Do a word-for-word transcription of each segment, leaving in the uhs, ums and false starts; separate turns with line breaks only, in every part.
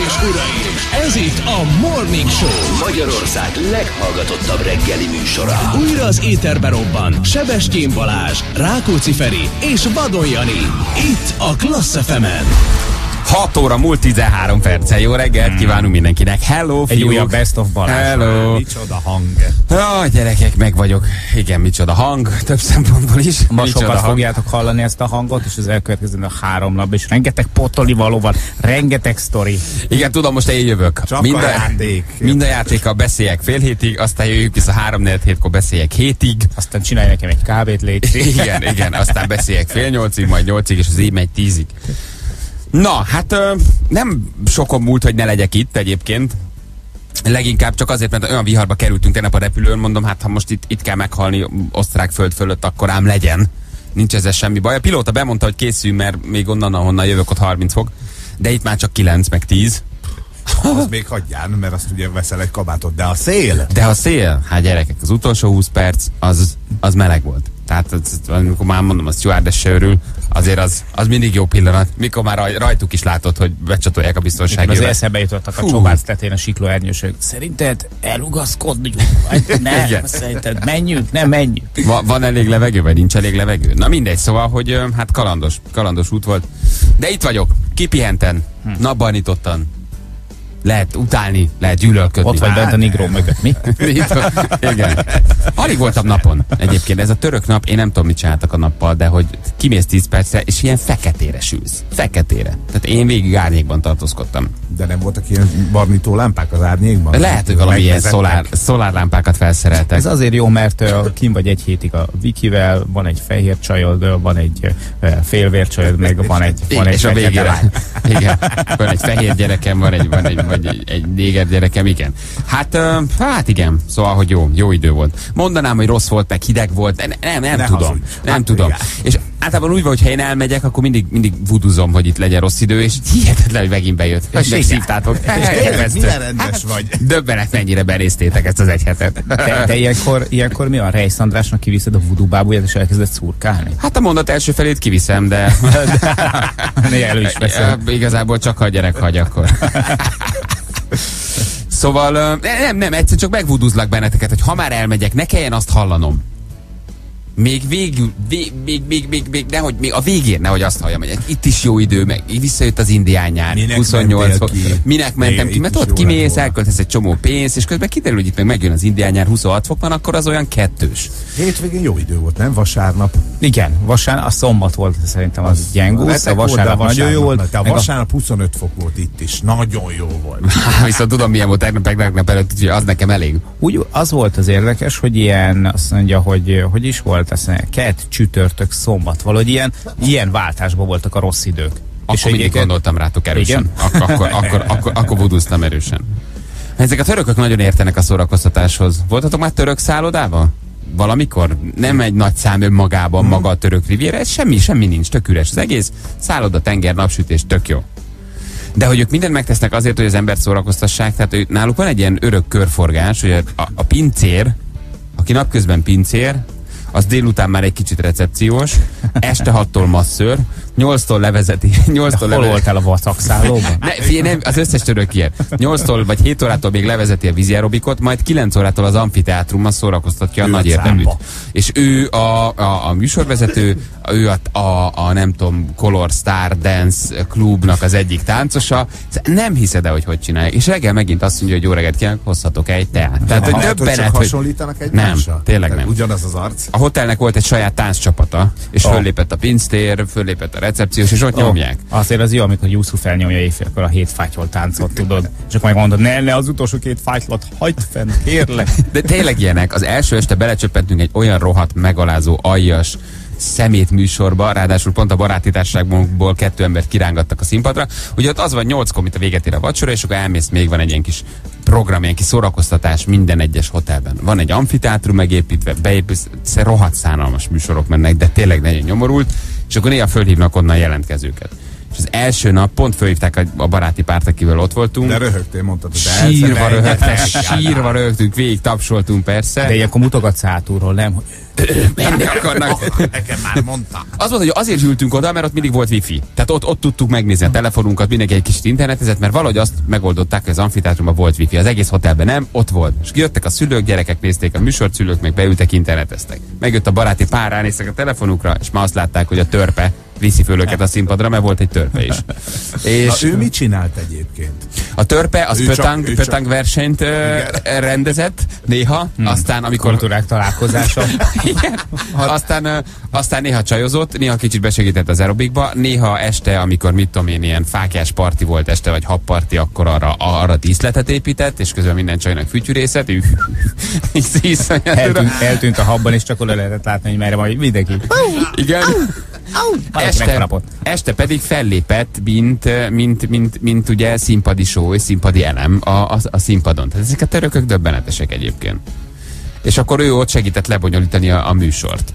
és uraim, ez itt a Morning Show,
Magyarország leghallgatottabb reggeli műsora.
Újra az éterbe robban Sebestyén Balázs, Rákóczi Feri és Vadon Jani. Itt a Klassz ef emen.
hat óra múlt tizenhárom perccel. Jó reggelt hmm. kívánunk mindenkinek. Hello, fiúk.
Egy újabb Best of Balázs.
Hello.
Micsoda hang.
Ah, gyerekek, meg vagyok. Igen, micsoda hang. Több szempontból is.
Ma sokat fogjátok hallani ezt a hangot, és az elkövetkező három nap, és rengeteg potoli való van, rengeteg sztori.
Igen, tudom, most én jövök.
Csak
mind
a játék.
Mind a játékkal beszéljek fél hétig, aztán jöjjük vissza három-négy hétkor beszéljek hétig.
Aztán csinálj nekem egy kávét, légy.
Igen, igen, aztán beszéljek fél nyolcig, majd nyolcig, és az így megy tízig. Na, hát ö, nem sokon múlt, hogy ne legyek itt egyébként. Leginkább csak azért, mert olyan viharba kerültünk tegnap a repülőn, mondom, hát ha most itt, itt kell meghalni osztrák föld fölött, akkor ám legyen. Nincs ezzel semmi baj. A pilóta bemondta, hogy készüljünk, mert még onnan, ahonnan jövök, ott harminc fok, de itt már csak kilenc, meg tíz.
Az még hagyján, mert azt ugye veszel egy kabátot, de a szél?
De a szél, hát gyerekek, az utolsó húsz perc, az, az meleg volt. Tehát az, amikor már mondom, a stewardess se örül, azért az, az mindig jó pillanat. Mikor már raj, rajtuk is látod, hogy becsatolják a biztonsági
Az eszembe jutottak a Csobánc tetén a siklóernyősök. Szerinted elugaszkodjunk? Nem, szerinted menjünk? Nem menjünk.
Va, van elég levegő, vagy nincs elég levegő? Na mindegy, szóval, hogy hát kalandos, kalandos út volt. De itt vagyok, kipihenten, hm. napbarnítottan. Lehet utálni, lehet gyűlölködni.
Ott vagy bent a Nigró mögött, mi?
Igen. Alig voltam napon egyébként. Ez a török nap, én nem tudom, mit csináltak a nappal, de hogy kimész tíz percre, és ilyen feketére sülsz. Feketére. Tehát én végig árnyékban tartózkodtam.
De nem voltak ilyen barnító lámpák az árnyékban?
Lehet, hogy valami ilyen szolár, szolárlámpákat felszereltek.
Ez azért jó, mert uh, kim vagy egy hétig a Vikivel, van egy fehér csajod, van egy uh, félvér csajod, meg van egy, van egy
és a végére. Igen. Van egy fehér gyerekem, van egy, van egy, vagy egy, egy néger gyerekem, igen. Hát, uh, hát igen, szóval, hogy jó, jó idő volt. Mondanám, hogy rossz volt, meg hideg volt, nem, nem, nem
ne
tudom.
Hazudj.
Nem
hát
tudom.
Igen.
És általában úgy van, hogy ha én elmegyek, akkor mindig, mindig vuduzom, hogy itt legyen rossz idő, és hihetetlen, hogy megint bejött. És megszívtátok.
Milyen rendes vagy.
Döbbenet, mennyire benézték ezt az egy hetet.
De, de ilyenkor, ilyenkor mi a Reisz Andrásnak kiviszed a voodoo bábúját, és elkezdett szurkálni?
Hát a mondat első felét kiviszem, de...
Néha elő is veszem.
Igazából csak ha a gyerek hagy, akkor... Szóval nem, nem, egyszer csak megvuduzlak benneteket, hogy ha már elmegyek, ne kelljen azt hallanom. Még végül, vég, még, még, még, még, nehogy, még a végén nehogy azt halljam, hogy itt is jó idő, meg visszajött az indián nyár, huszonnyolc fok. Minek mentem ki? Mert ott kimész, elköltesz egy csomó pénzt, és közben kiderül, hogy itt meg megjön az indián nyár, huszonhat fok van, akkor az olyan kettős.
Hétvégén jó idő volt, nem? Vasárnap.
Igen, vasárnap, a szombat volt szerintem az gyengúsz, a vasárnap nagyon jó volt.
De a vasárnap huszonöt fok volt itt is, nagyon jó volt.
Viszont tudom, milyen volt tegnap, tegnap előtt, úgyhogy az nekem elég.
Úgy, az volt az érdekes, hogy ilyen, azt mondja, hogy hogy is volt, azt mondja, kedd, csütörtök, szombat, valahogy ilyen, ilyen váltásban voltak a rossz idők.
Akkor és mindig egyébként... gondoltam rátok erősen. Ak- akkor, akkor, akkor, akkor vuduztam erősen. Ezek a törökök nagyon értenek a szórakoztatáshoz. Voltatok már török szállodában? Valamikor? Nem egy nagy szám önmagában hmm. maga a török riviera, ez semmi, semmi nincs, tök üres. Az egész szálloda, tenger, napsütés, tök jó. De hogy ők mindent megtesznek azért, hogy az embert szórakoztassák, tehát ő, náluk van egy ilyen örök körforgás, hogy a, a, a pincér, aki napközben pincér, az délután már egy kicsit recepciós, este hattól masször, nyolctól levezeti. nyolctól
hol voltál a vacakszállóban?
Ne, figyelj, nem, az összes török ilyen. nyolctól vagy hét órától még levezeti a vízi aerobikot, majd kilenc órától az amfiteátrumban szórakoztatja a nagy érdeműt. És ő a, a, a műsorvezető, ő a, a, a nem tudom, Color Star Dance klubnak az egyik táncosa. Nem hiszed el, hogy hogy csinálják. És reggel megint azt mondja, hogy jó reggelt kívánok, hozhatok egy teát. Tehát, hogy döbbenet,
hogy hasonlítanak egymásra?
Nem, tényleg nem.
Ugyanaz az arc.
A hotelnek volt egy saját tánccsapata, és oh. föllépett a pinctér, föllépett a recepciós, és ott oh. nyomják.
Azért az jó, amikor Yusuf elnyomja éjfélkor a hét fátyol táncot, tudod. És akkor megmondod, ne, ne, az utolsó két fátylot hagyd fenn, kérlek.
De tényleg ilyenek. Az első este belecsöppentünk egy olyan rohadt, megalázó, aljas szemét műsorba, ráadásul pont a baráti társaságból kettő embert kirángattak a színpadra. Ugye ott az van nyolckor, mint a véget ér a vacsora, és akkor elmész, még van egy ilyen kis program, ilyen kis szórakoztatás minden egyes hotelben. Van egy amfiteátrum megépítve, beépítve, rohadt szánalmas műsorok mennek, de tényleg nagyon nyomorult, és akkor néha fölhívnak onnan jelentkezőket. és az első nap pont fölhívták a, a baráti párt, akivel ott voltunk.
De röhögtél, mondtad, hogy
sírva röhögtünk, sírva röhögtünk, végig tapsoltunk persze.
De akkor mutogatsz hátulról, nem? Hogy
menni akarnak.
Nekem már mondta.
Az volt, hogy azért ültünk oda, mert ott mindig volt wifi. Tehát ott, ott tudtuk megnézni a telefonunkat, mindenki egy kicsit internetezett, mert valahogy azt megoldották, hogy az amfiteátrumban volt wifi. Az egész hotelben nem, ott volt. És jöttek a szülők, gyerekek nézték a műsort, szülők meg beültek, interneteztek. Megjött a baráti pár, ránéztek a telefonukra, és már azt látták, hogy a törpe viszi föl őket a színpadra, mert volt egy törpe is.
És na, ő mit csinált egyébként?
A törpe az
Ő
pötang,
csak-
pötang versenyt ö, rendezett néha, hmm. aztán amikor...
kultúrák találkozása.
Igen. Aztán, ö, aztán néha csajozott, néha kicsit besegített az aerobikba, néha este, amikor mit tudom én, ilyen fákjás parti volt este, vagy habparti, akkor arra, arra díszletet épített, és közben minden csajnak fütyűrészet, ő
eltűnt, eltűnt a habban, és csak oda lehetett látni, hogy merre majd mindenki.
Igen. Este, este pedig fellépett, mint, mint, mint, mint ugye színpadi show és színpadi elem a, a, a színpadon. Tehát ezek a törökök döbbenetesek egyébként. És akkor ő ott segített lebonyolítani a, a műsort.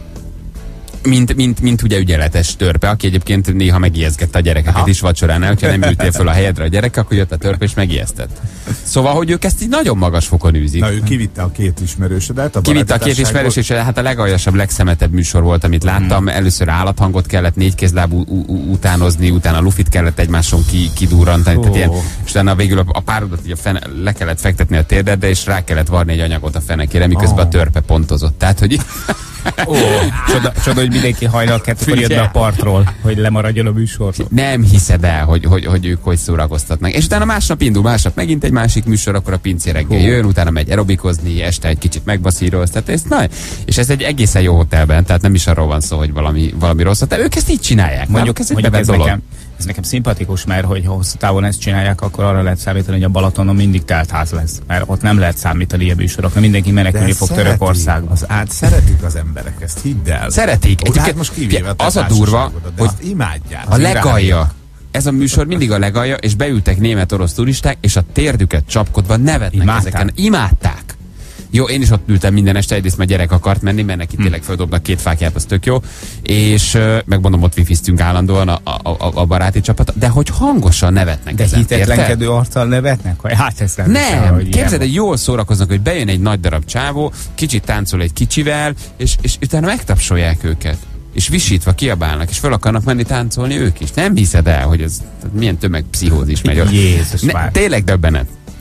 Mint, mint, mint ugye ügyeletes törpe, aki egyébként néha megijesztgette a gyerekeket Aha. is vacsoránál, hogyha nem ültél föl a helyedre a gyerek, akkor jött a törpe és megijesztett. Szóval, hogy ők ezt így nagyon magas fokon űzik.
Na, ő kivitte a két ismerősödet. A
kivitte a két ismerős, és hát a legaljasabb, legszemetebb műsor volt, amit láttam. Hmm. Először állathangot kellett négykézlábú utánozni, utána lufit kellett egymáson ki, kidurrantani. Oh. Tehát ilyen, és utána végül a, a párodat így a fene, le kellett fektetni a térdedre, és rá kellett varni egy anyagot a fenekére, miközben oh. a törpe pontozott. Tehát, hogy
oh. csoda, csoda, hogy mindenki hajnal kettőkor jött be a partról, hogy lemaradjon a műsor.
Nem hiszed el, hogy, hogy, hogy ők hogy szórakoztatnak. És utána másnap indul, másnap megint egy másik műsor, akkor a pincér reggel jön, utána megy aerobikozni, este egy kicsit megbaszíroz. Tehát ez, na, és ez egy egészen jó hotelben, tehát nem is arról van szó, hogy valami, valami rossz. De ők ezt így csinálják.
Mondjuk,
ez,
mondjuk ez, nekem, ez nekem szimpatikus, mert hogy ha hosszú távon ezt csinálják, akkor arra lehet számítani, hogy a Balatonon mindig telt ház lesz. Mert ott nem lehet számítani ilyen műsorokra, mindenki menekülni fog Törökországba.
Az át szeretik az emberek, ezt hidd el.
Szeretik.
Ó, hát most kivéve
az a durva, hogy
imádják.
A legalja. Ez a műsor mindig a legalja, és beültek német-orosz turisták, és a térdüket csapkodva nevetnek Imádták. ezeken. Imádták. Jó, én is ott ültem minden este, egyrészt már gyerek akart menni, mert neki tényleg földobnak két fákját, az tök jó, és uh, megmondom, ott wifiztünk állandóan a, a, a, a baráti csapat, de hogy hangosan nevetnek
de
ezen,
hitetlenkedő arccal nevetnek? Hogy hát ezt nem,
nem képzeld, hogy jól szórakoznak, hogy bejön egy nagy darab csávó, kicsit táncol egy kicsivel, és, és utána megtapsolják őket. És visítva kiabálnak, és fel akarnak menni táncolni ők is. Nem hiszed el, hogy ez milyen tömegpszichózis megy ott.
Jézus
ne, tényleg döbbenet.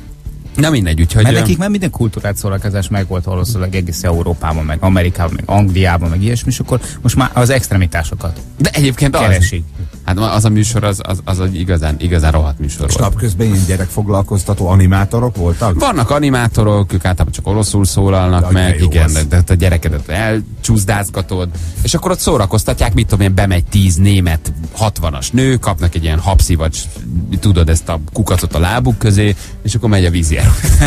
Na mindegy, úgyhogy...
Mert nekik már minden kultúrát szórakozás meg volt valószínűleg egész Európában, meg Amerikában, meg Angliában, meg ilyesmi, és akkor most már az extremitásokat
de egyébként
keresik.
Az, hát az a műsor, az, az, az egy igazán, igazán rohadt műsor volt.
Napközben ilyen gyerekfoglalkoztató animátorok voltak?
Vannak animátorok, ők általában csak oroszul szólalnak de meg, igen, de, de a gyerekedet elcsúszdázgatod, és akkor ott szórakoztatják, mit tudom én, bemegy tíz német hatvanas nő, kapnak egy ilyen habszivacs, tudod, ezt a kukacot a lábuk közé, és akkor megy a vízjáró.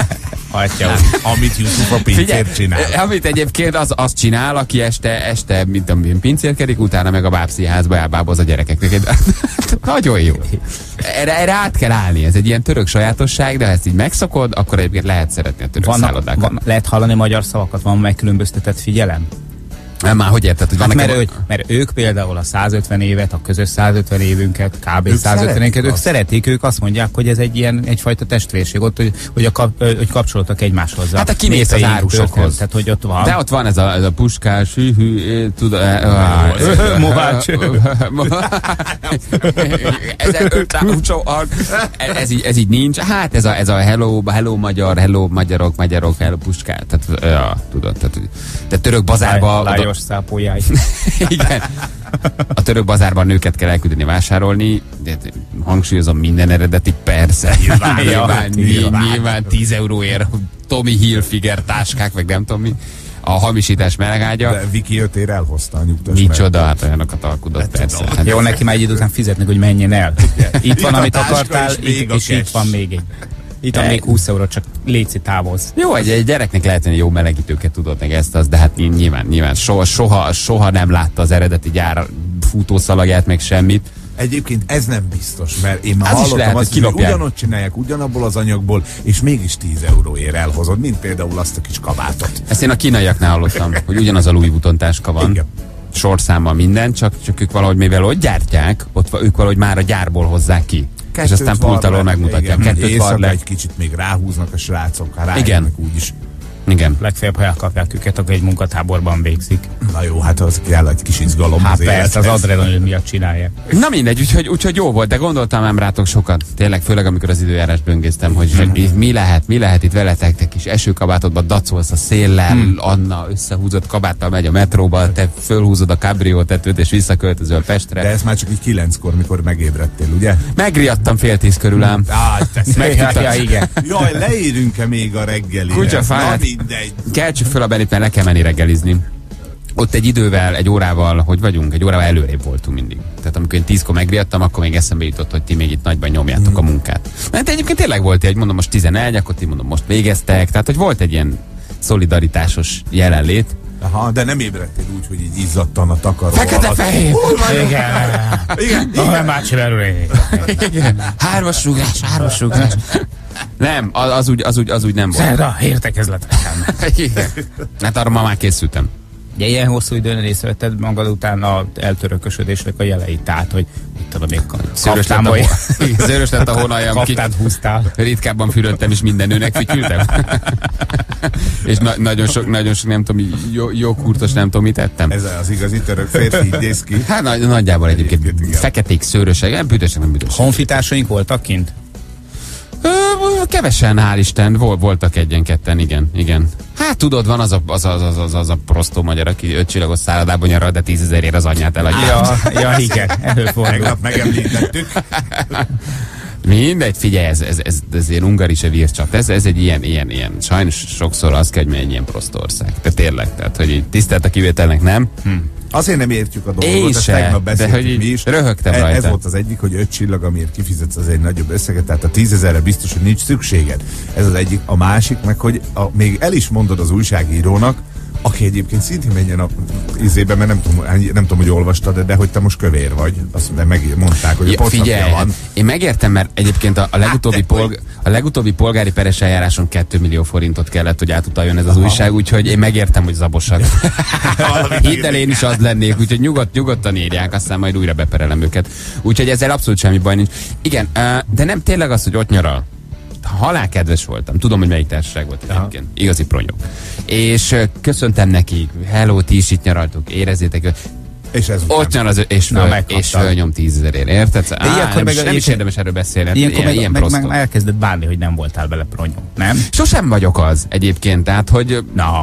Atya, amit Jusuf a pincér csinál.
Amit egyébként az, az csinál, aki este, este mint tudom, pincérkedik, utána meg a bábszínházba elbáboz a gyerekeknek. Nagyon jó. Erre, erre át kell állni, ez egy ilyen török sajátosság, de ha ezt így megszokod, akkor egyébként lehet szeretni a török Vannak, szállodákat.
Van, lehet hallani magyar szavakat, van megkülönböztetett figyelem?
Nem, már hogy érted, hogy
hát
vannak...
mert, ő, mert ők például a százötven évet, a közös százötven évünket, kb. százötven évet, ők szeretik, ők azt mondják, hogy ez egy ilyen egyfajta testvérség, ott, hogy, hogy, a kap, hogy kapcsoltak egymáshoz.
Hát a kimész az árusokhoz.
Tehát, hogy ott van.
De ott van ez a, ez a puskás, hű, hű, tudod...
Movács.
Ez így, ez így nincs. Hát ez a, ez a hello, hello magyar, hello magyarok, magyarok, hello puskás. Tehát, ja, tudod, tehát, de török bazárba...
szápoljáj.
Igen. A török bazárban nőket kell elküldeni vásárolni, de hangsúlyozom, minden eredeti, persze. Nyilván, nyilván, nyilván, nyilván tíz euróért Tommy Hilfiger táskák, meg nem tudom mi. A hamisítás melegágya.
De Viki öt ér elhozta a nyugtas.
Micsoda, hát olyanokat alkudott, persze. Hát
jó, neki már egy idő után fizetnek, hogy menjen el. Itt van, amit akartál, és itt van még egy. Itt van még húsz euró, csak léci távozz.
Jó, egy, egy gyereknek lehet tenni jó melegítőket, tudod meg ezt, az, de hát nyilván, nyilván soha, soha, soha nem látta az eredeti gyár futószalagját, meg semmit.
Egyébként ez nem biztos, mert én már
az
hallottam
lehet,
azt, hogy ugyanott csinálják, ugyanabból az anyagból, és mégis tíz euróért elhozod, mint például azt a kis kabátot.
Ezt én a kínaiaknál hallottam, hogy ugyanaz a Louis Vuitton táska van. Igen. sorszámmal minden, csak, csak ők valahogy, mivel ott gyártják, ott ők valahogy már a gyárból hozzák ki. Kettőt és aztán pult alól megmutatják.
Kettőt éjszaka egy kicsit még ráhúznak a srácok, ha rájönnek úgyis.
Igen.
Legfeljebb, ha elkapják őket, akkor egy munkatáborban végzik.
Na jó, hát az kell egy kis izgalom.
Hát persze, az adrenalin miatt csinálják.
Na mindegy, úgyhogy, úgyhogy jó volt, de gondoltam ám rátok sokat. Tényleg, főleg amikor az időjárást böngésztem, hogy hmm. mi lehet, mi lehet itt veletek, te kis esőkabátodba dacolsz a széllel, hmm. Anna összehúzott kabáttal megy a metróba, te fölhúzod a kabrió tetőt és visszaköltözöl Pestre.
De ez már csak így kilenckor, mikor megébredtél, ugye?
Megriadtam fél tíz körül ám.
Áj, te
ja, igen.
Jaj, leírünk-e még a reggelire?
Kutyafáját. Keltsük föl a Benit, mert le kell menni reggelizni. Ott egy idővel, egy órával, hogy vagyunk, egy órával előrébb voltunk mindig. Tehát amikor én tízkor megriadtam, akkor még eszembe jutott, hogy ti még itt nagyban nyomjátok a munkát. Mert egyébként tényleg volt egy, mondom most tizenegy, akkor ti mondom most végeztek, tehát hogy volt egy ilyen szolidaritásos jelenlét.
Aha, de nem ébredtél úgy, hogy így izzadtan a takaró
Fekete-fehér!
Igen, igen, igen. Bácsi
igen. Hármas rúgás, hármas rúgás. Nem, az, az, úgy, az, úgy, az úgy nem volt.
Szerda, értekezletre.
Hát arra ma már készültem.
Ugye ilyen hosszú időn észrevetted magad után a eltörökösödésnek a jeleit, tehát, hogy itt tudom, még kaptám, hogy
szőrös lett a hónaljam,
kaptát húztál.
Ritkábban fürödtem, és minden nőnek fütyültem. És na nagyon sok, nagyon sok, nem tudom, jó, jó kurtos, nem tudom, mit ettem.
Ez az igazi török férfi, így néz ki.
Hát nagy, nagyjából egyébként, egyébként feketék, szőrösek, nem büdösek, nem büdösek.
Honfitársaink voltak kint?
Ö, kevesen, hál' Isten, Vol, voltak egyen-ketten, igen, igen. Hát tudod, van az a, az, az, az, az, az a prostó magyar, aki ötcsillagos szállodában nyaral, de tízezerért az anyját eladja.
Ja, ja igen, előfordul.
Tegnap megemlítettük.
Mindegy, figyelj, ez, ez, ez, ez ilyen ungarise vircsap. Ez, ez egy ilyen, ilyen, ilyen. Sajnos sokszor az kell, hogy egy ilyen prostó ország. De tényleg, tehát, hogy így tisztelt a kivételnek, nem? Hm.
Azért nem értjük a dolgot,
én
ezt
se,
tegnap beszéltük
de,
mi is.
Röhögtem
ez,
rajta.
Ez volt az egyik, hogy öt csillag, amiért kifizetsz, az egy nagyobb összeget, tehát a tízezerre biztos, hogy nincs szükséged. Ez az egyik. A másik, meg hogy a, még el is mondod az újságírónak, aki egyébként szintén menjen a izébe, mert nem tudom, nem tudom, hogy olvastad, de hogy te most kövér vagy. Azt mondták, hogy
ja,
a
figyelj,
van.
Én megértem, mert egyébként a, a, legutóbbi, polg, a legutóbbi polgári peres eljáráson két millió forintot kellett, hogy átutaljon ez az Aha. újság, úgyhogy én megértem, hogy zabosak. Hidd el, én is az lennék, úgyhogy nyugodt, nyugodtan írják, aztán majd újra beperelem őket. Úgyhogy ezzel abszolút semmi baj nincs. Igen, de nem tényleg az, hogy ott nyaral. Halálkedves voltam. Tudom, hogy melyik társaság volt egyébként. Igazi pronyok. És uh, köszöntem nekik, hello, ti is itt nyaraltok, érezzétek.
És ez
ott nyar az, és, föl, és fölnyom tízezerért, érted? De Á,
ilyenkor
nem,
meg
nem is érdemes erről beszélni.
Ilyenkor
ilyen,
meg,
ilyen
meg, meg elkezdett bánni, hogy nem voltál bele pronyom, nem?
Sosem vagyok az egyébként, tehát, hogy na,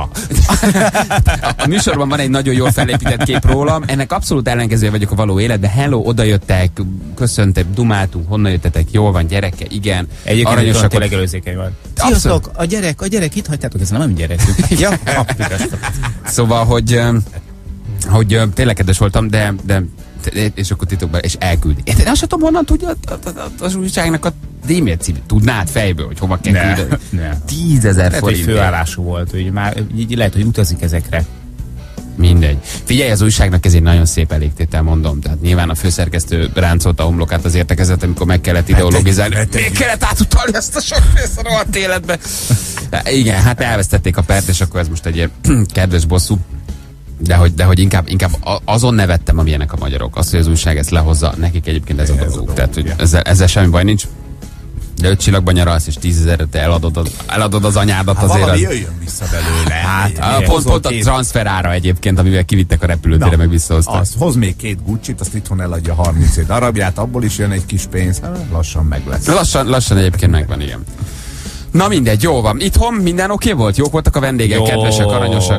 a műsorban van egy nagyon jól felépített kép rólam, ennek abszolút ellenkezője vagyok a való életben. Hello, odajöttek, köszöntek, dumáltunk, honnan jöttetek, jól van, gyereke, igen.
Egyébként aranyosak, tényleg előzékeny van.
Sziasztok,
a gyerek, a gyerek, itt hagytátok, ez nem gyerekünk. Ja,
szóval, hogy hogy tényleg kedves voltam, de, de és akkor titokban, és elküldi. Én azt sem tudom, honnan tudja az újságnak a e-mail címét. Tudnád fejből, hogy hova kell
ne,
küldeni?
Ne.
Tízezer forint.
Lehet, hogy főállású volt, hogy már így lehet, hogy utazik ezekre.
Mindegy. Figyelj, az újságnak ez egy nagyon szép elégtétel, mondom. Tehát nyilván a főszerkesztő ráncolta a homlokát az értekezet, amikor meg kellett ideologizálni. Még kellett átutalni ezt a sok pénzt a rohadt életbe. Igen, hát elvesztették a pert, és akkor ez most egy ilyen kedves bosszú. De hogy, de hogy inkább, inkább azon nevettem, amilyenek a magyarok. Az, hogy az újság ezt lehozza, nekik egyébként ez a dolguk. Tehát, hogy ezzel, ezzel semmi baj nincs. De öt csillagban nyaralsz, és tízezerre te eladod az, eladod az anyádat
hát
azért.
Valami
az...
jöjjön vissza belőle.
Hát, a, pont, pont a transferára egyébként, amivel kivittek a repülőtérre, na, meg visszahoztak.
Az, hoz még két Gucci-t, azt itthon eladja harmincét darabját, abból is jön egy kis pénz, lassan meg lesz.
Lassan, lassan egyébként megvan, igen. Na mindegy, jó van. Itthon minden oké okay volt? Jók voltak a vendégek, jók, kedvesek, aranyosak?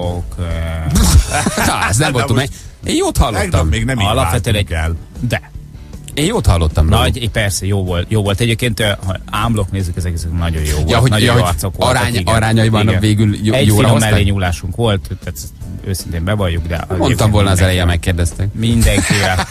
Na, ez nem volt meg. Én jót hallottam.
Még nem
alapvetően egy el. De.
Én jót hallottam.
Nagy, persze, jó volt. Jó volt. Egyébként, ha ámblok nézzük, ezek, ezek nagyon jó volt.
Ja, hogy,
nagyon
ja,
jó
hogy
arcok
arány,
voltak.
Arányaiban a végül jó,
egy
jóra
finom mellényúlásunk volt, tehát őszintén bevalljuk, de...
Mondtam volna az elején, megkérdeztek.
Mindenkivel.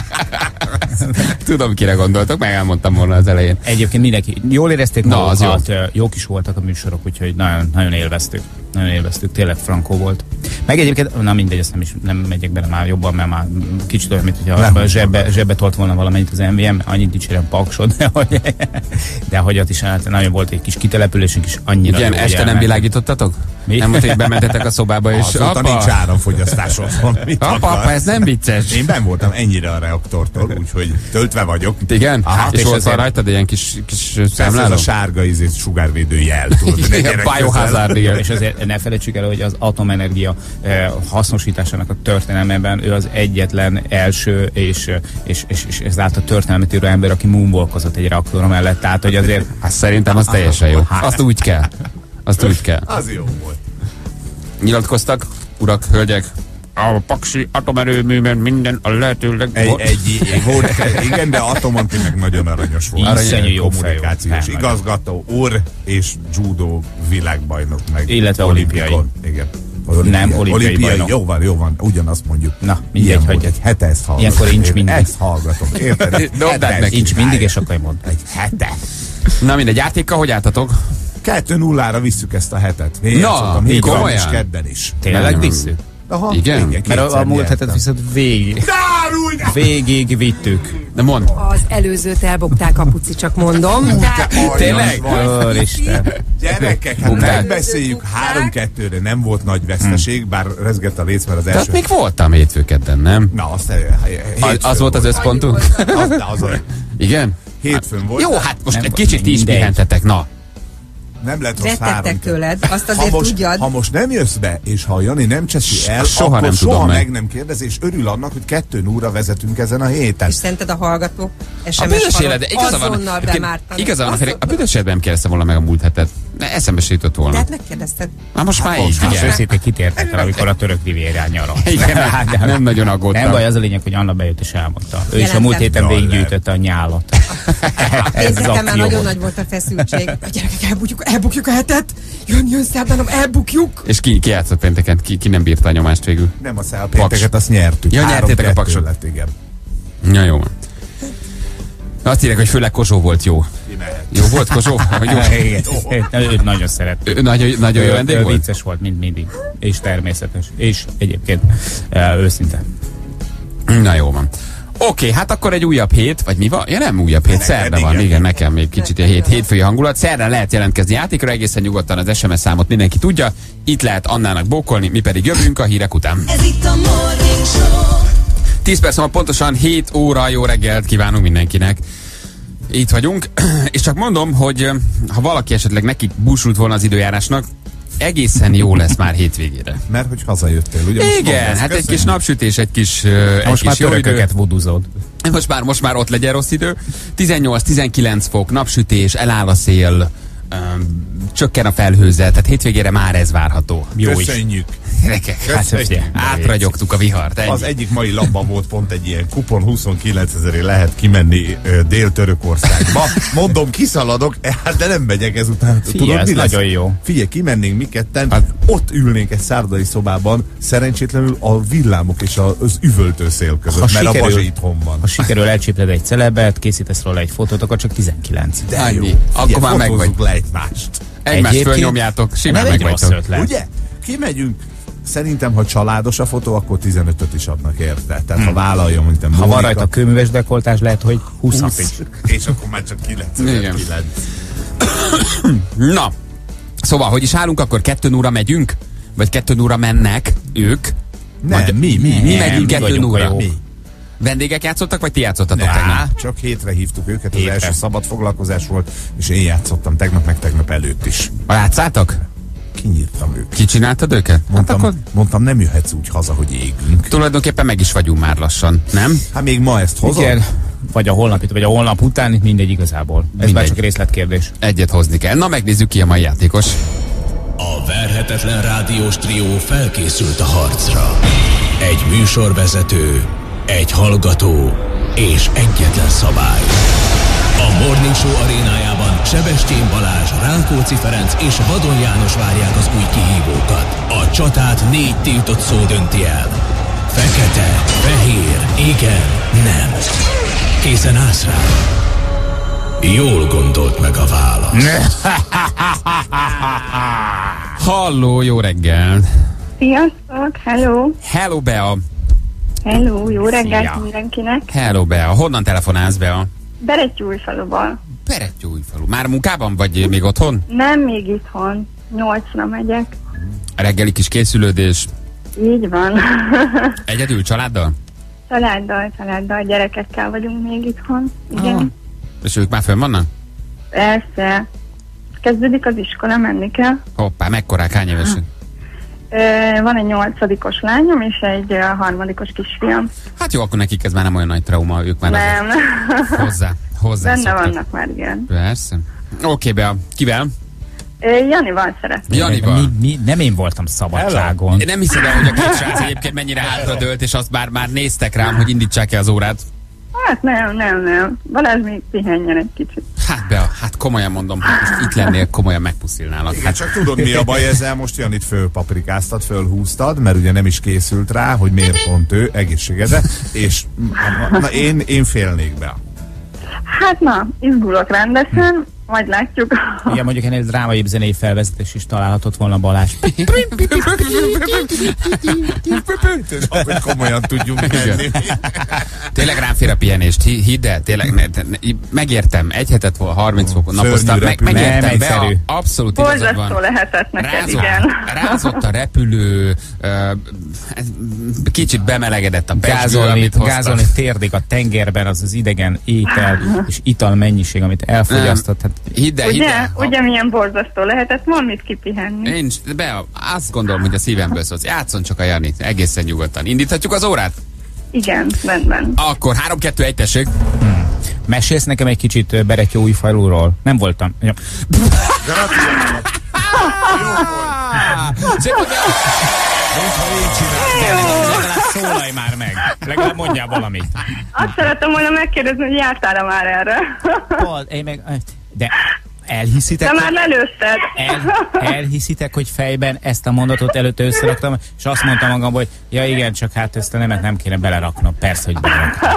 Tudom, kire gondoltok, meg elmondtam volna az elején.
Egyébként mindenki jól érezték magukat, jók is voltak a műsorok, úgyhogy nagyon, nagyon élveztük. nagyon élveztük, tényleg frankó volt. Meg egyébként, na mindegy, ezt nem is nem megyek bele már jobban, mert már kicsit olyan, mint hogyha zsebbe, zsebbe tolt volna valamennyit az em vé em, annyit dicsérem Paksot, de hogy, de hogy ott is hát, nagyon volt egy kis kitelepülésünk is, annyira
igen,
jó,
este nem világítottatok?
Mi?
Nem volt, hogy bementetek a szobába, és
azóta nincs áramfogyasztás otthon.
Apa, apa, ez nem vicces.
Én benn voltam ennyire a reaktortól, úgyhogy töltve vagyok.
Igen?
Aha,
és
és
ott
azért-
van rajtad ilyen kis, kis
Persze ez
számláló?
a sárga ízét sugárvédő jel. Tudod, hogy
Igen,
gyerek
biohazard,
közel-
igen.
És azért ne felejtsük el, hogy az atomenergia eh, hasznosításának a történelmében ő az egyetlen első, és, és, és, és ezáltal történelmet író ember, aki moonwalkozott egy reaktor mellett. Tehát, hogy azért
Hát szerintem az teljesen jó. Azt úgy kell. Azt úgy kell.
Az jó volt.
Nyilatkoztak, urak, hölgyek, a paksi atomerőműben minden a lehetőleg...
Egy, egy, volt, igen, de Atomonti meg nagyon aranyos volt.
Iszonyú jó fej volt.
Kommunikációs
Nem,
igazgató úr és judo világbajnok meg.
Illetve olimpiai.
olimpikon. Igen.
Nem, olimpiai bajnok.
Jó van, jó van, ugyanazt mondjuk.
Na, mindegy,
Ilyen volt,
hagyjad.
egy hete ezt hallgatom.
Ilyenkor nincs
Én
mindig.
Ezt hallgatom, érted?
Dobd át neki.
nincs mindig, és akkor mond.
Egy hete.
Na mindegy, játékkal hogy álltatok?
Kettő nullára visszük ezt a hetet. Én
Na,
játszottam
így
hétfőn
komolyan?
és kedden is.
Tényleg
Nem.
visszük?
Aha,
Igen?
Mert a, a
kétszer
múlt hetet
nyertem.
viszont végig,
Árulj!
végig vittük.
De mondd.
Az előzőt elbukták, Kapuci, csak mondom. De
Tényleg?
Úristen.
Gyerekek, hát
Bukták.
megbeszéljük, három-kettőre nem volt nagy veszteség, bár rezgett a léc, mert az
Tehát
első...
még voltam hétfőkedden, nem?
Na, azt
Az, az volt az összpontunk?
Az, de az a,
Igen?
hétfőn volt.
Jó, hát most
Nem,
egy kicsit ti is
mindegy.
pihentetek, na.
Nem lett rossz három.
rettettek tőled, azt
Ha
azért
most,
tudjad.
ha most nem jössz be, és ha a Jani nem cseszi el,
Soha
akkor
nem
soha
tudom
meg.
meg.
nem kérdez, és örül annak, hogy kettő óra vezetünk ezen a héten.
És szerinted a hallgatók es
A
em es
büdös
halott,
életben igaza van.
azonnal
Egyébként
bemártanak.
Igaza van, Feri, a
Azonnal-
büdös életben nem kérdeztem volna meg a múlt hetet. Ne, eszembe se jutott
De
volna.
hát megkérdezted.
Na most már így,
És
figyelj.
őszintén kitértek el, amikor a török rivérján nyaralt.
Igen, nem nagyon aggódtam.
Nem baj, az a lényeg, hogy Anna bejött és elmondta. Ő is a
Jelentem.
múlt héten
Jaj,
végiggyűjtötte a nyálat. Ez az
Pénteken már
akció
nagyon
volt.
nagy volt a feszültség. A gyerekek, elbukjuk, elbukjuk a hetet. Jön, jön szerdán, elbukjuk.
És ki, ki játszott pénteken? Ki, ki nem bírta a nyomást végül?
Nem a szálpénteket, azt nyertük.
Ja,
Három
nyertétek a
kettő
Paksot.
lett, igen.
Na jó. Azt írják, hogy főleg Kozsó volt jó. Jó volt Kozsó? Jó.
Igen. Őt nagyon szerettük.
Ő Nagyon, nagyon jó vendég
Ő
volt?
vicces volt, mint mindig. És természetes. És egyébként uh, őszinte.
Na jó van. Oké, hát akkor egy újabb hét, vagy mi van? Ja nem újabb hét, szerda van,
igen.
igen, nekem még kicsit a hét, hétfői hangulat. Szerdán lehet jelentkezni játékra, egészen nyugodtan az es em es számot mindenki tudja. Itt lehet Annának bókolni, mi pedig jövünk a hírek után.
Ez itt a Morning Show.
tíz perc múlva pontosan hét óra, jó reggelt kívánunk mindenkinek. Itt vagyunk, és csak mondom, hogy ö, ha valaki esetleg neki búsult volna az időjárásnak, egészen jó lesz már hétvégére.
Mert hogy hazajöttél, ugye? Most
Igen,
mondasz,
hát egy
köszönjük.
kis napsütés, egy kis, ö, egy
Most már
kis jó idő.
törököket vuduzod.
Most már, most már ott legyen rossz idő. tizennyolc-tizenkilenc fok, napsütés, eláll a szél, öm, csökken a felhőzet, tehát hétvégére már ez várható.
Jó is.
Köszönjük.
Gyerekek,
Hát, ugye,
átragyogtuk a vihart, ennyi.
Az egyik mai lapban volt pont egy ilyen kupon, huszonkilencezerért lehet kimenni ö, Dél-Törökországba. Mondom, kiszaladok, eh, hát de nem megyek ezután.
Figyelj, ez
mi lesz?
nagyon jó.
Figyelj, kimennénk mi ketten,
Hát-
ott ülnénk egy szárdai szobában, szerencsétlenül a villámok és a, az üvöltőszél között,
Ha
mert a
sikerül-
Bazsi itthon van.
Ha sikerül elcsípted egy celebet, készítesz róla egy fotót, akkor csak tizenkilenc.
De
Annyi.
jó.
Akkor
Figyelj,
már meg
fotózzuk
vagy.
le egymást.
Egymást
Egyébként
fölnyomjátok, simán
nem
meg
egy rossz
vagytok.
ötlet.
Ugye? Kimegyünk. Szerintem, ha családos a fotó, akkor tizenötöt is adnak érte. Tehát ha vállalja, mint a
Ha van rajta kőműves dekoltás, lehet, hogy húszat is.
és akkor már csak kilencvenkilenc.
Na, szóval, hogy is állunk, akkor kettő óra megyünk? Vagy kettő óra mennek ők?
Nem,
Vagy-
mi, mi,
Mi
mi,
megyünk
mi
kettő
vagyunk a
óra.
jók.
mi?
Vendégek játszottak, vagy ti játszottatok
Á,
tegnap?
csak hétre hívtuk őket, az
Hétre.
első szabad foglalkozás volt, és én játszottam tegnap, meg tegnap előtt is.
Látszátok?
Kinyírtam őket.
Ki csináltad őket?
Mondtam,
Hát akkor
mondtam, nem jöhetsz úgy haza, hogy égünk.
tulajdonképpen meg is vagyunk már lassan, nem?
Hát még ma ezt hozod?
Igen. Vagy a holnapit, vagy a holnap után, mindegy igazából. Ez
Mindegy.
már csak részletkérdés.
Egyet hozni kell. Na, megnézzük ki a mai játékos.
A verhetetlen rádiós trió felkészült a harcra. Egy műsorvezető, egy hallgató és egyetlen szabály. A Morning Show arénájában Sebestyén Balázs, Rákóczi Ferenc és Vadon János várják az új kihívókat. A csatát négy tiltott szó dönti el. Fekete, fehér, igen, nem. Készen állsz rá? Jól gondolt meg a választ.
Halló, jó reggel!
Sziasztok, hello!
Hello, Bea!
Hello, jó reggelt
Szia.
mindenkinek!
Hello, Bea! Honnan telefonálsz, Bea?
Berettyújfaluban.
Berettyújfalu. Már munkában vagy még otthon?
Nem, még itthon. Nyolcra megyek.
A reggeli kis készülődés.
Így van.
Egyedül, családdal?
Családdal, családdal, gyerekekkel vagyunk még itthon. Igen.
Ah. És ők már fönn vannak?
Persze. Kezdődik az iskola, menni kell.
Hoppá, mekkorák, hány évesek?
Ö, van egy nyolcadikos lányom és egy ö, harmadikos kisfiam.
Hát jó, akkor nekik ez már nem olyan nagy trauma, ők már
Nem.
azért hozzá, hozzá
Benne
szoktak.
vannak már, igen.
Persze. Oké, okay, Bea, kivel?
Ö, Janival szeretném.
Janival.
Mi, mi, nem én voltam szabadságon.
Én nem hiszem el, hogy a két srác egyébként mennyire hátradőlt, és azt már, már néztek rám, hogy indítsák el az órát.
Hát nem, nem, nem. Balázs még pihenjen egy kicsit.
Hát Bea, hát komolyan mondom, hogy most itt lennél, komolyan megpuszilnálak.
Igen,
Hát
csak tudod mi a baj ezzel? Most Janit fölpaprikáztad, fölhúztad, mert ugye nem is készült rá, hogy miért pont ő, egészségedre, és na, én, én félnék be.
Hát na, izgulok rendesen, majd látjuk.
Igen, mondjuk ennél drámaibb zenei felvezetés is találhatott volna Balázs.
Hogy komolyan tudjunk menni.
tényleg rám fér a pihenést, hi- hidd el, tényleg, ne, ne, megértem, egy hetet volt, harminc fokon
Szörnyű
napoztam, meg,
repülő.
megértem,
Nem
Bea,
egyszerű.
abszolút igazad
Borzasztó
van.
lehetett neked,
Rázott,
igen.
rázott a repülő, ö, ez kicsit bemelegedett a pezsgő,
Gázolni,
amit hoztam.
gázolni térdig a tengerben, az az idegen étel és ital mennyiség, amit elfogyasztott. Hát
Hidd el, hidd
Ugye,
el, ha-
ugye milyen borzasztó lehetett, van mit kipihenni.
Én, be, azt gondolom, hogy a szívemből szólsz. Játszon csak a Jani, egészen nyugodtan. Indíthatjuk az órát?
Igen, rendben.
Akkor három kettő egy, tessék.
mesélsz nekem egy kicsit ö, Berettyóújfaluról? Nem voltam. Ja. Legalább szólalj már meg. Legalább mondjál valamit.
Azt szeretem volna megkérdezni, hogy jártál-e már erre.
Hol, én meg, de elhiszitek,
De már lelőtted.
el, elhiszitek, hogy fejben ezt a mondatot előtte összeraktam, és azt mondtam magamban, hogy ja igen, csak hát ezt a nemet nem kéne beleraknom. Persze, hogy beleraknom.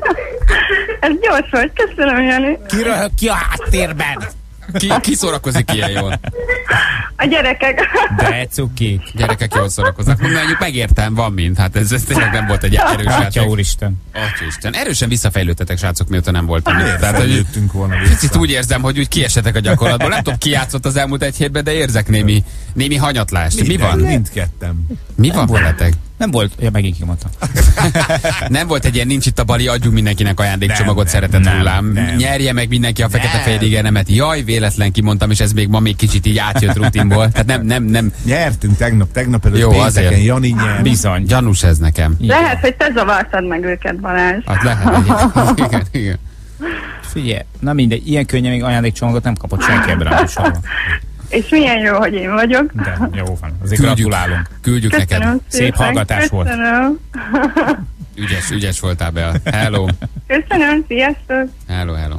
Ez gyors vagy, köszönöm, Jani.
Ki röhög ki a háttérben?
Ki, ki szórakozik ilyen jól?
A gyerekek.
De cukik.
Gyerekek jól szórakoznak. Mondjuk megértem, van mind. Hát ez, ez tényleg nem volt egy erős
Atya
játék.
úristen.
Atyaisten. Erősen visszafejlődtetek, srácok, mióta nem voltam itt. Tehát, hogy
Fejlődtünk volna
picit
vissza.
úgy érzem, hogy úgy kiesetek a gyakorlatból. Nem tudom, ki játszott az elmúlt egy hétben, de érzek némi, némi hanyatlást. Mi van?
Mindketten.
Mi van veletek?
Nem volt, ja megint kimondtam.
Nem volt egy ilyen nincs itt a bali, adjunk mindenkinek ajándékcsomagot,
Nem,
szeretett
nem,
hullám.
nem.
Nyerje meg mindenki a fekete
Nem.
fehér igenemet. Jaj, véletlen kimondtam, és ez még ma még kicsit így átjött rutinból. Tehát nem, nem, nem.
Nyertünk tegnap, tegnap előtt
Jó,
pénteken,
azért.
Jani nyert.
Bizony.
Gyanús ez nekem.
Lehet, hogy te zavartad meg őket, Balázs.
Hát lehet. Igen, igen.
Figyelj, na mindegy, ilyen könnyen még ajándékcsomagot nem kapott senki ebben a műsorban.
És milyen jó, hogy én vagyok.
De jó van, azért
Küldjük,
gratulálunk.
küldjük neked.
Köszönöm
Szép
szépen.
hallgatás volt.
Köszönöm.
Ügyes, ügyes voltál be. Hello.
Köszönöm, sziasztok.
Hello, hello.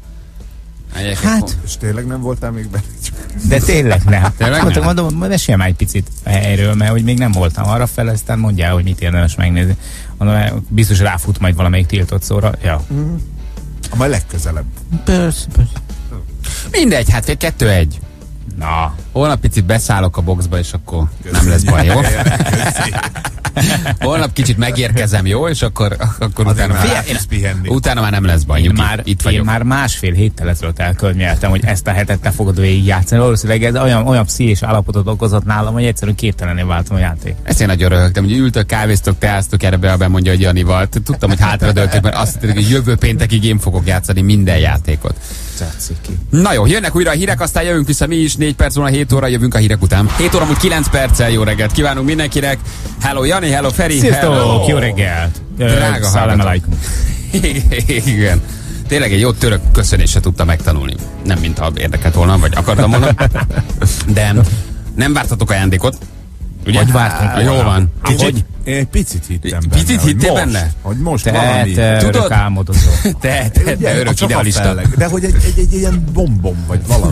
Hát,
És tényleg nem voltál még benne?
de tényleg nem.
Tényleg
Mondtam,
nem?
mondom, mesélj már egy picit erről, mert hogy még nem voltam arra fel, aztán mondjál, hogy mit érdemes megnézni. Mondom, biztos ráfut majd valamelyik tiltott szóra. Ja.
Majd legközelebb.
Persze, persze.
Mindegy, hát fél kettő egy.
Na,
Holnap picit beszállok a boxba, és akkor nem lesz baj, jó?
Köszi.
Holnap kicsit megérkezem, jó? És akkor, akkor
Azért
utána,
már
már,
rá tudsz pihenni.
utána már nem lesz baj.
én
Nyugi,
már,
itt
én
vagyok.
már másfél héttel ezelőtt elkönyveltem, hogy ezt a hetet te fogod végigjátszani. Valószínűleg ez olyan, olyan pszichés állapotot okozott nálam, hogy egyszerűen képtelenné váltam a játék.
Ezt én nagyon röhögtem, hogy ültök, kávéztok, teáztok, erre be mondja, hogy Janival. Tudtam, hogy hátradőltök, mert azt hittem, hogy jövő péntekig én fogok játszani minden játékot.
Caciki.
Na jó, jönnek újra a hírek, aztán jövünk vissza mi is, négy perc múlva hét óra, jövünk a hírek után. hét óra múlt kilenc perccel, jó reggelt kívánunk mindenkinek. Hello Jani, hello Feri, hello.
Sziasztok, jó reggelt!
Drága
Szalám
hallgatók.
alaikum.
Igen. Tényleg egy jó török köszönésre tudta megtanulni. Nem mintha érdekelt volna, vagy akartam volna. De nem vártatok ajándékot. Ugye?
Hogy vártunk
Á, Jó
volna?
van.
Kicsit,
Hogy?
én egy picit hittem benne.
Picit
hogy
hittél
most,
benne?
Hogy most
Te,
valami.
te
Tudod?
örök álmodozó.
Te, te, te
Ugye,
örök
csak a
idealista.
felleg, de hogy egy, egy, egy ilyen bombom, vagy valami.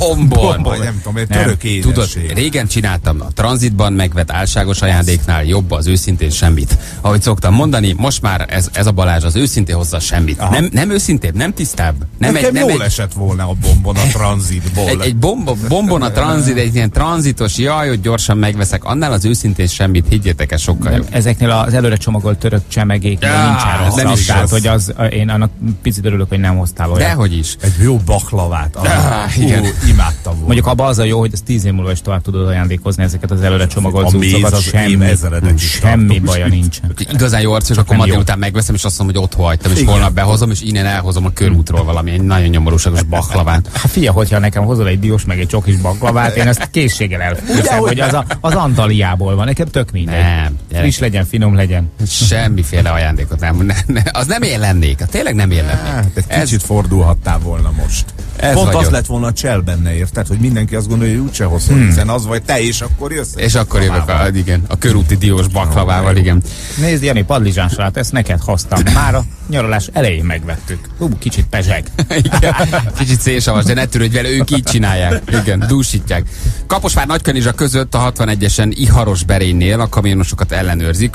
bombon.
Vagy nem tudom, egy
Nem,
török
tudod,
édesség.
régen csináltam a tranzitban megvett álságos ajándéknál jobb az őszintén semmit. Ahogy szoktam mondani, most már ez, ez a Balázs az őszintén hozza semmit. Nem, nem őszintébb, nem tisztább. Nem
Nekem
egy, nem
jól
egy,
esett volna a bombon a tranzitból.
egy, egy bomba, bombon a tranzit, egy ilyen tranzitos, jaj, hogy gyorsan megveszek, annál az őszintén semmit, higgyétek, ez sokkal jobb.
Ezeknél az előre csomagolt török csemegéknél
Ja,
nincsen rossz.
nem is
Tehát,
rossz.
hogy az, én annak picit örülök, hogy nem hoztál olyan.
Dehogy is.
Egy jó baklavát.
Ah,
Ú,
igen.
imádtam volna.
Mondjuk abban az a jó, hogy ez tíz év múlva is tovább tudod ajándékozni ezeket az előre csomagolt
A méz
cuccokat,
az
semmi,
évezredekig
semmi
tartós.
baja nincsen.
Igazán jó arc, és akkor
nem
ma
jó.
délután megveszem, és azt mondom, hogy otthon hagytam, és
Igen.
holnap behozom, és innen elhozom a körútról valami egy nagyon nyomorúságos baklavát.
Hát figyelj, hogyha nekem hozol egy diós, meg egy csokis baklavát, én ezt készséggel elhiszem, hogy az, a, az Antaliából van, nekem tök mindegy.
Nem, gyerek.
Friss legyen, finom legyen.
Semmiféle ajándékot nem, ne, ne, az nem én lennék, tényleg nem én lennék.
Hát egy
Ez-
kicsit fordulhattál volna most.
Ez
Pont
vagyok.
az lett volna a csel benne, érted? Hogy mindenki azt gondolja, hogy úgyse hozol, hmm. hiszen az vagy te, és akkor jössz.
És akkor jövök a,
Baklavával.
igen, a körúti diós baklavával, igen.
Nézd, Jani, padlizsánsalát, ezt neked hoztam. Már a nyaralás elején megvettük. Hú, kicsit pezseg.
Igen. Kicsit szélsavas, de ne törődj vele, ők így csinálják. Igen, dúsítják. Kaposvár Nagykanizsa között a hatvanegyesen Iharos Berénynél a kamionosokat ellenőrzik.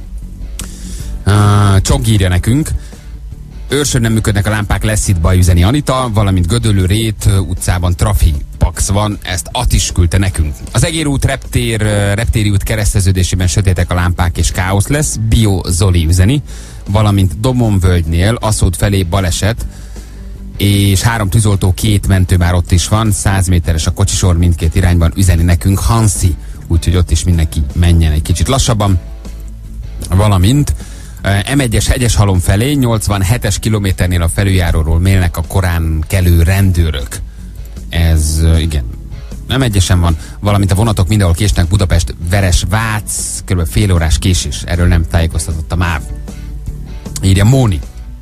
Uh, Csong írja nekünk. Őrsön nem működnek a lámpák, lesz itt baj, üzeni Anita, valamint Gödöllő Rét utcában trafipax van, ezt At is küldte nekünk. Az Egér út, reptér, reptéri út kereszteződésében sötétek a lámpák és káosz lesz, Bio Zoli üzeni, valamint Domonvölgynél Aszód felé baleset, és három tűzoltó, két mentő már ott is van, száz méteres a kocsisor mindkét irányban, üzeni nekünk Hansi, úgyhogy ott is mindenki menjen egy kicsit lassabban, valamint em egyes Hegyeshalom felé, nyolcvanhetes kilométernél a felüljáróról mélnek a korán kelő rendőrök. Ez, igen, em egyesen van, valamint a vonatok mindenhol késnek, Budapest, Veres-Vác, kb. Fél órás késés, erről nem tájékoztatott a MÁV. Írja Móni.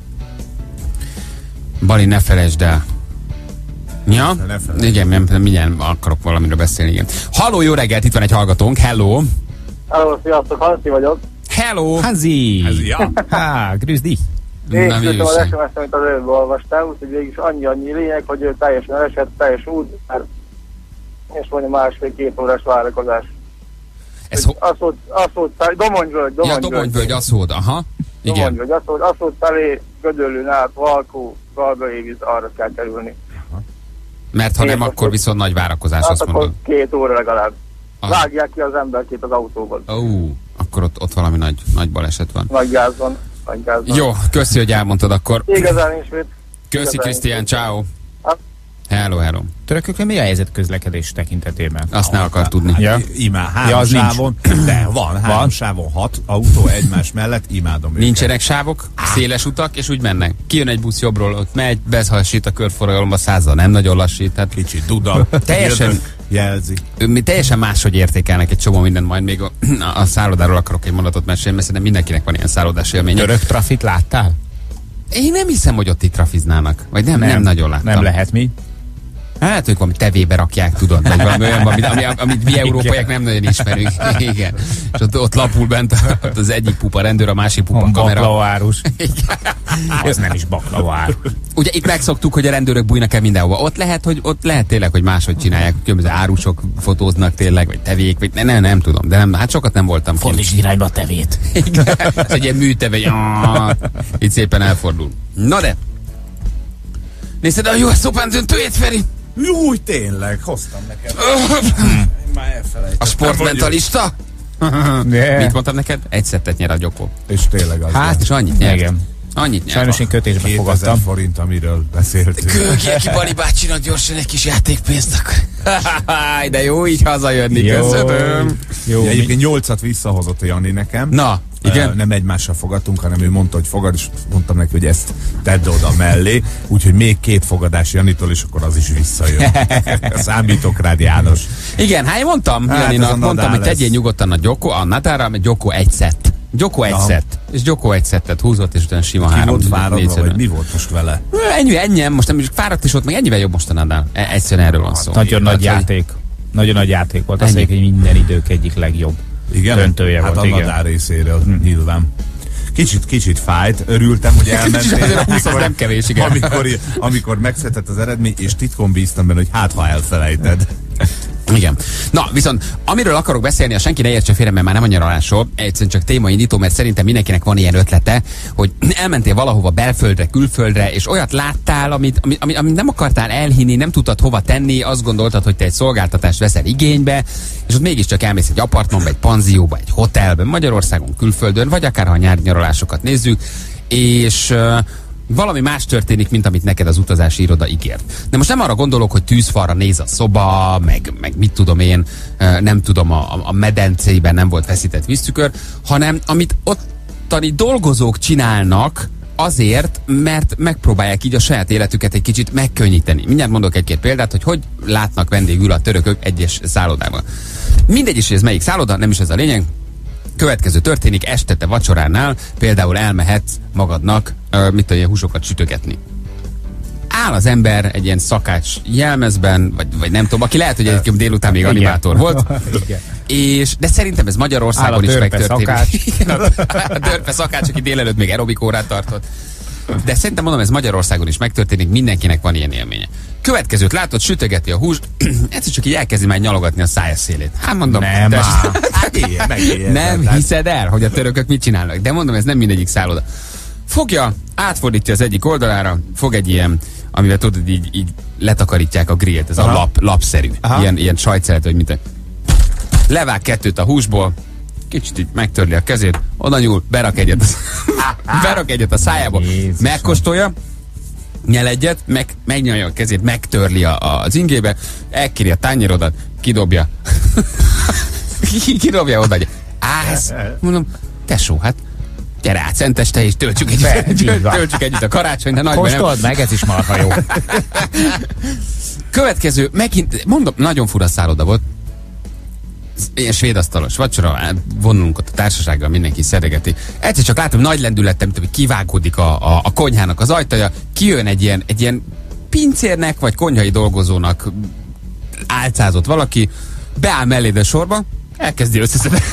Bali, ne felejtsd el. Ja,
Ne felejtsd.
igen, nem, nem, mindjárt akarok valamiről beszélni, igen. Halló, jó reggelt, itt van egy hallgatónk, hello.
Hello, sziasztok, Hansi vagyok.
Hello.
Hanzi!
Ez ja.
Há, grüß dich!
Én
Na,
küldtem az
jusson.
es em es-t, amit az előbb olvastál, úgyhogy végig is annyi-annyi lényeg, hogy ő teljesen elesett, teljes út, már, és mondja másfél-két órás várakozás.
Ez ho-
Azt volt, azt volt, fel- Domonyvölgy,
ja,
Domonyvölgy.
Domonyvölgy, Aszód, aha. Igen.
Domonyvölgy, azt volt, azt volt felé, Gödöllőn át, Valkó, Galgaévíz, arra kell kerülni.
Mert ha nem,
Én
akkor
azt-
viszont nagy várakozás,
Hát
azt
akkor
mondod.
két óra legalább.
Az-
Vágják ki az emberkét az autóból.
Ó, akkor ott, ott valami nagy, nagy baleset van.
Nagy gáz van, nagy gáz van.
Jó, köszi, hogy elmondtad akkor.
Igazán nincs mit.
Köszi,
Igazán
Krisztián,
nincs
ciao.
Hát.
Hello, hello.
Törököknél mi a helyzet közlekedés tekintetében?
Azt ne akar tudni.
Ja.
Imá, három
Ja, az nincs.
sávon, de van, három
Van?
sávon, hat autó egymás mellett, imádom őket.
Nincsenek sávok, széles utak, és úgy mennek. Kijön egy busz jobbról, ott megy, bezhasít a körforgalomba százzal, nem nagyon lassít. Tehát
Kicsit duda,
Teljesen-
jövök, jelzi.
ő- mi teljesen máshogy értékelnek egy csomó mindent, majd még a, a szállodáról akarok egy mondatot mesélni, mert szerintem mindenkinek van ilyen szállodás élménye.
Török trafit láttál?
Én nem hiszem, hogy ott itt trafiznának. Vagy nem, nem, nem nagyon láttam.
Nem lehet mi.
Hát ők valami tevébe rakják, tudod, vagy valami olyan, amit, ami, amit mi európaiak nem nagyon ismerünk. Igen. És ott, ott lapul bent ott az egyik pupa rendőr, a másik pupa
Van
kamera.
baklavaárus. Ez nem is baklavaár.
Ugye itt megszoktuk, hogy a rendőrök bújnak el mindenhova. Ott lehet, hogy ott lehet tényleg, hogy máshogy csinálják. Különböző árusok fotóznak tényleg, vagy tevék, vagy nem, nem, nem tudom. De nem, hát sokat nem voltam kint.
Fordítsd irányba a tevét.
Igen. Ez egy ilyen műteve, hogy ah, itt szépen elfordul. Na de! Nézted a U S Open döntőjét, Feri?
Jó, tényleg, hoztam neked. Már elfelejtettem.
A sportmentalista?
De.
Mit mondtam neked? Egy szettet nyer a Gyokó.
És tényleg az.
Hát, és annyit nyert.
Igen.
Annyit nyert.
Sajnos én kötésbe
kétezer
fogadtam.
forint, amiről beszéltünk.
Kölgél ki Bali bácsinak gyorsan egy kis játékpénzt akkor. De jó így hazajönni,
Jó.
köszönöm.
Jó,
Ja, egyébként nyolcat visszahozott a Jani nekem.
Na, igen.
Ö, nem egymással fogadtunk, hanem ő mondta, hogy fogad, és mondtam neki, hogy ezt tedd oda mellé. Úgyhogy még két fogadás Janitól, és akkor az is visszajön. Számítok rád, János.
Igen, hát én mondtam,
Hát
Janinak,
ez a
mondtam,
Nadal
hogy tegyél
lesz.
nyugodtan a Gyokó, a Nadára, mert Gyokó egy szett. Gyokó egy
Aha.
szett. És Gyokó egy szettet húzott, és utána sima
Ki
három.
volt fáradva,
négyszerűen.
vagy mi volt most vele?
Ennyi, ennyi, most nem is fáradt is volt, meg ennyivel jobb most a Nadal. E- Egyszerűen erről van szó.
Nagyon nagy
Tehát, hogy-
játék. Nagyon nagy játék volt. Azt
Ennyi.
mondják, hogy minden idők egyik legjobb
Igen?
döntője
hát
volt.
a
Igen.
Nadal részéről, nyilván. Kicsit, kicsit fájt, örültem, hogy elmentél.
Amikor, nem kevés, igen.
Amikor, amikor megszületett az eredmény, és titkon bíztam benne, hogy hát ha elfelejted.
Igen. Na, viszont amiről akarok beszélni, a senki ne értse félre, mert már nem a nyaralásról, egyszerűen csak témaindító, mert szerintem mindenkinek van ilyen ötlete, hogy elmentél valahova belföldre, külföldre, és olyat láttál, amit, amit, amit, amit nem akartál elhinni, nem tudtad hova tenni, azt gondoltad, hogy te egy szolgáltatást veszel igénybe, és ott mégiscsak elmész egy apartmanba, egy panzióba, egy hotelben, Magyarországon, külföldön, vagy akár ha a nyári nyaralásokat nézzük, és uh, valami más történik, mint amit neked az utazási iroda ígért. De most nem arra gondolok, hogy tűzfalra néz a szoba, meg, meg mit tudom én, nem tudom, a, a medencében nem volt feszített víztükör, hanem amit ottani dolgozók csinálnak azért, mert megpróbálják így a saját életüket egy kicsit megkönnyíteni. Mindjárt mondok egy-két példát, hogy hogy látnak vendégül a törökök egyes szállodában. Mindegy is, hogy ez melyik szálloda, nem is ez a lényeg. Következő történik, este te vacsoránál például elmehetsz magadnak, uh, mit tudom, húsokat sütögetni. Áll az ember egy ilyen szakács jelmezben, vagy, vagy nem tudom, aki lehet, hogy egyébként délután még animátor volt. És, de szerintem ez Magyarországon is megtörténik. A törpe szakács, aki délelőtt még aerobik órát tartott. De szerintem mondom, ez Magyarországon is megtörténik, mindenkinek van ilyen élménye. Következőt látod, sütögeti a húst, egyszer csak így elkezdi már nyalogatni a szája szélét. Hát mondom,
nem,
de,
hát
ilyen, meg ilyen,
nem hiszed el, hogy a törökök mit csinálnak. De mondom, ez nem mindegyik szálloda. Fogja, átfordítja az egyik oldalára, fog egy ilyen, amivel tudod, így, így letakarítják a grillt, ez aha. a lap, lapszerű, aha. ilyen, ilyen sajtszelet, vagy mit. Levág kettőt a húsból, kicsit így megtörli a kezét, oda nyúl, berak egyet, berak egyet a szájába, Jézusom. Megkóstolja, nyel egyet, meg, megnyalja a kezét, megtörli a, az ingébe, elkéri a tányérodat, kidobja. kidobja oda. Ász, mondom, tesó, hát gyere át Szenteste, és töltsük együtt, Be, töltsük együtt a karácsony, de nagyban nem.
Kóstold meg, ez is marha jó.
Következő, megint, mondom, nagyon fura szálloda volt. Ilyen svédasztalos vacsora, vonulunk ott a társasággal, mindenki szedegeti. Egyszer csak látom, nagy lendülettel, mint hogy kivágódik a, a, a konyhának az ajtaja, kijön egy ilyen, egy ilyen pincérnek, vagy konyhai dolgozónak álcázott valaki, beáll melléd a sorba, elkezdi összeszedegetni.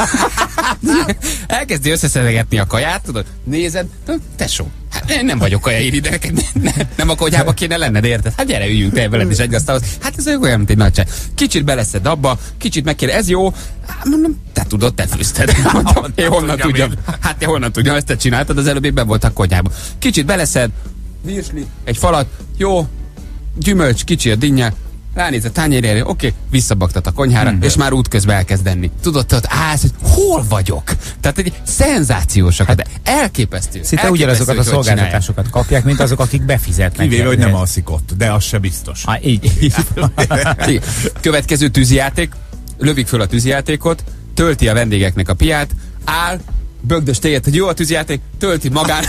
elkezdi összeszedegetni a kaját, tudod, nézed, tesó, hát én nem vagyok kajaíri, de neked ne, nem a konyhába kéne lenned, érted? Hát gyere, üljünk te veled is egy asztalhoz. Hát ez olyan, mint egy nagy csaj. Kicsit beleszed abba, kicsit megkér, ez jó. Hát mondom, te tudod, te főzted. Mondom, én honnan tudjam. Hát én honnan tudjam, ezt te csináltad, az előbb éppen volt a konyhába. Kicsit beleszed, virsli, egy falat, jó, gyümölcs, kicsi a dinnye, ránéz a tányérjére, oké, okay, visszabaktat a konyhára, hmm. és már útközben elkezd enni. Tudod, tudod, állsz, hogy hol vagyok? Tehát egy szenzációsak, hát, de elképesztő.
Szinte ugyanazokat a szolgáltatásokat kapják, mint azok, akik befizetnek.
Kivéve, hogy nem alszik ott, de az se biztos.
Ha, így, így.
Következő tűzijáték, lövik föl a tűzijátékot, tölti a vendégeknek a piát, áll, bögdös téged, hogy jó a tűzijáték, tölti magának,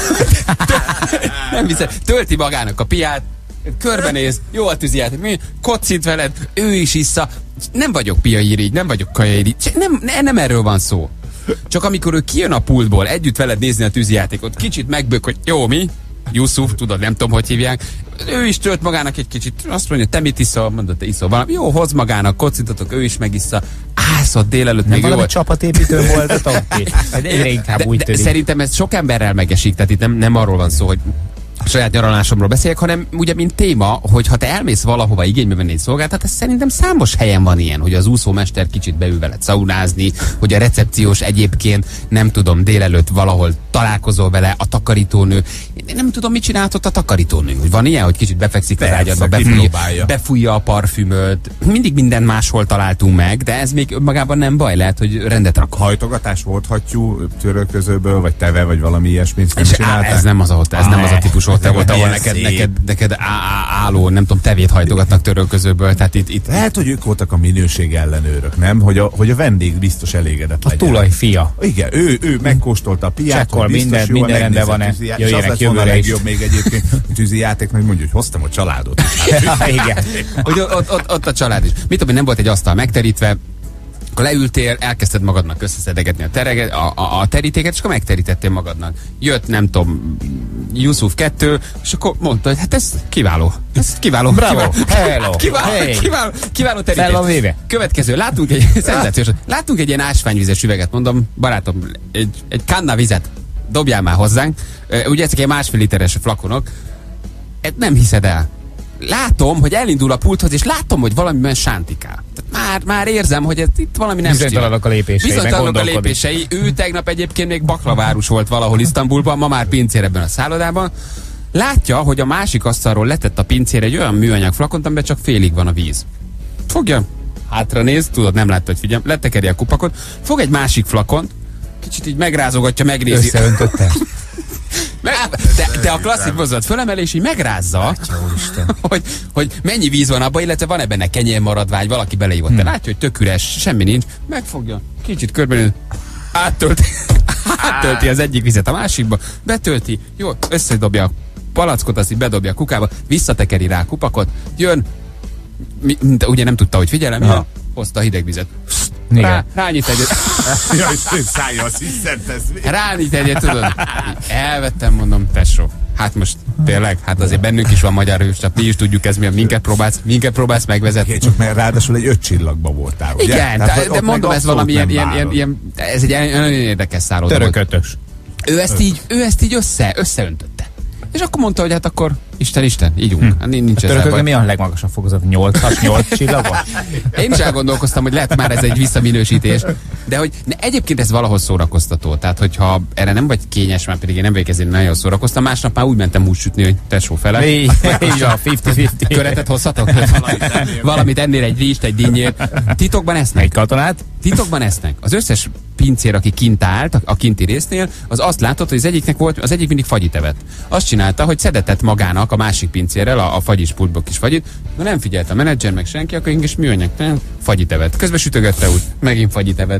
nem hiszem, tölti magának a piát, körbenéz, jó a tűzijáték, mi? Kocint veled, ő is issza. Nem vagyok piairigy, nem vagyok kajairigy, nem, ne, nem erről van szó. Csak amikor ő kijön a pultból, együtt veled nézni a tűzijátékot, kicsit megbök, hogy jó, mi? Yusuf, tudod, nem tudom, hogy hívják. Ő is tölt magának egy kicsit, azt mondja, te mit iszol? Mondod, te iszol valami. Jó, hoz magának, kocintatok, ő is megissza. Állszott délelőtt
nem
még
valami
jó.
Csapatépítő volt, egyre inkább
de,
úgy
de szerintem ez sok emberrel megesik, tehát itt nem, nem arról van szó, hogy a saját nyaralásomról beszéljek, hanem ugye mint téma, hogy ha te elmész valahova igénybe venni egy szolgáltatást, szerintem számos helyen van ilyen, hogy az úszómester kicsit beül veled szaunázni, hogy a recepciós egyébként, nem tudom, délelőtt valahol találkozol vele, a takarítónő. Én nem tudom, mit csinált ott a takarítónő. Hogy van ilyen, hogy kicsit befekszik az ágyadba, befújja, befújja a parfümöt. Mindig minden máshol találtunk meg, de ez még magában nem baj, lehet, hogy rendet rak.
Hajtogatás volt hattyú töröközőből, vagy teve, vagy valami ilyesmit nem csinálták?
Ez nem az a hotel, ez nem az a típus hotel volt, ahol neked, neked, neked á, á, álló, nem tudom, tevét hajtogatnak törölközőből, tehát itt, itt...
Lehet, hogy ők voltak a minőség ellenőrök, nem? Hogy a, hogy a vendég biztos elégedett
a legyen. A tulaj fia.
Igen, ő, ő megkóstolta a piát,
csekkol minden, minden rendben van-e, jöjjenek jövőre is.
Jobb még egyébként a tűzijáték, meg mondja, hogy hoztam a családot.
Igen. Hogy ott, ott, ott a család is. Mit tudom, nem volt egy asztal megterítve, akkor leültél, elkezdted magadnak összeszedegetni a, terege, a, a, a terítéket, és akkor megterítettél magadnak. Jött, nem tudom, Yusuf kettő, és akkor mondta, hogy hát ez kiváló. Ez kiváló.
Bravo.
Kiváló.
Hello.
Kiváló,
hey.
kiváló, kiváló terítés. Következő, látunk egy szenzációs, látunk egy ilyen ásványvizes üveget, mondom, barátom, egy, egy kanna vizet. dobjál már hozzánk. Ugye ezek ilyen másfél literes flakonok. Nem hiszed el. Látom, hogy elindul a pulthoz, és látom, hogy valamiben sántikál. Tehát már, már érzem, hogy ez itt valami nem stimmel.
Bizonytalanok a lépései.
Bizonytalanok a lépései. Ő tegnap egyébként még baklavárus volt valahol Isztambulban, ma már pincér ebben a szállodában. Látja, hogy a másik asztalról letett a pincér egy olyan műanyag flakont, amiben csak félig van a víz. Fogja, hátra néz, tudod, nem látta, hogy figyelj, letekeri a kupakot, fog egy másik flakont, kicsit így megrázogatja, megnézi.
Összeöntötte.
Meg, de, de a klasszik mozzat fölemelés így megrázza, hogy, hogy mennyi víz van abban, illetve van-e benne kenyérmaradvány, valaki beleívott. Hmm. Látja, hogy tök üres, semmi nincs, megfogja, kicsit körbenül, áttölti, áttölti az egyik vizet a másikba, betölti, jó, összedobja a palackot, azt így bedobja a kukába, visszatekeri rá a kupakot, jön, mi, ugye nem tudta, hogy figyelem, ja. Hozta a hideg vizet. Rá, rányít egyet.
Ja, és szállja a sziszentesz.
Rányít egyet, tudod. Elvettem, mondom, tesó. Hát most tényleg, hát azért bennünk is van magyar hős, tehát mi is tudjuk, ez mi, minket próbálsz, minket próbálsz megvezetni.
Igen, csak mert ráadásul egy öt csillagban voltál, ugye?
Igen, tehát, de mondom, ez valami ilyen, ilyen, ilyen, ilyen, ez egy nagyon érdekes szálloda.
Törökötös.
Ő ezt így, ő ezt így össze, összeöntötte. És akkor mondta, hogy hát akkor Isten, Isten, ígyunk. Hm. Nincs
a törökökön mi a legmagasabb fokozat? nyolcas, nyolc csillagon?
Én is elgondolkoztam, hogy lehet már ez egy visszaminősítés. De hogy ne, egyébként ez valahol szórakoztató. Tehát, hogyha erre nem vagy kényes, már pedig én nem vagyok ezért nagyon szórakoztam, másnap már úgy mentem hús sütni, hogy tesó fele.
Így a fifty-fifty.
Köretet hozhatok? Valamit ennél, egy rizst, egy dinnyét. Titokban esznek.
Egy katonát?
Titokban esznek. Az összes pincér, aki kint állt, a kinti résznél, az azt látott, hogy az egyiknek volt, az egyik mindig fagyit evett. Azt csinálta, hogy szedetett magának a másik pincérrel a, a fagyis pultból kis fagyit, de nem figyelt a menedzser, meg senki, akkor inkább műanyag, nem, fagyit evett. Közben sütögette úgy, megint fagyit evett.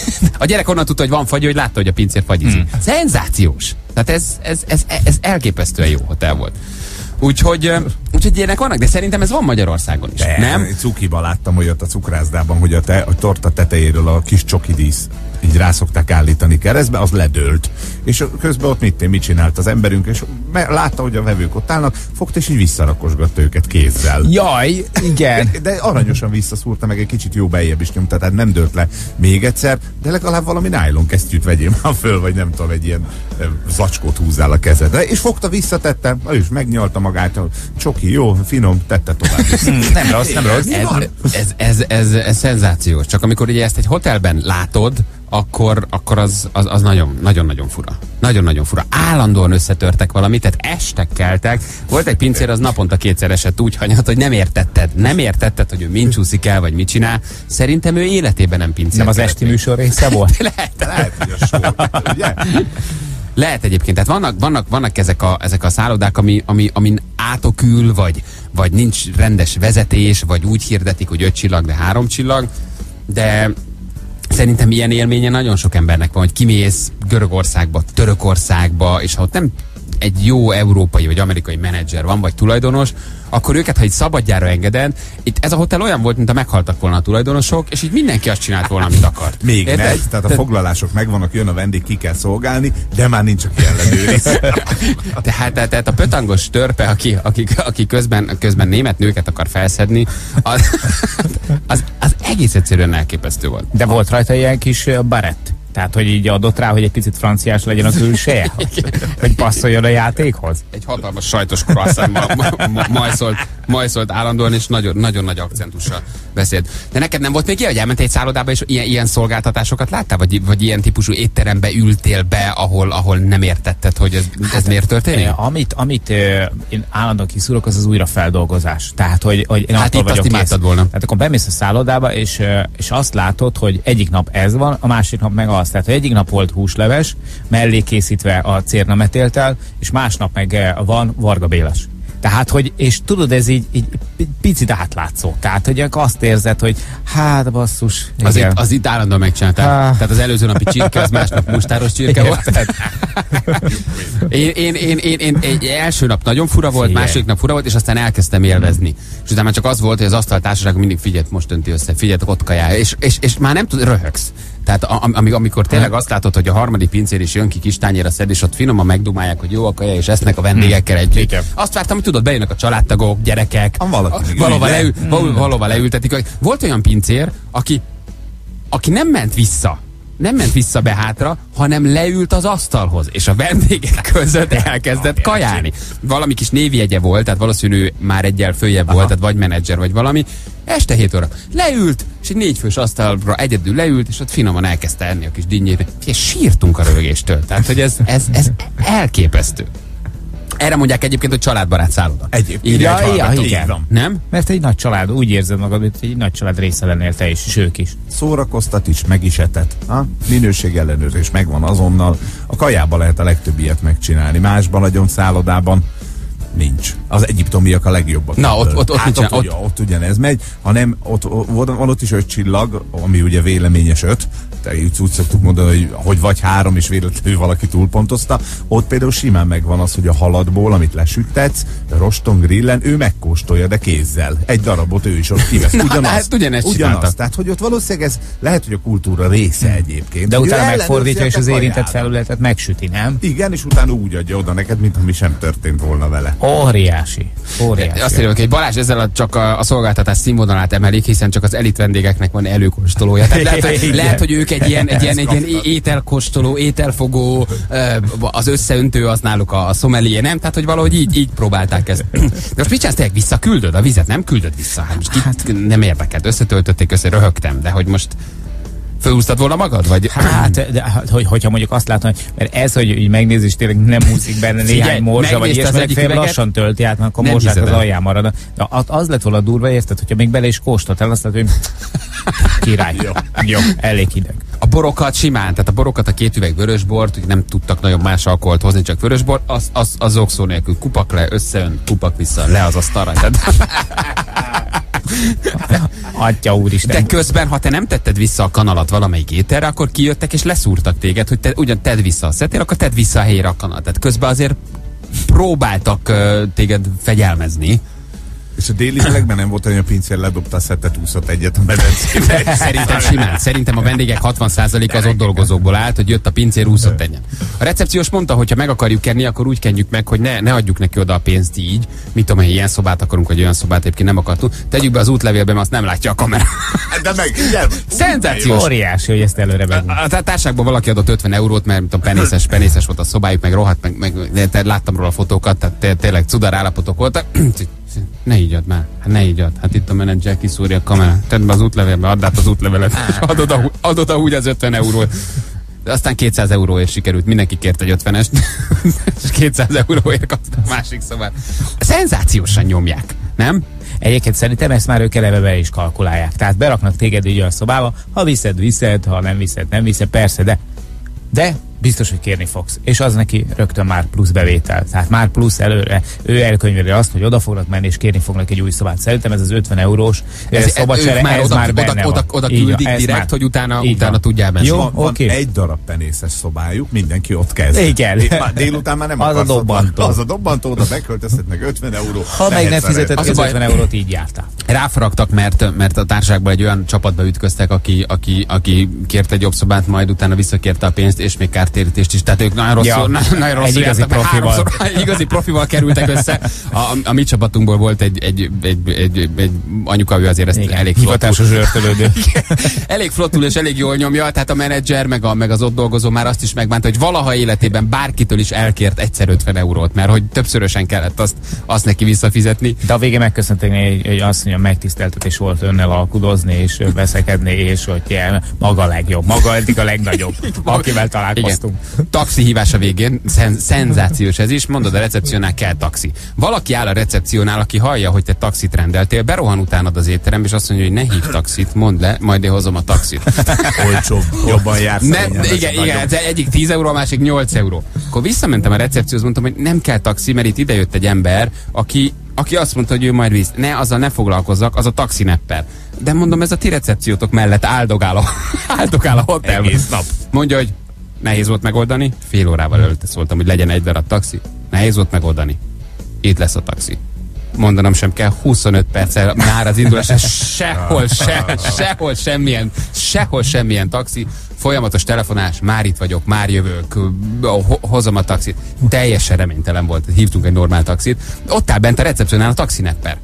A gyerek onnan tudta, hogy van fagy, hogy látta, hogy a pincér fagyizik. Hmm. Szenzációs. Tehát ez, ez, ez, ez elképesztően jó hotel volt. Úgyhogy, úgyhogy ilyenek vannak, de szerintem ez van Magyarországon is,
de,
nem?
Cukiba láttam, hogy ott a cukrászdában, hogy a, te, a torta tetejéről a kis csokidísz így rá szokták állítani keresztbe, az ledőlt. És közben ott mit, mit csinált az emberünk, és látta, hogy a vevők ott állnak, fogta és így visszarakosgatta őket kézzel.
Jaj, igen.
De, de aranyosan visszaszúrta, meg egy kicsit jó bejjebb is nyomta, tehát nem dőlt le még egyszer, de legalább valami nylon kesztyűt vegyél már föl, vagy nem tudom, egy ilyen zacskót húzzál a kezedre. És fogta, visszatette, ő is megnyalta magát, csoki, jó, finom, tette tovább.
Nem rossz, nem rossz.
Ez, ez, ez, ez, ez szenzációs. Csak amikor ugye ezt egy hotelben látod, akkor, akkor az, az, az nagyon, nagyon-nagyon fura. Nagyon-nagyon fura. Állandóan összetörtek valamit, tehát estek, keltek. Volt egy pincér, az naponta kétszer esett úgy hanyat, hogy nem értetted. Nem értetted, hogy ő mind csúszik el, vagy mit csinál. Szerintem ő életében nem pincér.
Nem az esti műsor része volt?
Lehet.
Lehet, hogy a sor, ugye?
Lehet egyébként, tehát vannak, vannak, vannak ezek, a, ezek a szállodák, ami, ami, amin átokül, vagy, vagy nincs rendes vezetés, vagy úgy hirdetik, hogy öt csillag, de három csillag, de szerintem ilyen élménye nagyon sok embernek van, hogy kimész Görögországba, Törökországba, és ha ott nem egy jó európai vagy amerikai menedzser van, vagy tulajdonos, akkor őket, ha itt szabadjára engeded, itt ez a hotel olyan volt, mint a meghaltak volna a tulajdonosok, és így mindenki azt csinált volna, amit akart.
Még Érde? megy, tehát a foglalások megvannak, jön a vendég, ki kell szolgálni, de már nincs, aki ellenőriz.
tehát, tehát a pötangos törpe, aki, aki, aki közben, közben német nőket akar felszedni, az, az, az egész egyszerűen elképesztő volt.
De volt rajta ilyen kis barett. Tehát, hogy így adott rá, hogy egy picit franciás legyen a külseje? Hogy passzoljon a játékhoz?
Egy hatalmas sajtos croissant ma, ma, ma, majszolt, majszolt állandóan, és nagyon, nagyon nagy akcentussal beszélt. De neked nem volt még ilyen, hogy elmentél egy szállodába, és ilyen, ilyen szolgáltatásokat láttál? Vagy, vagy ilyen típusú étterembe ültél be, ahol, ahol nem értetted, hogy ez, ez hát, miért történik?
Amit, amit euh, én állandóan kiszúrok, az az újrafeldolgozás. Tehát, hogy, hogy én
hát itt azt imádtad volna.
Tehát akkor bemész a szállodába, és, és azt látod, hogy egyik nap ez van, a másik nap meg az. Tehát, hogy egyik nap volt húsleves, mellé készítve a cérnametéltel, és másnap meg van Varga Bélas. Tehát, hogy, és tudod, ez így, így picit átlátszó. Tehát, hogy azt érzed, hogy hát basszus.
Az itt, az itt állandóan megcsináltál. Há. Tehát az előző napi csirke, az másnap mustáros csirke igen, volt. én, én, én, én, én, egy első nap nagyon fura volt, igen. Második nap fura volt, és aztán elkezdtem élvezni. És utána csak az volt, hogy az asztaltársaság mindig figyelt, most önti össze, figyeltek, ott kajál. És, és, és már nem tud, röhögsz. Tehát am, amikor tényleg azt látod, hogy a harmadik pincér is jön ki kis tányérra szed, és ott finoman megdumálják, hogy jó a kaja, és esznek a vendégekkel együtt. Hmm. Azt vártam, hogy tudod, bejönnek a családtagok, gyerekek, valóban leül, leül, leültetik. Volt olyan pincér, aki, aki nem ment vissza nem ment vissza be hátra, hanem leült az asztalhoz, és a vendégek között elkezdett kajálni. Valami kis névjegye volt, tehát valószínű már egyel följebb volt, tehát vagy menedzser, vagy valami. Este hét óra. Leült, és egy négyfős asztalra egyedül leült, és ott finoman elkezdte enni a kis dinnyét. És sírtunk a röhögéstől. Tehát, hogy ez, ez, ez elképesztő. Erre mondják egyébként, hogy családbarát szálloda.
Egyébként.
Ja, ja, igen.
Nem?
Mert egy nagy család, úgy érzed magad, hogy egy nagy család része lennél te is, és ők is.
Szórakoztat is, meg is etet. Ha? Minőség ellenőrzés megvan azonnal. A kajában lehet a legtöbb ilyet megcsinálni. Másban nagyon szállodában nincs. Az egyiptomiak a legjobbak.
Na, ott, ott, ott,
hát
nincsen,
ott, ott, ott ugyanez megy, hanem ott, ott, van ott is öt csillag, ami ugye véleményes öt, de úgy, úgy szoktuk mondani, hogy, hogy vagy három, és véletlenül valaki túlpontozta. Ott például simán megvan az, hogy a haladból, amit lesüttetsz, roston grillen, ő megkóstolja, de kézzel. Egy darabot ő is ott kivesz. Ugyanaz.
Hát ugyanezt
ugyanaz. Tehát, hogy ott valószínűleg ez lehet, hogy a kultúra része egyébként.
De
hogy
utána
ő
megfordítja, és az
ellenőrzi a
érintett
kajádat.
felületet megsüti, nem?
Igen, és utána úgy adja oda neked, mint ami sem történt volna vele.
Óriási. Óriási.
Azt írjuk, hogy Balázs ezzel a, csak a, a szolgáltatás színvonalát emelik, hiszen csak az elit vendégeknek van előkóstolója. Tehát lehet, hogy, lehet, hogy ők egy ilyen, egy ilyen, egy ilyen ételkóstoló, ételfogó, az összeöntő az náluk a, a sommelier, nem? Tehát, hogy valahogy így, így próbálták ezt. De most mit csinálsz, tényleg visszaküldöd a vizet? Nem küldöd vissza? Hát most itt nem érdekelt, összetöltötték, össze röhögtem, de hogy most fölhúztad volna magad? Vagy?
Hát, de, hogy, hogyha mondjuk azt látom, hogy mert ez, hogy így megnéz, és tényleg nem húzik benne néhány morzsa, vagy ilyesmi, fél lassan tölti át, akkor a morzsák az alján marad. De az lett volna durva, érted, hogyha még bele is kóstolt el, azt mondta, hogy király. Jó, jó, elég hideg.
A borokat simán, tehát a borokat, a két üveg vörösbort, ugye nem tudtak nagyon más alkoholt hozni, csak vörösbor, az, az, az zokszó nélkül kupak le, összeön, kupak vissza, le az asztalra.
Atya úristen.
De közben, ha te nem tetted vissza a kanalat valamelyik ételre, akkor kijöttek és leszúrtak téged, hogy te ugyan tedd vissza a szetér, akkor tedd vissza a helyére a kanalat. Tehát közben azért próbáltak uh, téged fegyelmezni.
És a déli melegben nem volt olyan, hogy a pincér ledobta a szettet, úszott egyet a medencébe.
Szerintem simán. Szerintem a vendégek hatvan százaléka az ott dolgozókból állt, hogy jött a pincér, úszott egyet. A recepciós mondta, hogy ha meg akarjuk kenni, akkor úgy kenjük meg, hogy ne, ne adjuk neki oda a pénzt így. Mit tudom, hogy ilyen szobát akarunk, vagy olyan szobát, egyébként nem akartunk. Tegyük be az útlevélbe, mert azt nem látja a kamera.
De meg, igen.
Szenzációs.
Óriási, hogy ezt előre vegyünk.
A, a társágban valaki adott ötven eurót, mert tudom, penészes, penészes volt a szobájuk, meg rohadt, meg, meg de láttam róla a fotókat, tehát tényleg cudar állapotok voltak. Ne így add már, hát ne így add. Hát itt a menedzser kiszúrja a kamerát. Tedd be az útlevélbe, add át az útlevelet, és adod, a, adod a úgy az ötven eurót. De aztán kétszáz euróért sikerült, mindenki kért egy ötvenest, és kétszáz euróért kapta a másik szobát. Szenzációsan nyomják, nem?
Egyébként szerintem ezt már ők eleve be is kalkulálják. Tehát beraknak téged így a szobába, ha viszed, viszed, ha nem viszed, nem viszed, persze, de de biztos, hogy kérni fogsz. És az neki rögtön már plusz bevétel. Tehát már plusz előre. Ő elkönyveli azt, hogy oda fognak menni, és kérni fognak egy új szobát. Szerintem ez az ötven eurós ez, szobacsere,
már
ez
oda,
már benne
oda,
van.
Oda, oda küldik
van,
direkt,
már,
hogy utána, utána tudjál menni.
Jó, van, van
okay.
egy darab penészes szobájuk, mindenki ott kezd.
Igen.
Délután már nem
az a dobbantó.
Az a dobbantó, oda beköltöztet meg ötven euró.
Ha meg nem fizetett az, az
baj,
ötven eurót, így jártál.
Ráfaragtak, mert, mert a társaságban egy olyan csapatba ütköztek, aki, aki, aki kért egy jobb szobát, majd utána visszakérte a pénzt, és még kártérítést is. Tehát ők nagyon rosszul, ja, nagyon rosszul
igazi
jártak,
profival.
igazi profival kerültek össze. A, a, a mi csapatunkból volt egy, egy, egy, egy, egy anyuka, ő azért ezt igen, elég
hivatásos zsörtölődő.
Elég flottul és elég jól nyomja, tehát a menedzser, meg, a, meg az ott dolgozó már azt is megbánta, hogy valaha életében bárkitől is elkért egyszer ötven eurót, mert hogy többszörösen kellett azt, azt neki visszafizetni.
De a végén megköszönték, hogy azt mondja, megtiszteltetés volt önnel alkudozni, és veszekedni, és hogy ilyen, maga a legjobb, maga eddig a legnagyobb, akivel találkoztunk.
Igen. Taxi hívás a végén, szen, szenzációs ez is, mondod a recepciónál kell taxi. Valaki áll a recepciónál, aki hallja, hogy te taxit rendeltél, berohan utánad az étterembe, és azt mondja, hogy ne hív taxit, mondd le, majd én hozom a taxit.
Olcsóbb, jobban jársz.
Nem, igen, igen, egyik tíz euró, a másik nyolc euró. Akkor visszamentem a recepcióhoz, mondtam, hogy nem kell taxi, mert itt idejött egy ember, aki aki azt mondta, hogy ő majd visz. Ne, azzal ne foglalkozzak, az a taxinepper. De mondom, ez a ti recepciótok mellett áldogál a, áldogál a hotelben.
Egész nap.
Mondja, hogy nehéz volt megoldani. Fél órával előtte szóltam, hogy legyen egy darab taxi. Nehéz volt megoldani. Itt lesz a taxi. Mondanom sem kell, huszonöt perccel már az indulás, sehol, se, sehol semmilyen, sehol semmilyen taxi, folyamatos telefonás, már itt vagyok, már jövök, hozom a taxit. Teljesen reménytelen volt, hívtunk egy normál taxit. Ott áll bent a recepciónál a taxinepper.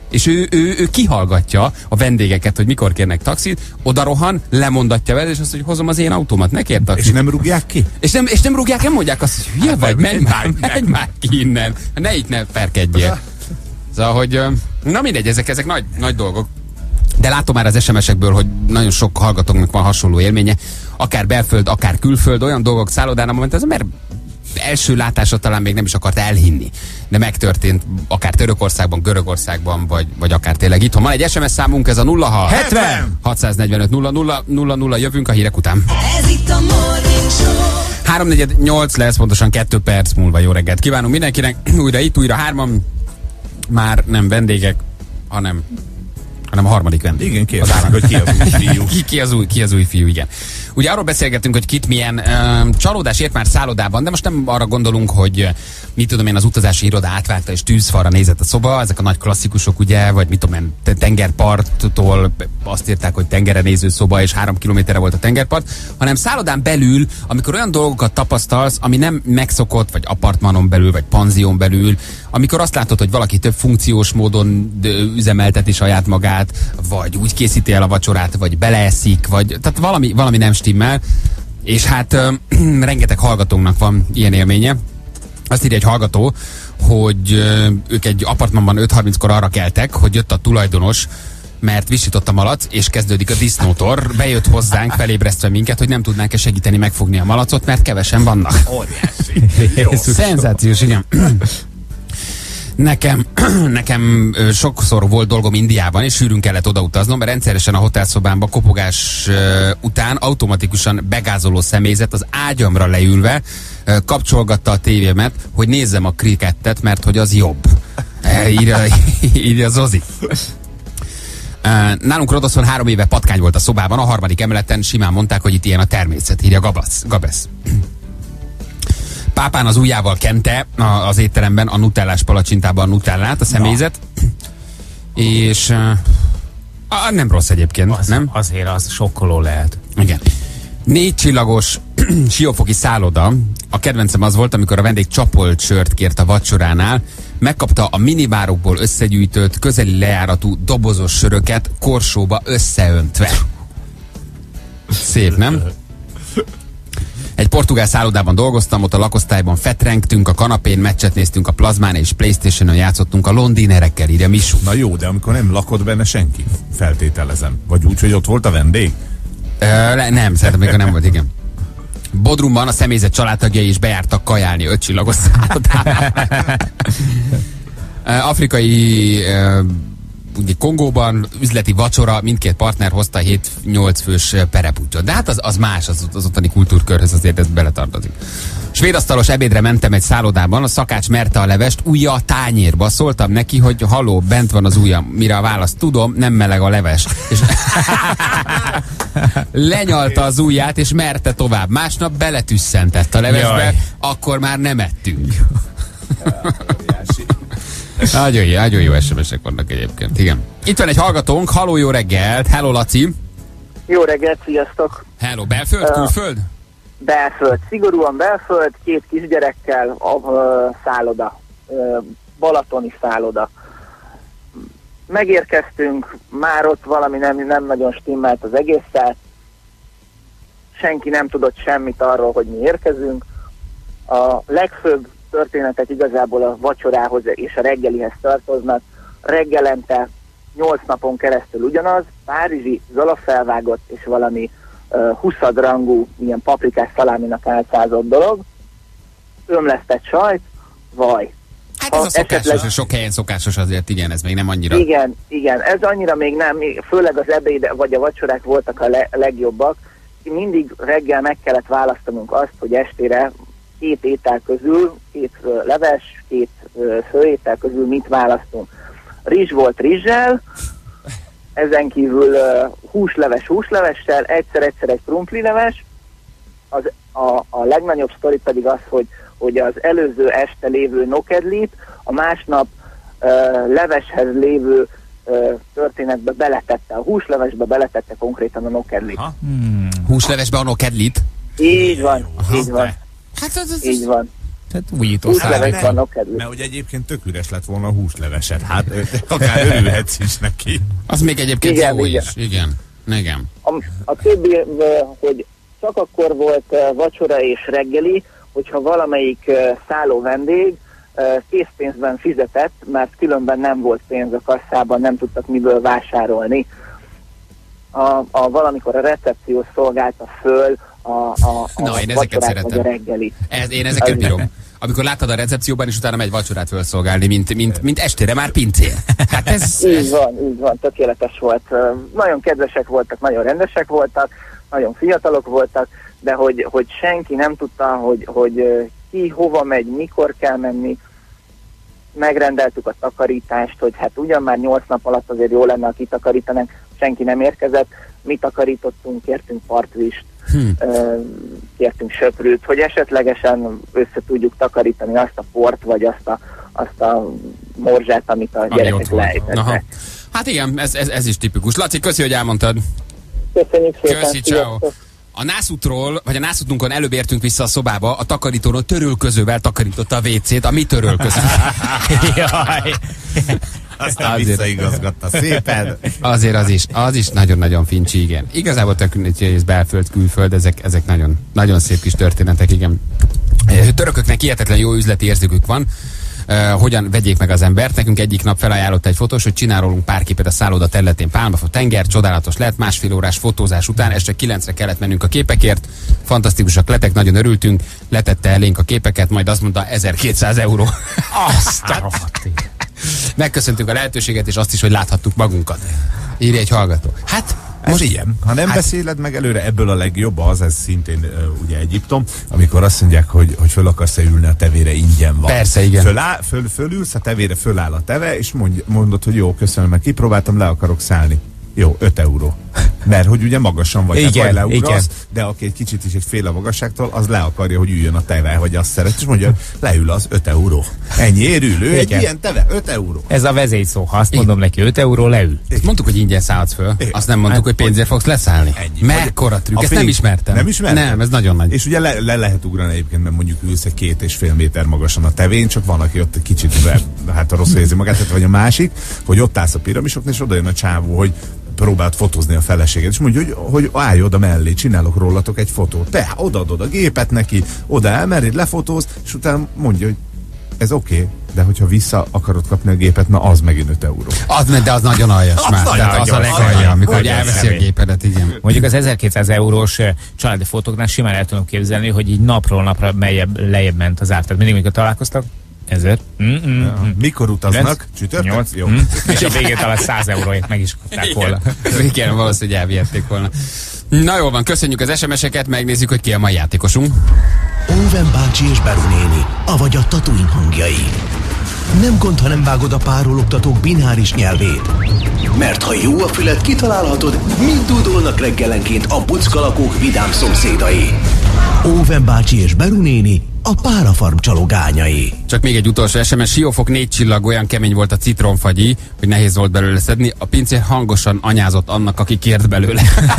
És ő, ő, ő kihallgatja a vendégeket, hogy mikor kérnek taxit, oda rohan, lemondatja vele, és azt, hogy hozom az én autómat, ne kér taxit.
És nem rúgják ki?
És nem, és nem rúgják, nem mondják azt, hogy hülye vagy, menj már, menj már ki innen. Ne itt ne perkedjél. Szóval, hogy na mindegy, ezek, ezek nagy, nagy dolgok. De látom már az es em es-ekből, hogy nagyon sok hallgatóknak van hasonló élménye, akár belföld, akár külföld, olyan dolgok szállodán, moment ez, mert első látásra talán még nem is akart elhinni, de megtörtént akár Törökországban, Görögországban, vagy, vagy akár tényleg itthon. Van egy es em es számunk, ez a nulla hat
hetven
hatszáznegyvenöt nulla nulla nulla nulla, jövünk a hírek után.
Ez itt a Morning Show.
háromnegyed nyolc lesz, pontosan kettő perc múlva. Jó reggelt kívánunk mindenkinek, újra itt, újra hárman, már nem vendégek, hanem hanem a harmadik vendég.
Igen, kérdezik, hogy ki az új fiú.
ki, ki, az új, ki az új fiú, igen. Ugye arról beszélgettünk, hogy kit milyen uh, csalódás ért már szállodában, de most nem arra gondolunk, hogy mit tudom én, az utazási iroda átválta és tűzfalra nézett a szoba, ezek a nagy klasszikusok, ugye, vagy mit tudom én, tengerparttól azt írták, hogy tengerre néző szoba, és három kilométerre volt a tengerpart, hanem szállodán belül, amikor olyan dolgokat tapasztalsz, ami nem megszokott, vagy apartmanon belül, vagy panzión belül, amikor azt látod, hogy valaki több funkciós módon üzemelteti saját magát, vagy úgy készíti el a vacsorát, vagy beleeszik, vagy tehát valami, valami nem stimmel, és hát ö, rengeteg hallgatónknak van ilyen élménye. Azt írja egy hallgató, hogy ö, ők egy apartmanban öt harminckor arra keltek, hogy jött a tulajdonos, mert visított a malac, és kezdődik a disznótor. Bejött hozzánk, felébresztve minket, hogy nem tudnánk-e segíteni megfogni a malacot, mert kevesen vannak.
Óriási.
Szenzációs, igen. Nekem, nekem ö, sokszor volt dolgom Indiában, és sűrűn kellett odautaznom, mert rendszeresen a hotelszobámba kopogás ö, után automatikusan begázoló személyzet az ágyamra leülve ö, kapcsolgatta a tévémet, hogy nézzem a krikettet, mert hogy az jobb. E, írja, írja Zozi. Nálunk Rodoszon három éve patkány volt a szobában, a harmadik emeleten simán mondták, hogy itt ilyen a természet, írja Gabasz, Gabesz. Pápán az ujjával kente az étteremben a nutellás palacsintában a nutellát, a személyzet. Na. És uh, nem rossz egyébként,
az,
nem?
Azért az sokkoló lehet.
Igen. Négy csillagos siófoki szálloda. A kedvencem az volt, amikor a vendég csapolt sört kért a vacsoránál, megkapta a minibárokból összegyűjtött, közeli lejáratú dobozos söröket korsóba összeöntve. Szép, nem? Egy portugál szállodában dolgoztam, ott a lakosztályban fetrengtünk, a kanapén meccset néztünk, a plazmán és PlayStation-on játszottunk a londinerekkel, írja Misu.
Na jó, de amikor nem lakott benne senki, feltételezem. Vagy úgy, hogy ott volt a vendég?
Ö, le, nem, szerintem még nem volt, igen. Bodrumban a személyzet családtagjai is bejártak kajálni öt csillagos szállodában. Afrikai uh, ugye Kongóban üzleti vacsora, mindkét partner hozta hét-nyolc fős pereputyot. De hát az, az más, az, az ottani kultúrkörhöz azért ez beletartozik. Svédasztalos ebédre mentem egy szállodában, a szakács merte a levest, ujja a tányérba. Szóltam neki, hogy halló, bent van az ujjam. Mire a válasz, tudom, nem meleg a leves. És lenyalta az ujját, és merte tovább. Másnap beletüsszentett a levesbe, jaj, akkor már nem ettünk. Nagyon jó, nagyon jó es em es-ek vannak egyébként, igen. Itt van egy hallgatónk, halló, jó reggelt, hello Laci.
Jó reggelt, sziasztok.
Hello, belföld, uh, külföld?
Belföld, szigorúan belföld, két kisgyerekkel, a uh, szálloda, uh, balatoni szálloda. Megérkeztünk, már ott valami nem, nem nagyon stimmelt az egésszel, senki nem tudott semmit arról, hogy mi érkezünk. A legfőbb történetek igazából a vacsorához és a reggelihez tartoznak. Reggelente nyolc napon keresztül ugyanaz, párizsi, zalafelvágott és valami uh, huszadrangú, ilyen paprikás szaláminak álcázott dolog, ömlesztett sajt, vaj.
Hát ez a, a szokásos, esetleg... sok helyen szokásos azért, igen, ez még nem annyira.
Igen, igen, ez annyira még nem, főleg az ebéd vagy a vacsorák voltak a le- legjobbak. Mindig reggel meg kellett választanunk azt, hogy estére két étel közül, két uh, leves, két uh, főétel közül mit választunk. Rizs volt rizssel, ezen kívül uh, húsleves húslevessel, egyszer-egyszer egy krumplileves. Az, a, a legnagyobb sztori pedig az, hogy, hogy az előző este lévő nokedlit a másnap uh, leveshez lévő uh, történetbe beletette, a húslevesbe beletette konkrétan a nokedlit.
Hmm. Húslevesbe a nokedlit?
Így van, aha, így van.
Hát az, az,
így van.
Tehát újítószál.
Húsleves vannak kedves.
Mert hogy egyébként tök üres lett volna a húsleveset. Hát akár örülhetsz is neki.
Az még egyébként
Igen,
jó
igen.
is. Igen. Igen.
A, a többi, hogy csak akkor volt uh, vacsora és reggeli, hogyha valamelyik uh, szálló vendég uh, készpénzben fizetett, mert különben nem volt pénz a kasszában, nem tudtak miből vásárolni. A, a valamikor a recepció szolgálta föl a, a, a
Na, én ezeket
vacsorát
szeretem.
vagy a reggeli.
Ez, én ezeket bírom. Amikor láttad a recepcióban, és utána megy vacsorát felszolgálni, mint, mint, mint estére már pincér. Hát ez...
Így
ez...
van, így van, tökéletes volt. Uh, Nagyon kedvesek voltak, nagyon rendesek voltak, nagyon fiatalok voltak, de hogy, hogy senki nem tudta, hogy, hogy uh, ki hova megy, mikor kell menni. Megrendeltük a takarítást, hogy hát ugyan már nyolc nap alatt azért jó lenne, ha kitakarítanak, senki nem érkezett. Mi takarítottunk, kértünk partvist, hm. kértünk söprűt, hogy esetlegesen össze tudjuk takarítani azt a port, vagy azt a, azt a morzsát, amit a
Ami
gyerekek lejtettek.
Hát igen, ez, ez, ez is tipikus. Laci, köszi, hogy elmondtad.
Köszönjük szépen.
Köszi, ciao. A nászútról, vagy a nászútunkon előbb értünk vissza a szobába, a takarítóról törölközővel takarította a vécét, a mi törölközőnk.
Jaj.
Aztán visszaigazgatta szépen.
Azért az is, az is nagyon-nagyon fincsi, igen. Igazából tök, ez belföld, külföld, ezek, ezek nagyon, nagyon szép kis történetek, igen. Törököknek hihetetlen jó üzleti érzékük van. Uh, hogyan vegyék meg az embert. Nekünk egyik nap felajánlotta egy fotós, hogy csinálunk pár képet a szálloda területén, Pálmafa tenger, csodálatos lett, másfél órás fotózás után este kilencre kellett mennünk a képekért, fantasztikusak lettek, nagyon örültünk, letette elénk a képeket, majd azt mondta ezerkétszáz euró. Azt a megköszöntük a lehetőséget, és azt is, hogy láthattuk magunkat. Írja egy hallgató. Hát,
most ilyen. Ha nem hát, beszéled meg előre, ebből a legjobb az, ez szintén uh, ugye Egyiptom, amikor azt mondják, hogy, hogy föl akarsz-e ülni a tevére, ingyen van.
Persze, igen.
Föláll, föl, fölülsz a tevére, föláll a teve, és mondj, mondod, hogy jó, köszönöm, mert kipróbáltam, le akarok szállni. Jó, öt euró. Mert hogy ugye magasan vagy,
igen,
hát vagy leugrasz,
igen.
de aki egy kicsit is egy fél a magasságtól, az le akarja, hogy üljön a teve, vagy azt szeret, és mondja, leül az öt euró. Ennyi érülő, egy ilyen teve, öt euró.
Ez a vezényszó, ha azt mondom neki, öt euró, leül.
Mondtuk, hogy ingyen szállsz föl, azt nem mondtuk, hogy pénzért fogsz leszállni. Mekkora trükk, ezt nem ismertem.
Nem ismertem?
Nem, ez nagyon nagy.
És ugye le, le lehet ugrani egyébként, mert mondjuk ülsz egy két és fél méter magasan a tevén, csak van, aki ott egy kicsit, hát a rossz érzi magát, vagy a másik, hogy ott állsz a piramisoknál, és oda jön a csávó, hogy próbált fotózni a feleséget, és mondja, hogy, hogy állj oda mellé, csinálok rólatok egy fotót. Te odaadod a gépet neki, oda elmered, lefotóz, és utána mondja, hogy ez oké, okay, de hogyha vissza akarod kapni a gépet, na az megint öt euró.
Az, de az nagyon aljas
az
már.
Nagyon,
az a legalja, amikor hogy elveszi a gépedet, igen.
Mondjuk az ezerkétszáz eurós családi fotóknál simán el tudom képzelni, hogy így napról napra meljebb, lejjebb ment az ár. Tehát mindig, amikor találkoztak, ezer. Mm, mm,
ja.
mm.
Mikor utaznak? Csütörtök?
nyolc.
Jó.
Mm. És a végén talán száz euróért meg is kapták volna.
Igen, valószínűleg elvihették volna. Na jól van, köszönjük az es em es-eket, megnézzük, hogy ki a mai játékosunk.
Óven bácsi és Beru néni, avagy a Tatooine hangjai. Nem gond, ha nem vágod a párologtatók bináris nyelvét. Mert ha jó a füled, kitalálhatod, mit dúdolnak reggelenként a buckalakók vidám szomszédai. Óven bácsi és Beru néni, a párafarm csalogányai.
Csak még egy utolsó es em es, Siófok négy csillag, olyan kemény volt a citromfagyi, hogy nehéz volt belőle szedni. A pincér hangosan anyázott annak, aki kért belőle.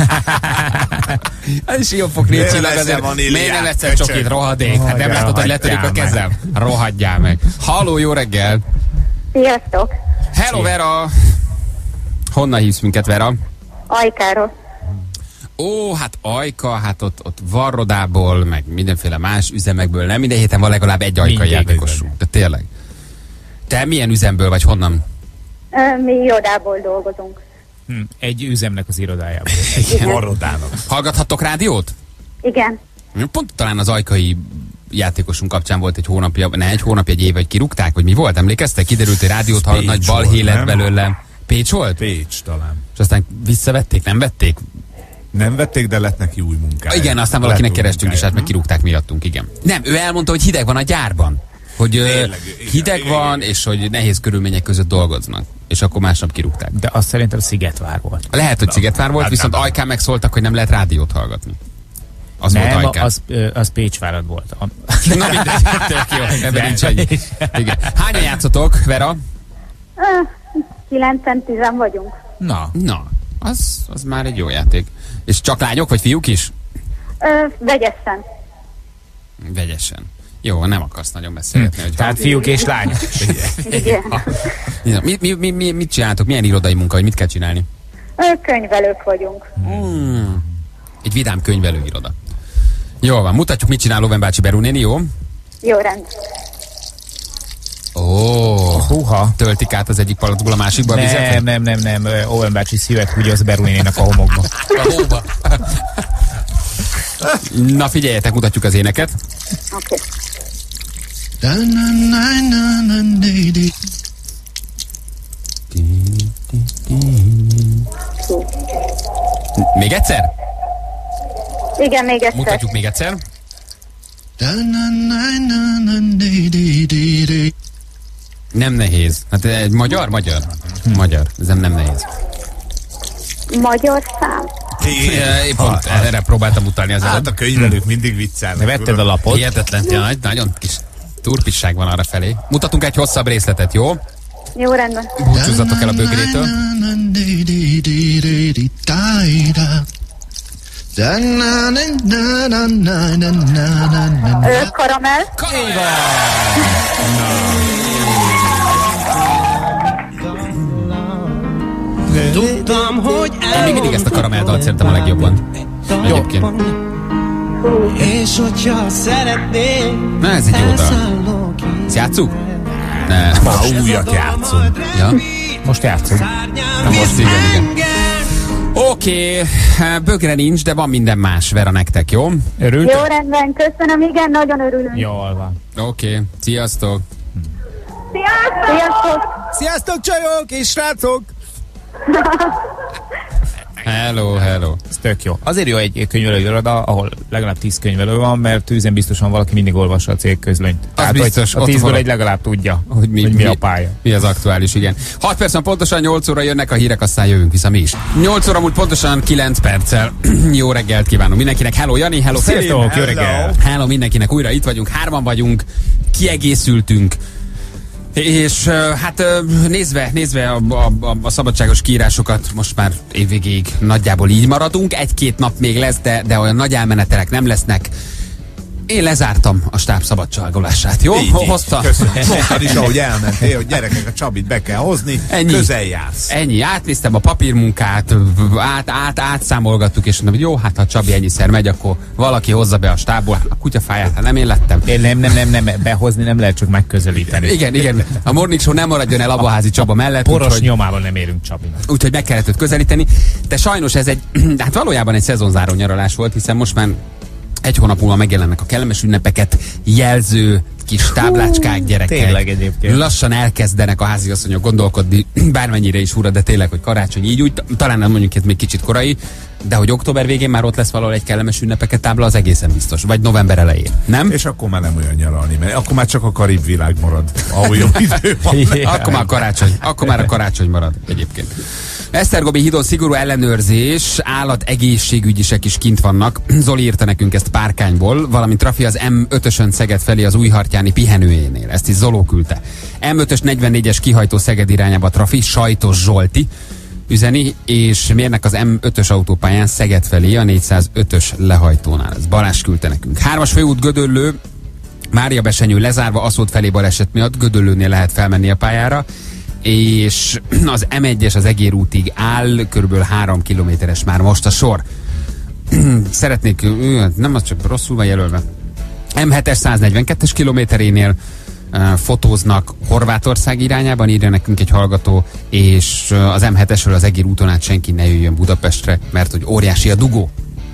A Siófok négy csillag azért, miért nem egyszer csokit, rohadék? Hát nem látod, hogy letörik a kezem? Rohadjál meg. Halló, jó reggel!
Sziasztok!
Hello, Vera! Honnan hívsz minket, Vera?
Ajkáról.
Ó, hát Ajka, hát ott, ott Varrodából, meg mindenféle más üzemekből, nem minden héten van legalább egy ajkai játékosunk. De tényleg. Te milyen üzemből vagy, honnan?
Mi irodából dolgozunk.
Hm, egy üzemnek az irodájában.
Igen.
Varrodának.
Hallgathattok rádiót?
Igen.
Pont talán az ajkai játékosunk kapcsán volt egy hónapja, ne egy hónapja, egy év, vagy kirúgták, vagy mi volt? Emlékeztek? Kiderült, hogy rádiót hallott, nagy balhé lett belőle. Pécs volt?
Pécs talán.
És aztán visszavették, nem vették?
Nem vették, de lett neki új munkája.
Igen, aztán valakinek kerestünk is, hát meg kirúgták miattunk, igen. Nem, ő elmondta, hogy hideg van a gyárban. Hogy Tényleg, hideg igen, van, igen. És hogy nehéz körülmények között dolgoznak. És akkor másnap kirúgták.
De azt szerintem Szigetvár volt.
Lehet, hogy Szigetvár volt, viszont Ajkán megszóltak, hogy nem lehet rádiót hallgatni. Az
nem,
volt Ajkán.
Az, az Pécsvárad volt. A...
Na mindegy, tök jó, ebben nincs egy. Igen. Hányan játszotok, Vera?
Kilencen, tizen vagyunk.
Na. Na, az, az már egy jó játék. És csak lányok, vagy fiúk is?
Ö, vegyesen.
Vegyesen. Jó, nem akarsz nagyon beszélgetni. Hm.
Tehát fiúk és lányok.
Igen.
Ja, mi, mi, mi, mi, mit csináltok? Milyen irodai munka, vagy mit kell csinálni?
Könyvelők vagyunk.
Hmm. Egy vidám könyvelőiroda. Jól van, mutatjuk, mit csinál Owen bácsi Beru néni, jó?
Jó, rend.
Ó, oh, húha, töltik át az egyik palacból a másikba a vizet?
Nem, nem, nem, nem, Owen bácsi szívet húgyoz Beru néninek a homokba.
A hóba. Na figyeljetek, mutatjuk az éneket.
Oké.
Még egyszer?
Igen, még egyszer.
Mutatjuk még egyszer. Nem nehéz. Hát egy magyar? Magyar. Magyar. Ez nem, nem nehéz.
Magyar szám.
Én pont ha, erre próbáltam utalni az előbb.
Hát a könyvelők mindig viccelnek.
Vetted a lapot?
Hihetetlen, ja, nagyon kis turpisság van arra felé. Mutatunk egy hosszabb részletet, jó?
Jó, rendben.
Búcsúzzatok el a bögrétől.
Ö, karamell.
Tudtam, hogy
Én még mindig ezt a karamelldalt szeretem a legjobban. Egyébként.
És hogyha szeretnél,
Na, ez egy jó dal. Ezt játsszuk? Ne.
Ma újat játszunk.
Ja?
Most játszunk.
Na most igen, igen. Oké, okay. Bögre nincs, de van minden más, Vera, nektek, jó?
Örültek?
Jó, rendben, köszönöm, igen, nagyon örülünk.
Jól van.
Oké, okay. Sziasztok!
Sziasztok! Sziasztok!
Sziasztok, csajok és srácok!
Hello, hello.
Ez tök jó. Azért jó egy könyvelőiroda, ahol legalább tíz könyvelő van, mert tűzen biztosan valaki mindig olvassa a cégközlönyt. Tehát,
biztos,
hogy a tízből egy legalább tudja, hogy mi, hogy mi, mi a pálya.
Mi az aktuális, igen. hat percen pontosan nyolc óra jönnek a hírek, aztán jövünk vissza mi is. nyolc óra múlt pontosan kilenc perccel. Jó reggelt kívánunk mindenkinek. Hello Jani, hello Feri.
Sziasztok, jó reggel.
Hello mindenkinek, újra itt vagyunk, hárman vagyunk, kiegészültünk. És hát nézve, nézve a, a, a szabadságos kiírásokat, most már évvégéig nagyjából így maradunk. Egy-két nap még lesz, de, de olyan nagy elmenetelek nem lesznek. Én lezártam a stáb szabadságolását, jó?
Így,
Hozta.
Köszönöm. Mondtad is, ahogy elmentél, hogy gyerekek, a Csabit be kell hozni, ennyi, közel jársz.
Ennyi, átnéztem a papírmunkát, át, át, átszámolgattuk, és mondom, hogy jó, hát ha Csabi ennyiszer megy, akkor valaki hozza be a stábból. A kutyafáját, hát nem én lettem.
Én nem, nem, nem, nem, behozni nem lehet, csak megközelíteni.
Igen, igen. A Morning Show nem maradjon el Abaházi Csaba mellett.
Poros úgy, nyomában nem érünk Csabinak.
Úgyhogy meg kellett őt közelíteni. De sajnos ez egy, hát valójában egy szezonzáró nyaralás volt, hiszen most már egy hónap múlva megjelennek a kellemes ünnepeket jelző kis táblácskák, gyerekek.
Tényleg egyébként.
Lassan elkezdenek a háziasszonyok gondolkodni, bármennyire is fura, de tényleg, hogy karácsony így úgy, talán nem mondjuk ez még kicsit korai, de hogy október végén már ott lesz valahol egy kellemes ünnepeket tábla, az egészen biztos. Vagy november elején, nem?
És akkor már nem olyan nyaralni, mert akkor már csak a karib világ marad, ahol jobb idő van.
Yeah. Akkor már a karácsony, akkor már a karácsony marad egyébként. Esztergomi hídon szigorú ellenőrzés, állategészségügyisek is kint vannak. Zoli írta nekünk ezt Párkányból, valamint Trafi az em ötösön Szeged felé az Újhartyáni pihenőjénél. Ezt is Zoló küldte. em ötös negyvennégyes kihajtó Szeged irányába Trafi, Sajtos Zsolti üzeni, és mérnek az em ötös autópályán Szeged felé a négyszázötös lehajtónál. Ez Balázs küldte nekünk. Hármas főút Gödöllő, Mária Besenyő lezárva, Aszód felé baleset miatt, Gödöllőnél lehet felmenni a pályára, és az em egyes az Egér útig áll, körülbelül három kilométeres már most a sor. Szeretnék, nem az csak rosszul van jelölve. em hetes száznegyvenkettes kilométerénél uh, fotóznak Horvátország irányában, írja nekünk egy hallgató, és uh, az em hetesről az Egér úton át senki ne jöjjön Budapestre, mert hogy óriási a dugó.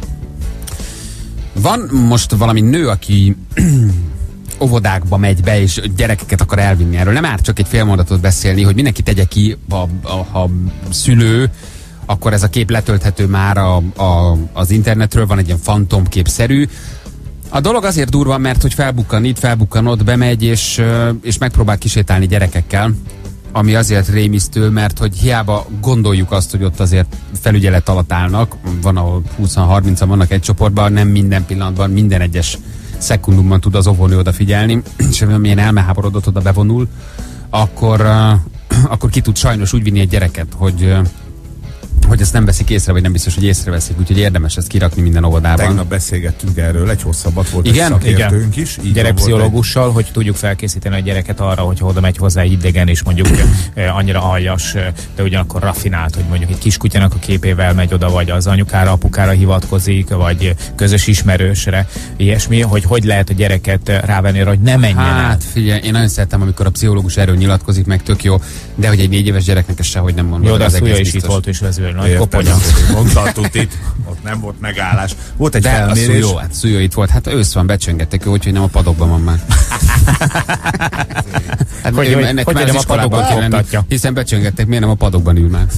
Van most valami nő, aki óvodákba megy be, és gyerekeket akar elvinni. Erről nem árt csak egy fél mondatot beszélni, hogy mindenki tegye ki, ha a, a szülő, akkor ez a kép letölthető már a, a, az internetről, van egy ilyen fantomképszerű. A dolog azért durva, mert hogy felbukkan itt, felbukkan ott, bemegy, és, és megpróbál kisétálni gyerekekkel, ami azért rémisztő, mert hogy hiába gondoljuk azt, hogy ott azért felügyelet alatt állnak, van ahol húsz-harmincan vannak egy csoportban, nem minden pillanatban, minden egyes szekundumban tud az óvónő odafigyelni, és amilyen elmeháborodott oda bevonul, akkor, uh, akkor ki tud sajnos úgy vinni egy gyereket, hogy, uh, hogy ezt nem veszik észre, vagy nem biztos, hogy észreveszik, úgyhogy érdemes ezt kirakni minden óvodában.
Tegnap beszélgettünk erről, egy hosszabbat volt
igen?
egy szakértőnk is.
Gyerekpszichológussal, egy... hogy tudjuk felkészíteni a gyereket arra, hogy oda megy hozzá egy idegen, és mondjuk annyira aljas, de ugyanakkor raffinált, hogy mondjuk egy kiskutyának a képével megy oda, vagy az anyukára, apukára hivatkozik, vagy közös ismerősre, ilyesmi, hogy hogy lehet a gyereket rávenni arra, hogy ne menjen
hát,
el.
Hát figyelj, én nagyon szeretem, amikor a pszichológus erről nyilatkozik, meg tök jó, de hogy egy négy éves gyereknek ez sehogy nem mondom.
Jó, de a Szúja is itt volt, és vezőr, nagy koponya.
Mondta tutit, ott nem volt megállás. Volt egy
de
felmérés.
Jó, hát Szúja itt volt, hát ősz van, becsöngettek ő, úgyhogy nem a padokban van már. hát
hogy, hogy, ennek hogy már az iskolában kell lenni,
hiszen becsöngettek, miért nem a padokban ül már?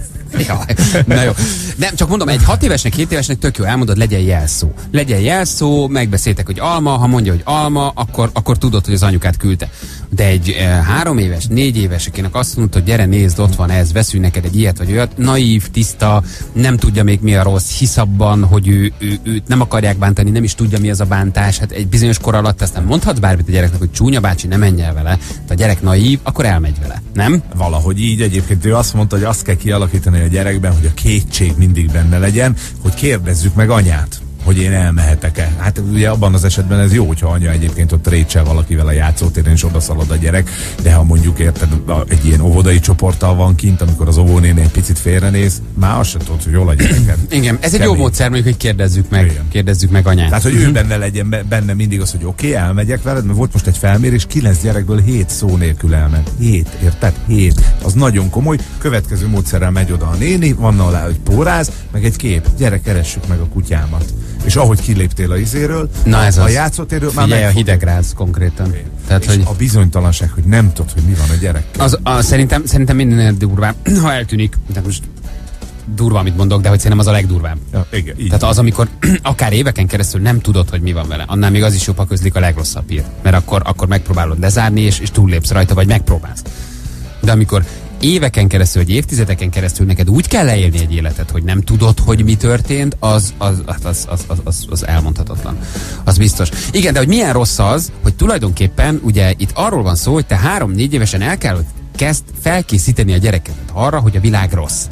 Ja, na jó. Nem, csak mondom, egy hat évesnek, hét évesnek tök jó, elmondod, legyen jelszó. Legyen jelszó, megbeszéltek, hogy alma, ha mondja, hogy alma, akkor, akkor tudod, hogy az anyukát küldte. De egy e, három éves, négy éves, akinek azt mondta, hogy gyere, nézd, ott van ez, veszünk neked egy ilyet vagy olyat, naív, tiszta, nem tudja még mi a rossz, hisz abban, hogy ő, ő, őt nem akarják bántani, nem is tudja mi az a bántás. Hát egy bizonyos kor alatt ezt nem mondhatsz bármit a gyereknek, hogy csúnya bácsi, ne menj el vele. De a gyerek naív, akkor elmegy vele, nem?
Valahogy így egyébként ő azt mondta, hogy azt kell kialakítani a gyerekben, hogy a kétség mindig benne legyen, hogy kérdezzük meg anyát, hogy én elmehetek-e. Hát ugye abban az esetben ez jó, hogyha anya egyébként ott rétsel valakivel a játszótéren, és odaszalad a gyerek, de ha mondjuk érted, egy ilyen óvodai csoporttal van kint, amikor az óvónéni egy picit félrenéz, már azt sem tudod, hogy jól a gyereket.
Igen, ez egy jó módszer, mondjuk, hogy kérdezzük meg, Igen. kérdezzük meg anyát.
Tehát, hogy ő benne legyen benne mindig az, hogy oké, okay, elmegyek veled, mert volt most egy felmérés, kilenc gyerekből hét szó nélkül elment. Hét, érted? Hét. Az nagyon komoly. Következő módszerrel megy oda a néni, van alá egy póráz, meg egy kép. Gyere, keressük meg a kutyámat. És ahogy kiléptél a izéről,
na ez
a,
az.
a játszótérről már
figyelj, a hidegráz konkrétan.
Okay.
Tehát,
és
hogy
a bizonytalanság, hogy nem tudod, hogy mi van a gyerekkel.
Az, a, szerintem, szerintem mindennél durvább, ha eltűnik, de most durva, amit mondok, de hogy szerintem az a legdurvább.
Ja, igen, így.
Tehát az, amikor akár éveken keresztül nem tudod, hogy mi van vele, annál még az is jobb, ha közlik a legrosszabb hírt. Mert akkor, akkor megpróbálod lezárni, és, és túllépsz rajta, vagy megpróbálsz. De amikor éveken keresztül, vagy évtizedeken keresztül neked úgy kell leélni egy életet, hogy nem tudod, hogy mi történt, az, az, az, az, az, az, az elmondhatatlan. Az biztos. Igen, de hogy milyen rossz az, hogy tulajdonképpen ugye itt arról van szó, hogy te három-négy évesen el kell, hogy kezd felkészíteni a gyerekedet arra, hogy a világ rossz.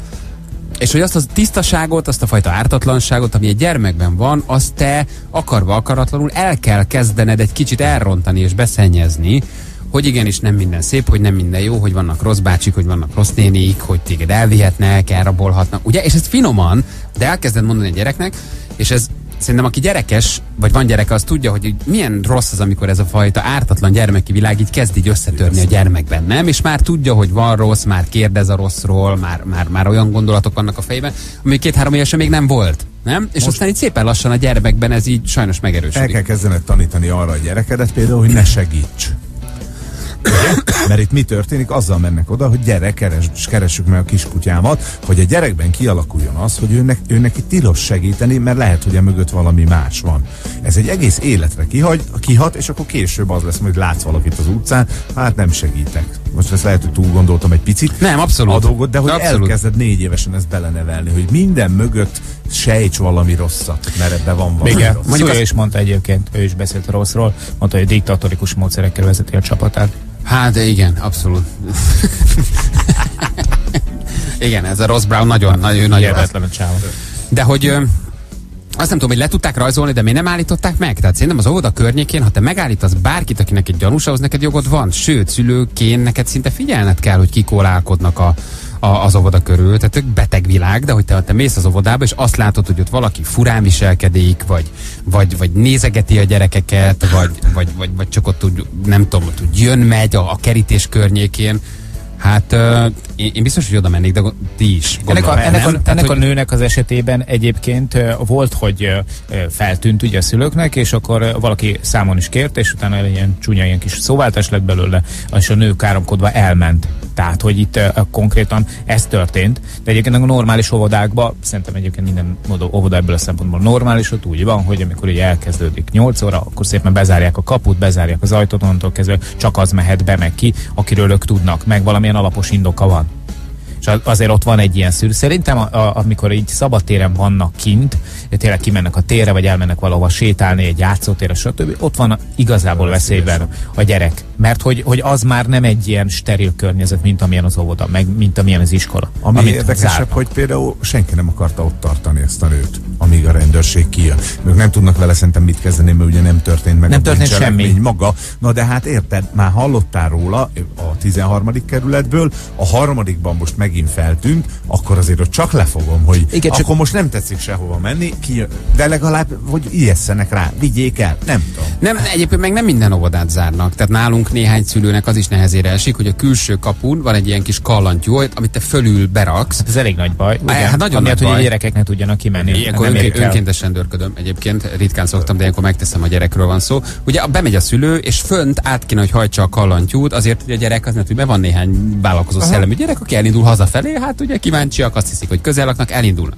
És hogy azt a tisztaságot, azt a fajta ártatlanságot, ami egy gyermekben van, azt te akarva akaratlanul el kell kezdened egy kicsit elrontani és beszennyezni, hogy igenis nem minden szép, hogy nem minden jó, hogy vannak rossz bácsik, hogy vannak rossz nénik, hogy téged elvihetnek, elrabolhatnak, ugye? És ez finoman, de elkezded mondani a gyereknek, és ez szerintem aki gyerekes, vagy van gyereke, az tudja, hogy milyen rossz az, amikor ez a fajta ártatlan gyermeki világ így kezd így összetörni a gyermekben, nem? És már tudja, hogy van rossz, már kérdez a rosszról, már, már, már olyan gondolatok vannak a fejében, ami két-három évesen még nem volt. Nem? És most aztán így szépen lassan a gyermekben ez így sajnos megerősödik.
El kell kezdened tanítani arra a gyerekedet például, hogy ne segíts. Mert itt mi történik? Azzal mennek oda, hogy gyere, keres, keressük meg a kiskutyámat, hogy a gyerekben kialakuljon az, hogy őnek, őnek itt tilos segíteni, mert lehet, hogy a mögött valami más van. Ez egy egész életre kihagy, kihat, és akkor később az lesz, hogy látsz valakit az utcán, hát nem segítek. Most ezt lehet, hogy túl gondoltam egy picit.
Nem, abszolút.
A dolgot, de hogy
abszolút.
Elkezded négy évesen ezt belenevelni, hogy minden mögött sejts valami rosszat, mert ebben van valami
igen,
rossz.
Mondjuk azt... is mondta egyébként, ő is beszélt a rosszról, mondta, hogy diktatórikus módszerekkel vezeti a csapatát.
Hát de igen, abszolút. Igen, ez a Ross Brown nagyon, nagyon, nagyon
hihetetlen a csáva.
De hogy ö, azt nem tudom, hogy le tudták rajzolni, de miért nem állították meg? Tehát szerintem az óvoda környékén, ha te megállítasz bárkit, akinek egy gyanús, ahhoz neked jogod van. Sőt, szülőként neked szinte figyelned kell, hogy kikólálkodnak a, a, az óvoda körül. Tehát tök beteg világ, de hogy te, te mész az óvodába, és azt látod, hogy ott valaki furán viselkedik, vagy, vagy, vagy nézegeti a gyerekeket, vagy, vagy, vagy, vagy csak ott úgy, nem tudom, ott úgy jön-megy a, a kerítés környékén. Hát uh, én, én biztos, hogy oda mennék, de ti is.
Ennek, a, ennek, a, ennek
Tehát,
a
hogy...
nőnek az esetében egyébként uh, volt, hogy uh, feltűnt ugye a szülőknek, és akkor uh, valaki számon is kért, és utána ilyen csúnya ilyen kis szóváltás lett belőle, és a nő káromkodva elment. Tehát, hogy itt uh, konkrétan ez történt. De egyébként a normális óvodákban, szerintem egyébként minden óvoda ebből a szempontból normális, ott úgy van, hogy amikor ugye elkezdődik nyolc óra, akkor szépen bezárják a kaput, bezárják az ajtót, onnantól kezdve csak az mehet be meg ki, akiről ők tudnak, meg valamilyen alapos indoka van. És azért ott van egy ilyen szűr. Szerintem a, a, amikor így szabadtéren vannak kint, tényleg kimennek a térre, vagy elmennek valahova sétálni, egy játszótérre, stb. Ott van igazából veszélyben a gyerek. Mert hogy, hogy az már nem egy ilyen steril környezet, mint amilyen az óvoda, meg mint amilyen az iskola.
Ami érdekesebb, hogy például senki nem akarta ott tartani ezt a nőt, amíg a rendőrség kijön. Ők nem tudnak vele szerintem mit kezdeni, mert ugye nem történt meg
nem
a
történt semmi
maga. Na de hát érted, már hallottál róla a tizenharmadik kerületből, a harmadikban most megint feltűnt, akkor azért ott csak lefogom, hogy igen, akkor csak... most nem tetszik sehova menni, kijön, de legalább, hogy ijesszenek rá, vigyék el, nem tudom.
Nem, egyébként meg nem minden óvodát zárnak, tehát nálunk néhány szülőnek az is nehezére esik, hogy a külső kapun van egy ilyen kis kallantyú, amit te fölül beraksz.
Ez elég nagy baj.
Igen, hát nagyon
amiatt,
nagy baj.
Hogy a gyerekek ne tudjanak kimenni.
Ilyenkor önként, önkéntesen dörködöm. Egyébként ritkán szoktam, de ilyenkor megteszem, a gyerekről van szó. Ugye bemegy a szülő, és fönt át kéne, hogy hajtsa a kallantyút, azért, hogy a gyerek az nem tudja, van néhány vállalkozó aha. szellemű gyerek, aki elindul hazafelé, hát ugye kíváncsiak, azt hiszik, hogy közel laknak, elindulnak.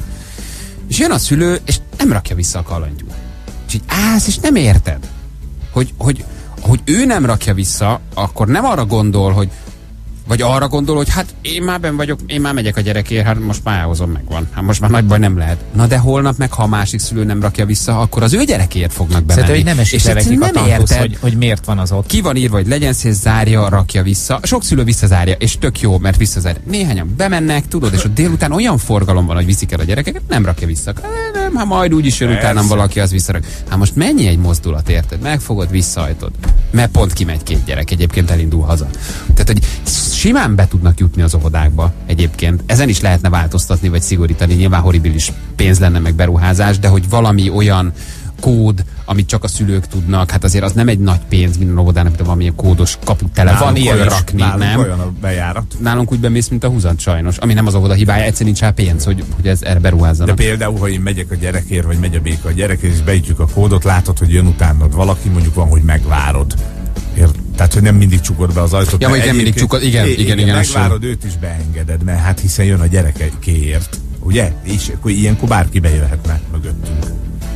És jön a szülő, és nem rakja vissza a kallantyút. És így állsz, és nem érted, hogy, hogy hogy ő nem rakja vissza, akkor nem arra gondol, hogy vagy arra gondol, hogy hát én már benn vagyok, én már megyek a gyerekért, hát most már elhozom, megvan. Hát most már nagy baj nem lehet. Na de holnap meg, ha a másik szülő nem rakja vissza, akkor az ő gyerekért fognak bemenni.
Szerintem, hogy nem esik le nekik a tantusz, hogy, hogy miért van az ott.
Ki van írva, hogy legyen szél, zárja, rakja vissza. Sok szülő visszazárja, és tök jó, mert visszazárja. Néhányan bemennek, tudod, és ott délután olyan forgalom van, hogy viszik el a gyerekeket, nem rakja vissza. Nem, hát majd úgyis jön utánam valaki, az visszarak. Hát most mennyi egy mozdulat, érted? Megfogod, visszahajtod. Mert pont kimegy két gyerek, egyébként elindul haza. Tehát, hogy simán be tudnak jutni az óvodákba egyébként. Ezen is lehetne változtatni, vagy szigorítani. Nyilván horribilis pénz lenne, meg beruházás, de hogy valami olyan kód, amit csak a szülők tudnak, hát azért az nem egy nagy pénz minden óvodának, de valamilyen kódos kaput tele van ilyen rakni,
nálunk
nem?
Olyan a bejárat.
Nálunk úgy bemész, mint a húzat sajnos. Ami nem az óvoda hibája, egyszerűen nincs rá pénz, hogy, hogy ez erre beruházzanak.
De például, ha én megyek a gyerekért, vagy megy a béka a gyerekért, és beütjük a kódot, látod, hogy jön utánad valaki, mondjuk van, hogy megvárod. Ért? Tehát, hogy nem mindig csukod be az ajtót.
Ja, vagy nem mindig csukod, igen, igen, igen. igen
megvárod őt is beengeded, mert hát hiszen jön a gyerekeért, ugye? És akkor ilyenkor bárki bejöhetne mögöttünk.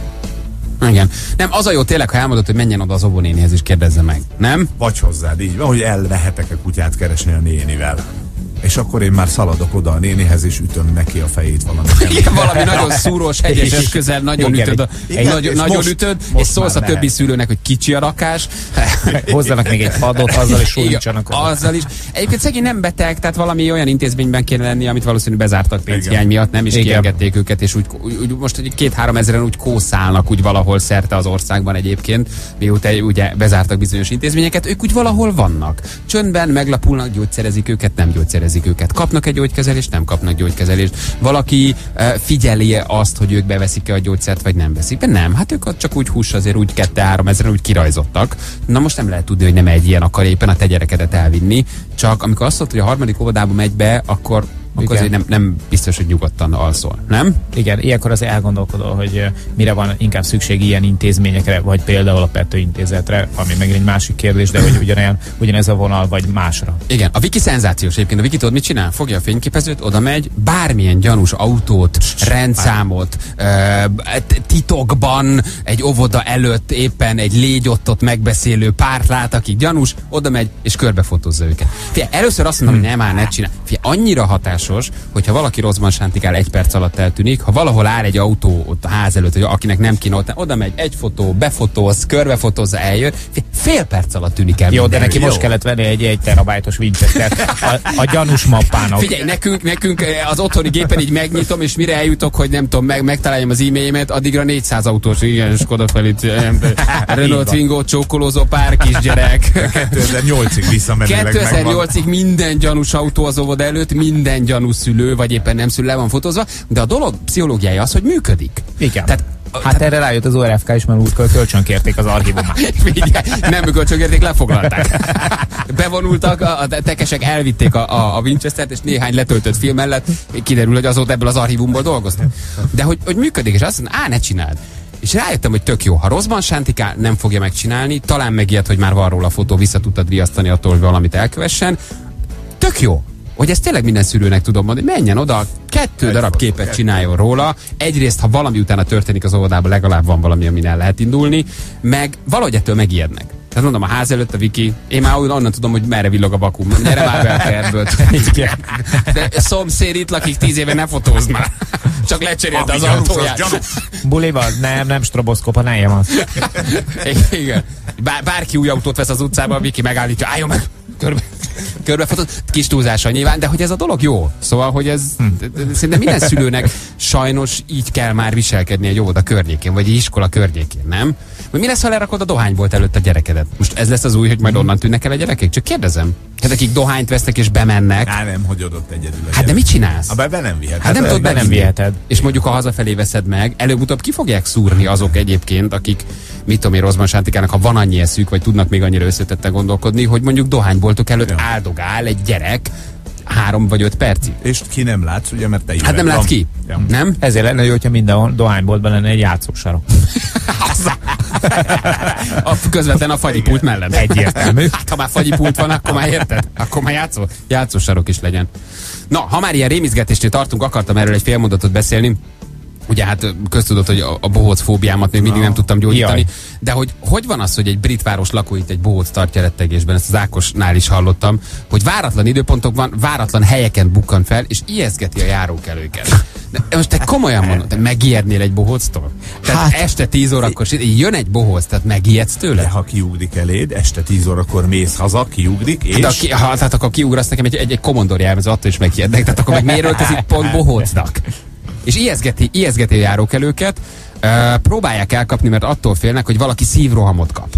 Igen. Nem, az a jó tényleg, ha elmondod, hogy menjen oda az óvónénihez és kérdezze meg, nem?
Vagy hozzád, így van, hogy elvehetek a kutyát keresni a nénivel. És akkor én már szaladok oda a nénihez, és ütöm neki a fejét valami.
Igen, valami nagyon szúrós, hegyes közel, nagyon igen, ütöd, a, igen, nagyon, és nagyon most, ütöd, most és szólsz a többi lehet. Szülőnek, hogy kicsi a rakás.
Hozzanak még egy padot, azzal is súlyítsanak.
Azzal is. Egyébként szegény nem beteg, tehát valami olyan intézményben kéne lenni, amit valószínűleg bezártak pénzhiány miatt, nem is igen. kiengedték őket, és úgy, úgy most egy két-három ezeren úgy kószálnak úgy valahol szerte az országban egyébként, miután ugye bezártak bizonyos intézményeket, ők úgy valahol vannak. Csöndben meglapulnak, gyógyszerezik őket, nem gyógyszerezik őket. Kapnak egy gyógykezelést, nem kapnak gyógykezelést. Valaki uh, figyeli azt, hogy ők beveszik-e a gyógyszert, vagy nem veszik be? Nem, hát ők ott csak úgy hús azért úgy kettő-három ezeren úgy kirajzottak. Na most nem lehet tudni, hogy nem egy ilyen akar éppen a te gyerekedet elvinni. Csak amikor azt mondta, hogy a harmadik óvodába megy be, akkor akkor azért nem, nem biztos, hogy nyugodtan alszol, nem?
Igen, ilyenkor azért elgondolkodol, hogy mire van inkább szükség ilyen intézményekre, vagy például a Pető Intézetre, ami meg egy másik kérdés, de hogy ugyanilyen, ugyanez a vonal, vagy másra.
Igen, a Viki szenzációs egyébként. A Viki tudod, mit csinál? Fogja a fényképezőt, oda megy, bármilyen gyanús autót, rendszámot, titokban egy óvoda előtt éppen egy légyottot megbeszélő párt lát, akik gyanús, oda megy, és körbefotózza őket. Figyelj, először azt mondom, hogy nem áll, ne csinál. Figyelj, annyira hatás, hogyha valaki rosszban sántikál, egy perc alatt eltűnik, ha valahol áll egy autó ott a ház előtt, hogy akinek nem kéne ott, oda megy, egy fotó, befotóz, körbefotózza, eljön, fél perc alatt tűnik el.
Jó, minden. De neki jó. Most kellett venni egy egy terabájtos Winchester a, a gyanús mappának.
Figyelj, nekünk, nekünk az otthoni gépen így megnyitom, és mire eljutok, hogy nem tudom, meg, megtaláljam az e-mailemet, addigra négyszáz autós, igen, Skoda Felic, Renault Twingo, csókolózó pár kisgyerek.
kétezer-nyolcig visszamenőleg
kétezer-nyolcig minden gyanús autó az óvoda előtt, minden gyanús szülő, vagy éppen nem szülő le van fotózva, de a dolog pszichológiája az, hogy működik.
Igen. Tehát, hát erre rájött az o er ef ká is, mert útkor kölcsönkérték az archívumát.
Nem kölcsönkérték, lefoglalták. Bevonultak, a, a tekesek elvitték a, a, a Winchestert, és néhány letöltött film mellett kiderül, hogy azóta ebből az archívumból dolgoztak. De hogy, hogy működik, és azt mondja, á, ne csináld. És rájöttem, hogy tök jó. Ha rosszban sántikál, nem fogja megcsinálni, talán megijed, hogy már van róla fotó, vissza tudtad riasztani attól, hogy valamit elkövessen. Tök jó. Hogy ezt tényleg minden szülőnek tudom mondani, menjen oda, kettő darab képet csináljon róla. Egyrészt, ha valami utána történik az óvodában, legalább van valami, amin el lehet indulni, meg valahogy ettől megijednek. Tehát mondom, a ház előtt a Viki, én már onnan tudom, hogy merre villog a vakuum. Gyere már be a kertből. De szomszéd itt lakik tíz éve, ne fotózd már. Csak lecserélte az autóját.
Buliban? Nem, nem stroboszkop, a nejem az.
Igen. Bár, bárki új autót vesz az utcában, Viki megállítja, álljon meg, körbe. Körbefotott, kis túlzása nyilván, de hogy ez a dolog jó. Szóval, hogy ez hm. szerintem minden szülőnek sajnos így kell már viselkedni egy óvoda környékén, vagy egy iskola környékén, nem? Vagy mi lesz, ha lerakod a dohánybolt előtt a gyerekedet? Most ez lesz az új, hogy majd onnan tűnnek el a gyerekek? Csak kérdezem. Hát akik dohányt vesznek és bemennek.
Á, nem, hogy ott egyedül.
Hát de mit csinálsz?
Ha be nem viheted.
Hát nem tudod, be nem viheted. És
És
mondjuk, ha hazafelé veszed meg, előbb-utóbb ki fogják szúrni azok egyébként, akik, mit tudom én, Rozman Sántikának, ha van annyi eszük, vagy tudnak még annyira összetetten gondolkodni, hogy mondjuk dohányboltok előtt ja. áldogál egy gyerek három vagy öt percig.
És ki nem látsz, ugye, mert te
Hát nem látsz ki? Ja. Nem?
Ezért lenne jó, hogyha minden dohányboltban lenne egy játszósarok.
a, közvetlen a fagyipult mellett.
Egyértelmű.
Hát ha már fagyipult van, akkor már érted? Akkor már játszó, játszósarok is legyen. Na, ha már ilyen rémizgetésnél tartunk, akartam erről egy fél mondatot beszélni. Ugye hát köztudott, hogy a, a bohóc fóbiámat még mindig nem tudtam gyógyítani. Jaj. De hogy hogy van az, hogy egy brit város lakóit egy bohóc tartja rettegésben, ezt az Ákosnál is hallottam, hogy váratlan időpontokban, váratlan helyeken bukkan fel, és ijeszgeti a járókelőket. De most te komolyan mondod, te megijednél egy bohóctól? Tehát hát, este tíz órakor jön egy bohóc, tehát megijedsz tőle?
De ha kiugrik eléd, este tíz órakor mész haza, kiugrik, és...
Hát, ki, ha, tehát akkor kiugrasz nekem egy, egy, egy komondor jelmez, attól is megijednek, tehát akkor meg miért öltözik pont bohócnak? És ijeszgeti, ijeszgeti a járókelőket, uh, próbálják elkapni, mert attól félnek, hogy valaki szívrohamot kap.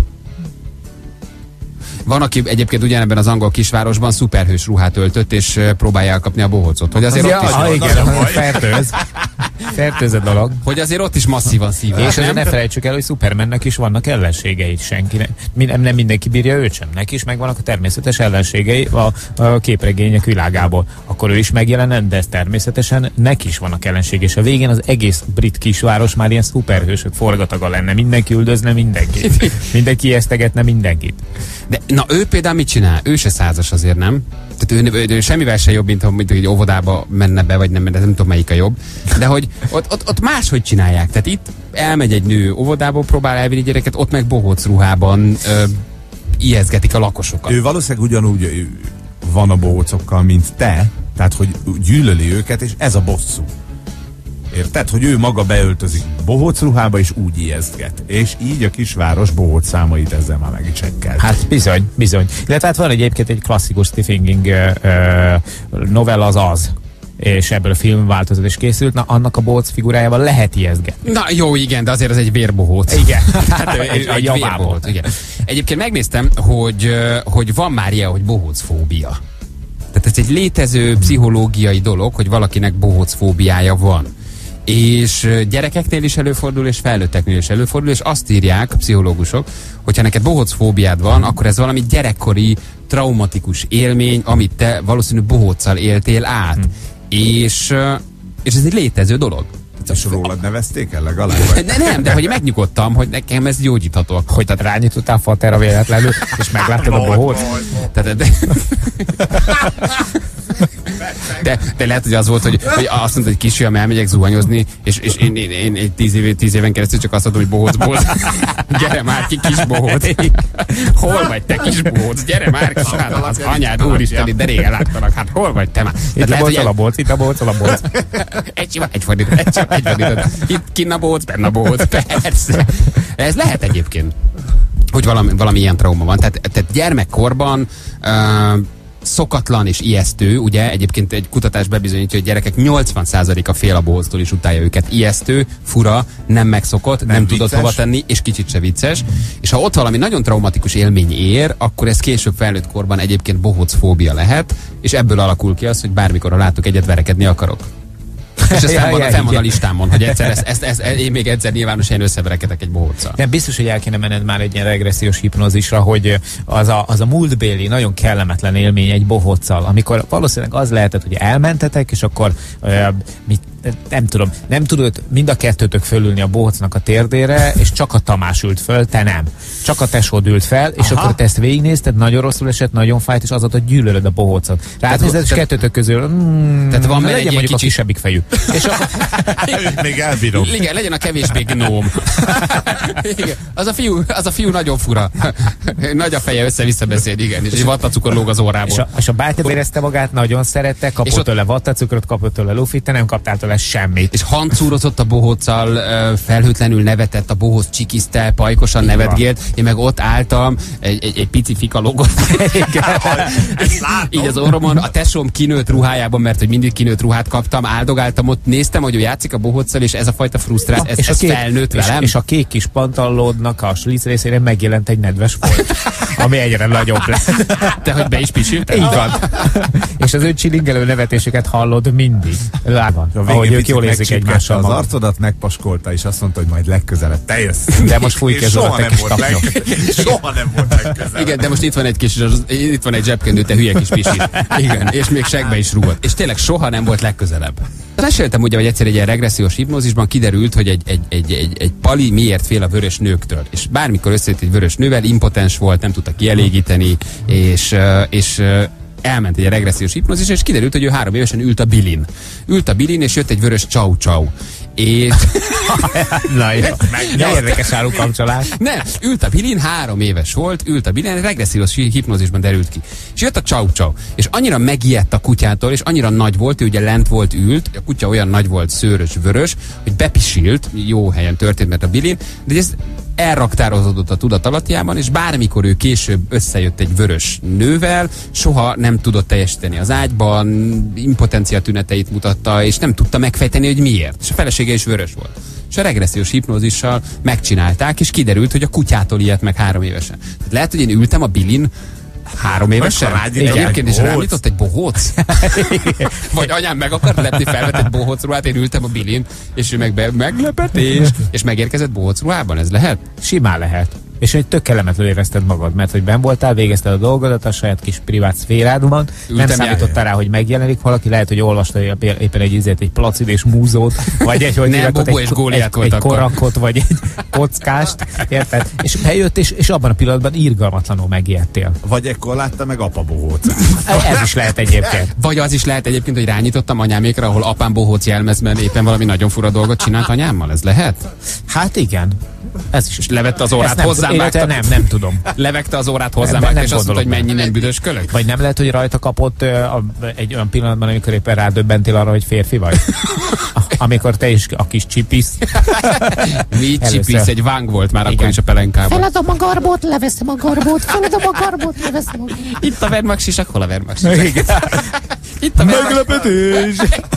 Van, aki egyébként ugyanebben az angol kisvárosban szuperhős ruhát öltött, és uh, próbálja elkapni a bohócot. Hogy azért
az
ott
ja,
is...
Igen, fertőz. Fertőző dolog.
Hogy azért ott is masszívan szívás.
És azért ne felejtsük el, hogy Supermannek is vannak ellenségei senkinek. Nem, nem mindenki bírja őt sem. Neki is megvannak a természetes ellenségei a, a képregények világából. Akkor ő is megjelenen, de ez természetesen neki is vannak ellenségei. És a végén az egész brit kisváros már ilyen szuperhősök forgataga lenne. Mindenki üldözne mindenkit. Mindenki ijesztegetne mindenkit.
De na ő például mit csinál? Ő se százas azért, nem? Tehát ő, ő, ő semmivel se jobb, mint ha mint egy óvodába menne be, vagy nem, de nem tudom melyik a jobb. De hogy ott, ott, ott máshogy csinálják. Tehát itt elmegy egy nő óvodából, próbál elvinni gyereket, ott meg bohóc ruhában ö, ijeszgetik a lakosokat.
Ő valószínűleg ugyanúgy van a bohócokkal, mint te, tehát hogy gyűlöli őket, és ez a bosszú. Érted? Hogy ő maga beöltözik bohóc ruhába, és úgy ijesztget. És így a kisváros bohóc számait ezzel már meg is ekkelt.
Hát bizony, bizony. Illetve hát van egyébként egy klasszikus Stephen King uh, novella, az Az. És ebből a filmváltozat is készült, na annak a bohóc figurájával lehet ijesztgetni.
Na jó, igen, de azért az egy vérbohóc.
Igen.
Hát, egy, egy vérbohóc, igen. Egyébként megnéztem, hogy, hogy van már ilyen, hogy bohócfóbia. Tehát ez egy létező pszichológiai dolog, hogy valakinek bohócfóbiája van. És gyerekeknél is előfordul, és felnőtteknél is előfordul, és azt írják a pszichológusok, hogyha neked bohócfóbiád van, akkor ez valami gyerekkori traumatikus élmény, amit te valószínű bohóccal éltél át. Hm. És, és ez egy létező dolog.
És rólad nevezték el legalább?
Ne, nem, de hogy megnyugodtam, hogy nekem ez gyógyítható.
Hogy tehát rányitottál faterra véletlenül, és megláttad a bohóc?
Tehát, de, de, de lehet, hogy az volt, hogy, hogy azt mondta, hogy kisfiam, elmegyek zuhanyozni, és, és én, én, én, én tíz, év, tíz éven keresztül csak azt mondom, hogy bohócból. Gyere már ki, kis bohóc. Hol vagy te, kis bohóc? Gyere már ki, az anyád, úristen, de régen láttalak. Hát hol vagy te már?
Itt a bohóc, a bohóc, itt a bohóc, a bohóc.
Egy sima, egy fordított, egy sima, egy fordított. Itt kinn a bohóc, benne a bohóc, persze. Ez lehet egyébként, hogy valami, valami ilyen trauma van. Tehát, tehát gyermekkorban uh, szokatlan és ijesztő, ugye egyébként egy kutatás bebizonyítja, hogy gyerekek nyolcvan százaléka fél a bohóctól is utálja őket. Ijesztő, fura, nem megszokott, nem, nem tudod hova tenni, és kicsit se vicces. És ha ott valami nagyon traumatikus élmény ér, akkor ez később felnőtt korban egyébként bohócfóbia lehet, és ebből alakul ki az, hogy bármikor, ha látok egyet, verekedni akarok. És ez fenn van, fenn van a listámon, hogy egyszer ezt, ezt, ezt, én még egyszer nyilvánosan összeverekedek egy bohóccal.
Nem, biztos, hogy el kéne menned már egy ilyen regressziós hipnózisra, hogy az a, az a múltbéli, nagyon kellemetlen élmény egy bohóccal, amikor valószínűleg az lehetett, hogy elmentetek, és akkor uh, mit nem tudom, nem tudod mind a kettőtök fölülni a bohócnak a térdére, és csak a Tamás ült föl, te nem. Csak a tesód ült fel, és Aha. akkor te ezt végignézted, nagyon rosszul esett, nagyon fájt, és azóta gyűlölöd a bohócot. Ránézed, és kettőtök közül mm, tehát van legyen mondjuk kicsi... a kisebbik fejű. És akkor...
még elbírom.
Igen, legyen a kevésbé gnóm. Igen. Az a fiú, az a fiú nagyon fura. Nagy a feje, össze-vissza beszél, igen, és egy vattacukor lóg az órából.
És a, és a bátyád érezte magát, nagyon szerette, kapott ott... tőle vattacukrot, kapott tőle lufit, te nem kaptál tőle semmit.
És hancúrozott a bohóccal, felhőtlenül nevetett, a bohóc csikiszte, pajkosan nevetgélt, én meg ott álltam, egy, egy, egy pici fika lógott. Így az orromon, a tesóm kinőtt ruhájában, mert hogy mindig kinőtt ruhát kaptam, áldogáltam ott, néztem, hogy ő játszik a bohóccal, és ez a fajta frusztráció, ez, és ez kék, felnőtt
és,
velem.
És a kék kis pantallódnak a slic részére megjelent egy nedves folt, ami egyre nagyobb lesz.
Te, hogy be is pisilted?
Így van. És az ő csilingelő nevetéseket hallod mindig. Lában, ahogy ők jól érzik egymással.
Az arcodat megpaskolta, és azt mondta, hogy majd legközelebb te jössz.
De most fúj
soha nem volt legközelebb. Soha nem volt legközelebb.
Igen, de most itt van egy kis, itt van egy zsebkendő, te hülye kis pisi. Igen, és még segbe is rúgott. És tényleg soha nem volt legközelebb. Meséltem ugye, hogy egyszer egy ilyen regressziós hipnózisban kiderült, hogy egy, egy, egy, egy, egy pali miért fél a vörös nőktől. És bármikor összejött egy vörös nővel, impotens volt, nem tudta kielégíteni, és, és elment egy regressziós hipnózis, és kiderült, hogy ő három évesen ült a bilin. Ült a bilin, és jött egy vörös csau-csau. És...
Na jó, ne érdekes árukapcsolás.
Nem, ült a bilin, három éves volt, ült a bilin, regressziós hipnózisban derült ki. És jött a csau-csau, és annyira megijedt a kutyától, és annyira nagy volt, ő ugye lent volt ült, a kutya olyan nagy volt, szőrös, vörös, hogy bepisilt, jó helyen történt, mert a bilin, de ez elraktározódott a tudatalattiában, és bármikor ő később összejött egy vörös nővel, soha nem tudott teljesíteni az ágyban, impotencia tüneteit mutatta, és nem tudta megfejteni, hogy miért. És a felesége is vörös volt. És a regressziós hipnózissal megcsinálták, és kiderült, hogy a kutyától ilyet meg három évesen. Tehát lehet, hogy én ültem a bilin három évesen? Egyébként is rám jutott egy bohóc? Vagy anyám meg akart lepni, felvett egy bohóc ruhát, én ültem a bilin, és ő meg be, meglepetés, és megérkezett bohóc ruhában, ez lehet?
Simán lehet. És egy tök kellemetlenül érezted magad, mert hogy benn voltál, végezted a dolgodat a saját kis privát szférádban, nem számítottál rá, hogy megjelenik valaki, lehet, hogy olvasta éppen egy izét, egy placid és múzót, vagy egy, hogy
nem, Bobo és Góliát
egy, egy korakot, vagy egy kockást, érted? És bejött, és, és abban a pillanatban irgalmatlanul megijedtél.
Vagy ekkor látta meg apa bohócát.
Ez is lehet egyébként.
Vagy az is lehet egyébként, hogy rányítottam anyámékra, ahol apám bohóc jelmezben éppen valami nagyon fura dolgot csinált anyámmal, ez lehet?
Hát igen. Ez is.
És levette az órát hozzám,
vágta. Nem, nem tudom.
Levegte az órát hozzám, vágta, és azt mondta, hogy mennyi nem büdös kölök.
Vagy nem lehet, hogy rajta kapott uh, a, egy olyan pillanatban, amikor éppen rádöbbentél arra, hogy férfi vagy? Amikor te is a kis csipisz.
Mi csipisz? Egy váng volt már. Igen. Akkor is a pelenkában.
Feladom a garbót, leveszem a garbót, feladom a garbót, leveszem a garbót.
Itt a vermaxisak, hol a vermaxisak? Itt a
meglepetés!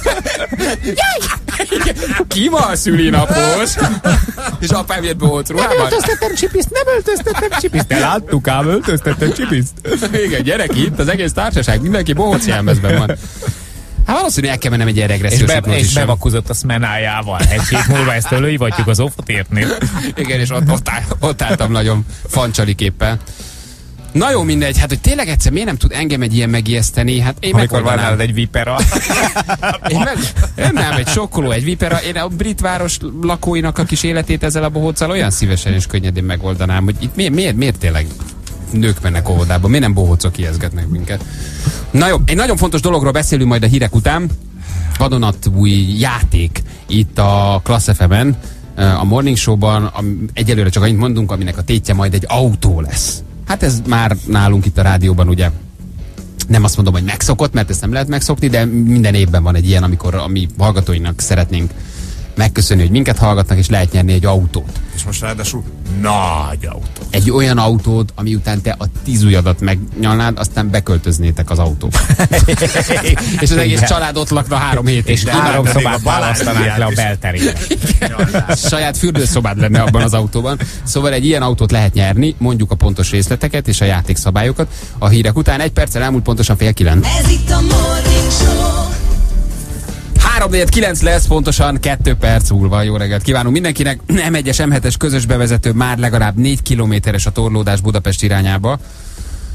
Ki ma a szülinapos? És apám jött bohóc ruhában?
Nem öltöztettem csipiszt, nem öltöztettem csipiszt.
Te láttuk ám, öltöztettem csipiszt.
Igen, gyerek, itt az egész társaság, mindenki bohóc jelmezben van. Hát valószínűleg el kell mennem egy ilyen regressziós hipnózisra.
És bevakuzott a szmenájával. Egy hét múlva ezt előivatjuk az offotértnél.
Igen, és ott, ott, áll, ott álltam nagyon fancsaliképpen. Na jó, mindegy, hát hogy tényleg egyszer miért nem tud engem egy ilyen megijeszteni? Hát én
amikor van nálad egy vipera.
Én meg, nem, nem, egy sokkoló, egy vipera. Én a brit város lakóinak a kis életét ezzel a bohóccal olyan szívesen és könnyedén megoldanám, hogy itt miért, miért, miért tényleg nők mennek óvodába, miért nem bohócok ijeszgetnek minket? Na jó, egy nagyon fontos dologról beszélünk majd a hírek után. Vadonatúj játék itt a Class ef em-en, a Morning Show-ban, egyelőre csak annyit mondunk, aminek a tétje majd egy autó lesz. Hát ez már nálunk itt a rádióban ugye nem azt mondom, hogy megszokott, mert ezt nem lehet megszokni, de minden évben van egy ilyen, amikor a mi hallgatóinak szeretnénk megköszönni, hogy minket hallgatnak, és lehet nyerni egy autót.
És most ráadásul nagy autó.
Egy olyan autót, ami után te a tíz ujjadat megnyalnád, aztán beköltöznétek az autóba. És az egész család ott lakna három hétig.
És három szobát választanák le a belterére.
Saját fürdőszobád lenne abban az autóban. Szóval egy ilyen autót lehet nyerni, mondjuk a pontos részleteket és a játékszabályokat. A hírek után egy perccel elmúlt pontosan fél kilenc.
Ez itt a Morning Show.
három négy kilenc lesz, pontosan kettő perc múlva. Jó reggelt kívánunk mindenkinek. em egyes em hetes közös bevezető már legalább négy kilométeres a torlódás Budapest irányába.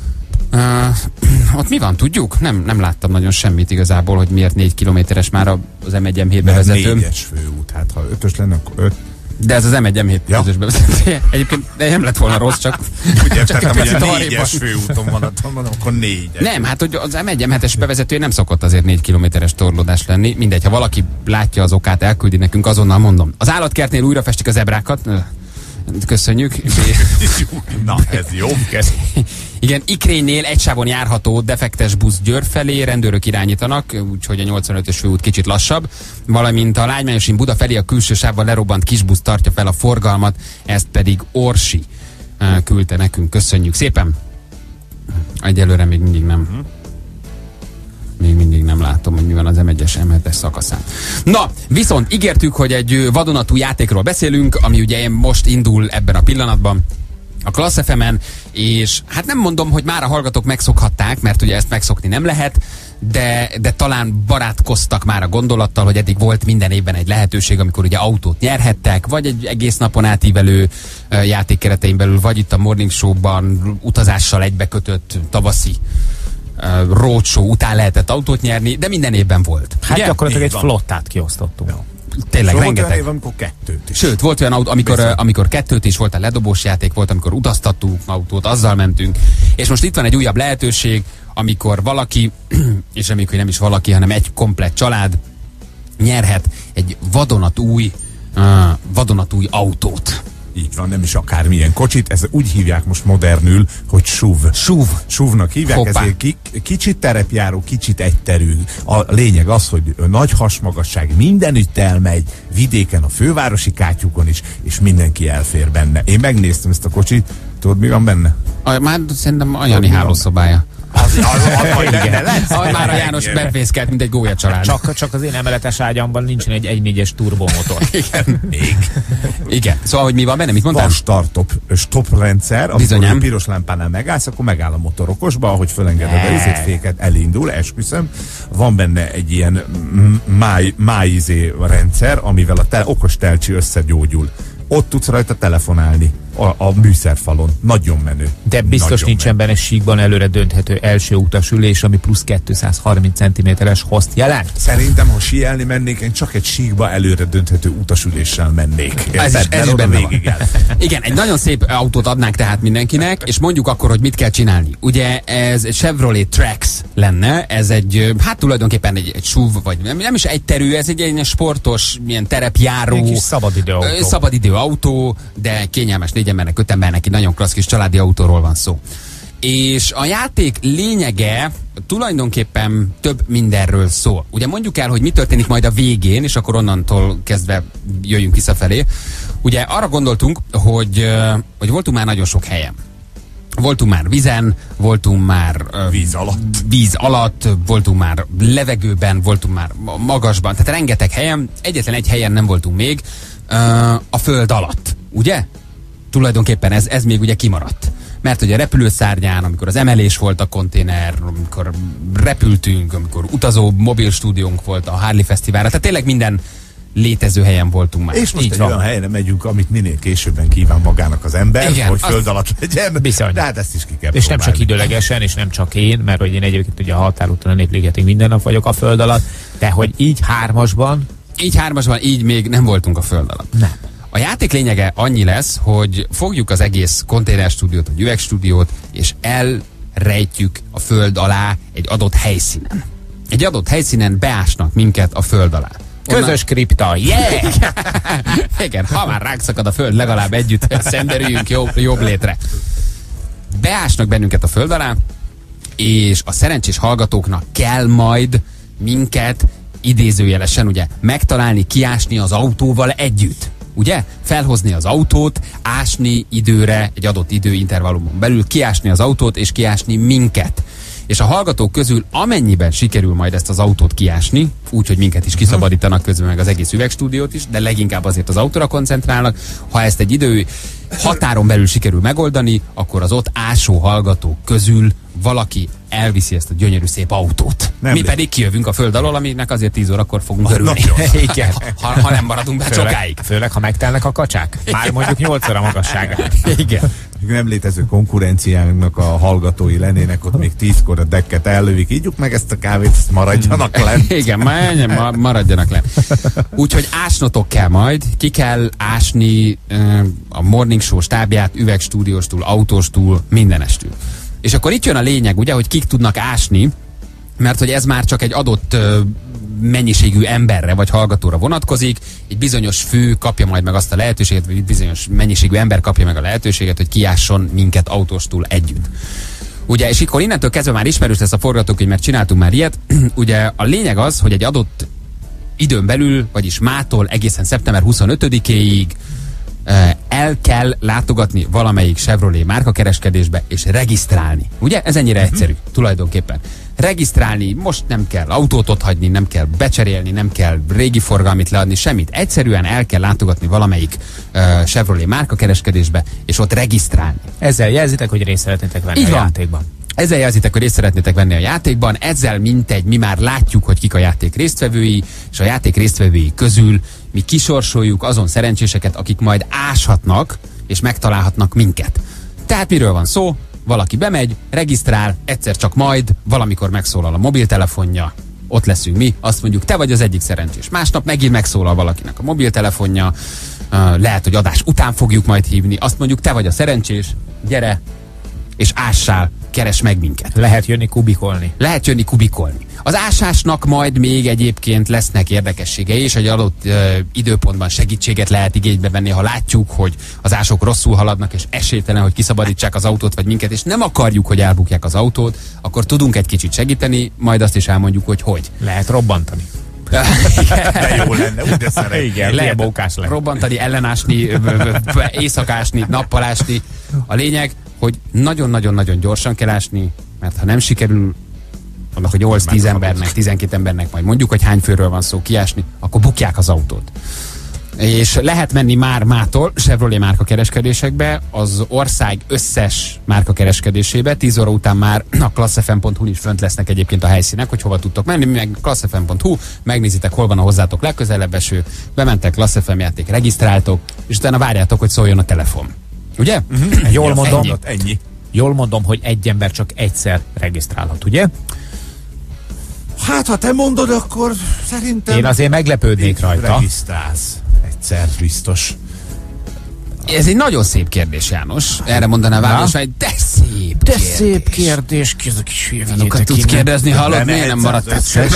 Uh, ott mi van, tudjuk? Nem, nem láttam nagyon semmit igazából, hogy miért négy kilométeres már az em egy em hét bevezető.
Négyes főút, hát ha ötös lenne, akkor öt.
De ez az em egy em hét
ja.
közös bevezetője. Egyébként nem lett volna rossz, csak...
Ugye,
csak
tehát hogy a négyes főúton van, mondom, akkor négyes.
Nem, hát hogy az em egy em hetes bevezetője nem szokott azért négy kilométeres torlódás lenni. Mindegy, ha valaki látja az okát, elküldi nekünk, azonnal mondom. Az állatkertnél újra festik a zebrákat. Köszönjük.
Na, ez jó.
Igen, Ikrénynél egy sávon járható defektes busz Győr felé, rendőrök irányítanak, úgyhogy a nyolcvanötös főút kicsit lassabb, valamint a Lágymányosin Buda felé a külső sávban lerobbant kisbusz tartja fel a forgalmat, ezt pedig Orsi uh, küldte nekünk. Köszönjük szépen. Egyelőre még mindig nem. Még mindig nem látom, hogy mi van az em egyes em hetes szakaszán. Na, viszont ígértük, hogy egy vadonatúj játékról beszélünk, ami ugye most indul ebben a pillanatban a Klassz ef emen, és hát nem mondom, hogy már a hallgatók megszokhatták, mert ugye ezt megszokni nem lehet, de, de talán barátkoztak már a gondolattal, hogy eddig volt minden évben egy lehetőség, amikor ugye autót nyerhettek, vagy egy egész napon átívelő uh, játék keretein belül, vagy itt a Morning Show-ban utazással egybekötött tavaszi uh, roadshow után lehetett autót nyerni, de minden évben volt.
Hát gyakorlatilag egy flottát kiosztottunk.
Ja.
Tényleg,
so
rengeteg.
Volt olyan év, amikor kettőt is.
Sőt, volt olyan autó, amikor, uh, amikor kettőt is, volt a ledobós játék, volt, amikor utaztattuk autót, azzal mentünk. És most itt van egy újabb lehetőség, amikor valaki, és reméljük, hogy nem is valaki, hanem egy komplett család nyerhet egy vadonatúj, uh, vadonatúj autót.
Így van, nem is akármilyen kocsit, ez úgy hívják most modernül, hogy SUV.
SUV.
SUV-nak hívják,
Hoppá.
ezért ki, kicsit terepjáró, kicsit egyterű. A lényeg az, hogy nagy hasmagasság mindenütt elmegy, vidéken, a fővárosi kátyukon is, és mindenki elfér benne. Én megnéztem ezt a kocsit, tudod, mi van benne?
A, már szerintem a Jani hálószobája.
Az, az, az, az igen.
Az már a János befészkelt, mint egy gólya család.
Csak, csak az én emeletes ágyamban nincsen egy egy négyes turbomotor.
Igen. Még. Igen. Szóval, hogy mi van benne? Mit mondtál?
Van start-stop stop rendszer, amikor a piros lámpánál megállsz, akkor megáll a motor okosba, ahogy fölengeded a izét, féket, elindul, esküszöm. Van benne egy ilyen máj, májizé rendszer, amivel a te, okos telcsi összegyógyul. Ott tudsz rajta telefonálni a, a műszerfalon. Nagyon menő.
De biztos
Nagyon
nincsen
menő.
benne síkban előre dönthető első utasülés, ami plusz kétszázharminc centiméteres hozt jelent.
Szerintem, ha síelni mennék, én csak egy síkba előre dönthető utasüléssel mennék.
Ez is, ez is benne van.
El.
Igen, egy nagyon szép autót adnánk tehát mindenkinek, és mondjuk akkor, hogy mit kell csinálni. Ugye ez egy Chevrolet Trax lenne, ez egy, hát tulajdonképpen egy, egy SUV, vagy nem, nem is egyterű, ez egy ilyen sportos, ilyen terepjáró,
Egy kis szabadidő autó.
szabadidő autó, de kényelmes négy embernek, öt embernek, egy nagyon klassz kis családi autóról van szó. És a játék lényege tulajdonképpen több mindenről szól. Ugye mondjuk el, hogy mi történik majd a végén, és akkor onnantól kezdve jöjjünk visszafelé. Ugye arra gondoltunk, hogy, hogy voltunk már nagyon sok helyen. Voltunk már vízen, voltunk már
víz alatt.
víz alatt, voltunk már levegőben, voltunk már magasban, tehát rengeteg helyen, egyetlen egy helyen nem voltunk még, a föld alatt, ugye? Tulajdonképpen ez, ez még ugye kimaradt. Mert ugye a repülőszárnyán, amikor az emelés volt a konténer, amikor repültünk, amikor utazó mobil stúdiónk volt a Harley Fesztiválra, tehát tényleg minden létező helyen voltunk már.
És most
így
egy
van.
olyan helyre megyünk, amit minél későbben kíván magának az ember,
Igen,
hogy
azt-
föld alatt legyen.
Bizony.
De hát ezt is ki kell
És nem
próbálni.
csak időlegesen, és nem csak én, mert hogy én egyébként ugye a határúton a Népligetig minden nap vagyok a föld alatt, de hogy így hármasban,
Így hármasban, így még nem voltunk a föld alatt.
nem.
A játék lényege annyi lesz, hogy fogjuk az egész konténerstúdiót, vagy üvegstúdiót, és elrejtjük a föld alá egy adott helyszínen. Egy adott helyszínen beásnak minket a föld alá.
Közös kripta, yeah!
Igen, ha már ránk szakad a föld, legalább együtt szenderüljünk jobb, jobb létre. Beásnak bennünket a föld alá, és a szerencsés hallgatóknak kell majd minket idézőjelesen ugye megtalálni, kiásni az autóval együtt. Ugye? Felhozni az autót, ásni időre, egy adott időintervallumon belül, kiásni az autót és kiásni minket. És a hallgatók közül amennyiben sikerül majd ezt az autót kiásni, úgyhogy minket is kiszabadítanak közben, meg az egész üvegstúdiót is, de leginkább azért az autóra koncentrálnak. Ha ezt egy idő határon belül sikerül megoldani, akkor az ott ásó hallgatók közül valaki elviszi ezt a gyönyörű szép autót.
Nem
Mi
lé-
pedig kijövünk a föld alól, aminek azért tíz órakor fogunk örülni.
Igen.
Ha, ha nem maradunk be
Főleg,
sokáig.
főleg, ha megtelnek a kacsák. Már mondjuk nyolc óra magasságán.
Igen.
nem létező konkurenciának a hallgatói lennének, ott még tízkor a dekket ellövik, ígyjuk meg ezt a kávét, ezt maradjanak lent.
Igen, ma, maradjanak lent. Úgyhogy ásnotok kell majd, ki kell ásni uh, a Morning Show stábját, üvegstúdióstól, autóstól, mindenestől. És akkor itt jön a lényeg, ugye, hogy kik tudnak ásni, mert hogy ez már csak egy adott uh, mennyiségű emberre vagy hallgatóra vonatkozik, egy bizonyos fő kapja majd meg azt a lehetőséget, vagy egy bizonyos mennyiségű ember kapja meg a lehetőséget, hogy kiásson minket autóstól együtt. Ugye, és akkor innentől kezdve már ismerős lesz a forgatókönyv, mert csináltunk már ilyet. Ugye a lényeg az, hogy egy adott időn belül, vagyis mától egészen szeptember huszonötödikéig el kell látogatni valamelyik Chevrolet márkakereskedésbe és regisztrálni. Ugye? Ez ennyire uh-huh. egyszerű tulajdonképpen. Regisztrálni, most nem kell autót otthagyni, nem kell becserélni, nem kell régi forgalmit leadni, semmit. Egyszerűen el kell látogatni valamelyik uh, Chevrolet márkakereskedésbe és ott regisztrálni.
Ezzel jelzitek, hogy részt szeretnétek venni
Így
a
van.
játékban.
Ezzel jelzitek, hogy részt szeretnétek venni a játékban, ezzel mintegy, mi már látjuk, hogy kik a játék résztvevői, és a játék résztvevői közül mi kisorsoljuk azon szerencséseket, akik majd áshatnak, és megtalálhatnak minket. Tehát miről van szó? Valaki bemegy, regisztrál, egyszer csak majd, valamikor megszólal a mobiltelefonja, ott leszünk mi, azt mondjuk, te vagy az egyik szerencsés. Másnap megint megszólal valakinek a mobiltelefonja, lehet, hogy adás után fogjuk majd hívni, azt mondjuk, te vagy a szerencsés, gyere, és ássál, keres meg minket.
Lehet jönni kubikolni.
Lehet jönni kubikolni. Az ásásnak majd még egyébként lesznek érdekességei, és egy adott ö, időpontban segítséget lehet igénybe venni, ha látjuk, hogy az ások rosszul haladnak, és esélytelen, hogy kiszabadítsák az autót vagy minket, és nem akarjuk, hogy elbukják az autót, akkor tudunk egy kicsit segíteni, majd azt is elmondjuk, hogy hogy.
Lehet robbantani.
De jó lenne, úgy de szeretném.
Igen, lehet
robbantani, ellenásni, éjszakásni, nappalásni. A lényeg, hogy nagyon-nagyon-nagyon gyorsan kell ásni, mert ha nem sikerül annak a nyolc-tíz embernek, tizenkét embernek majd mondjuk, hogy hány főről van szó kiásni, akkor bukják az autót. És lehet menni már mától Chevrolet márkakereskedésekbe, az ország összes márkakereskedésébe. tíz óra után már a klasszfm pont hu-n is fönt lesznek egyébként a helyszínek, hogy hova tudtok menni, meg klasszfm pont hu, megnézitek, hol van a hozzátok legközelebb eső, bementek klasszfm játék, regisztráltok, és utána várjátok, hogy szóljon a telefon. Ugye?
Uh-huh. Jól mondom,
ennyi. ennyi.
Jól mondom, hogy egy ember csak egyszer regisztrálhat, ugye?
Hát, ha te mondod, akkor szerintem...
Én azért meglepődnék rajta.
Regisztrálsz. Egyszer biztos.
Ez egy nagyon szép kérdés, János. Erre mondaná válasz, hogy de szép
De
kérdés.
szép kérdés, ki ez a kis
Olyanokat tudsz kérdezni, hallod, miért nem maradt egyszer?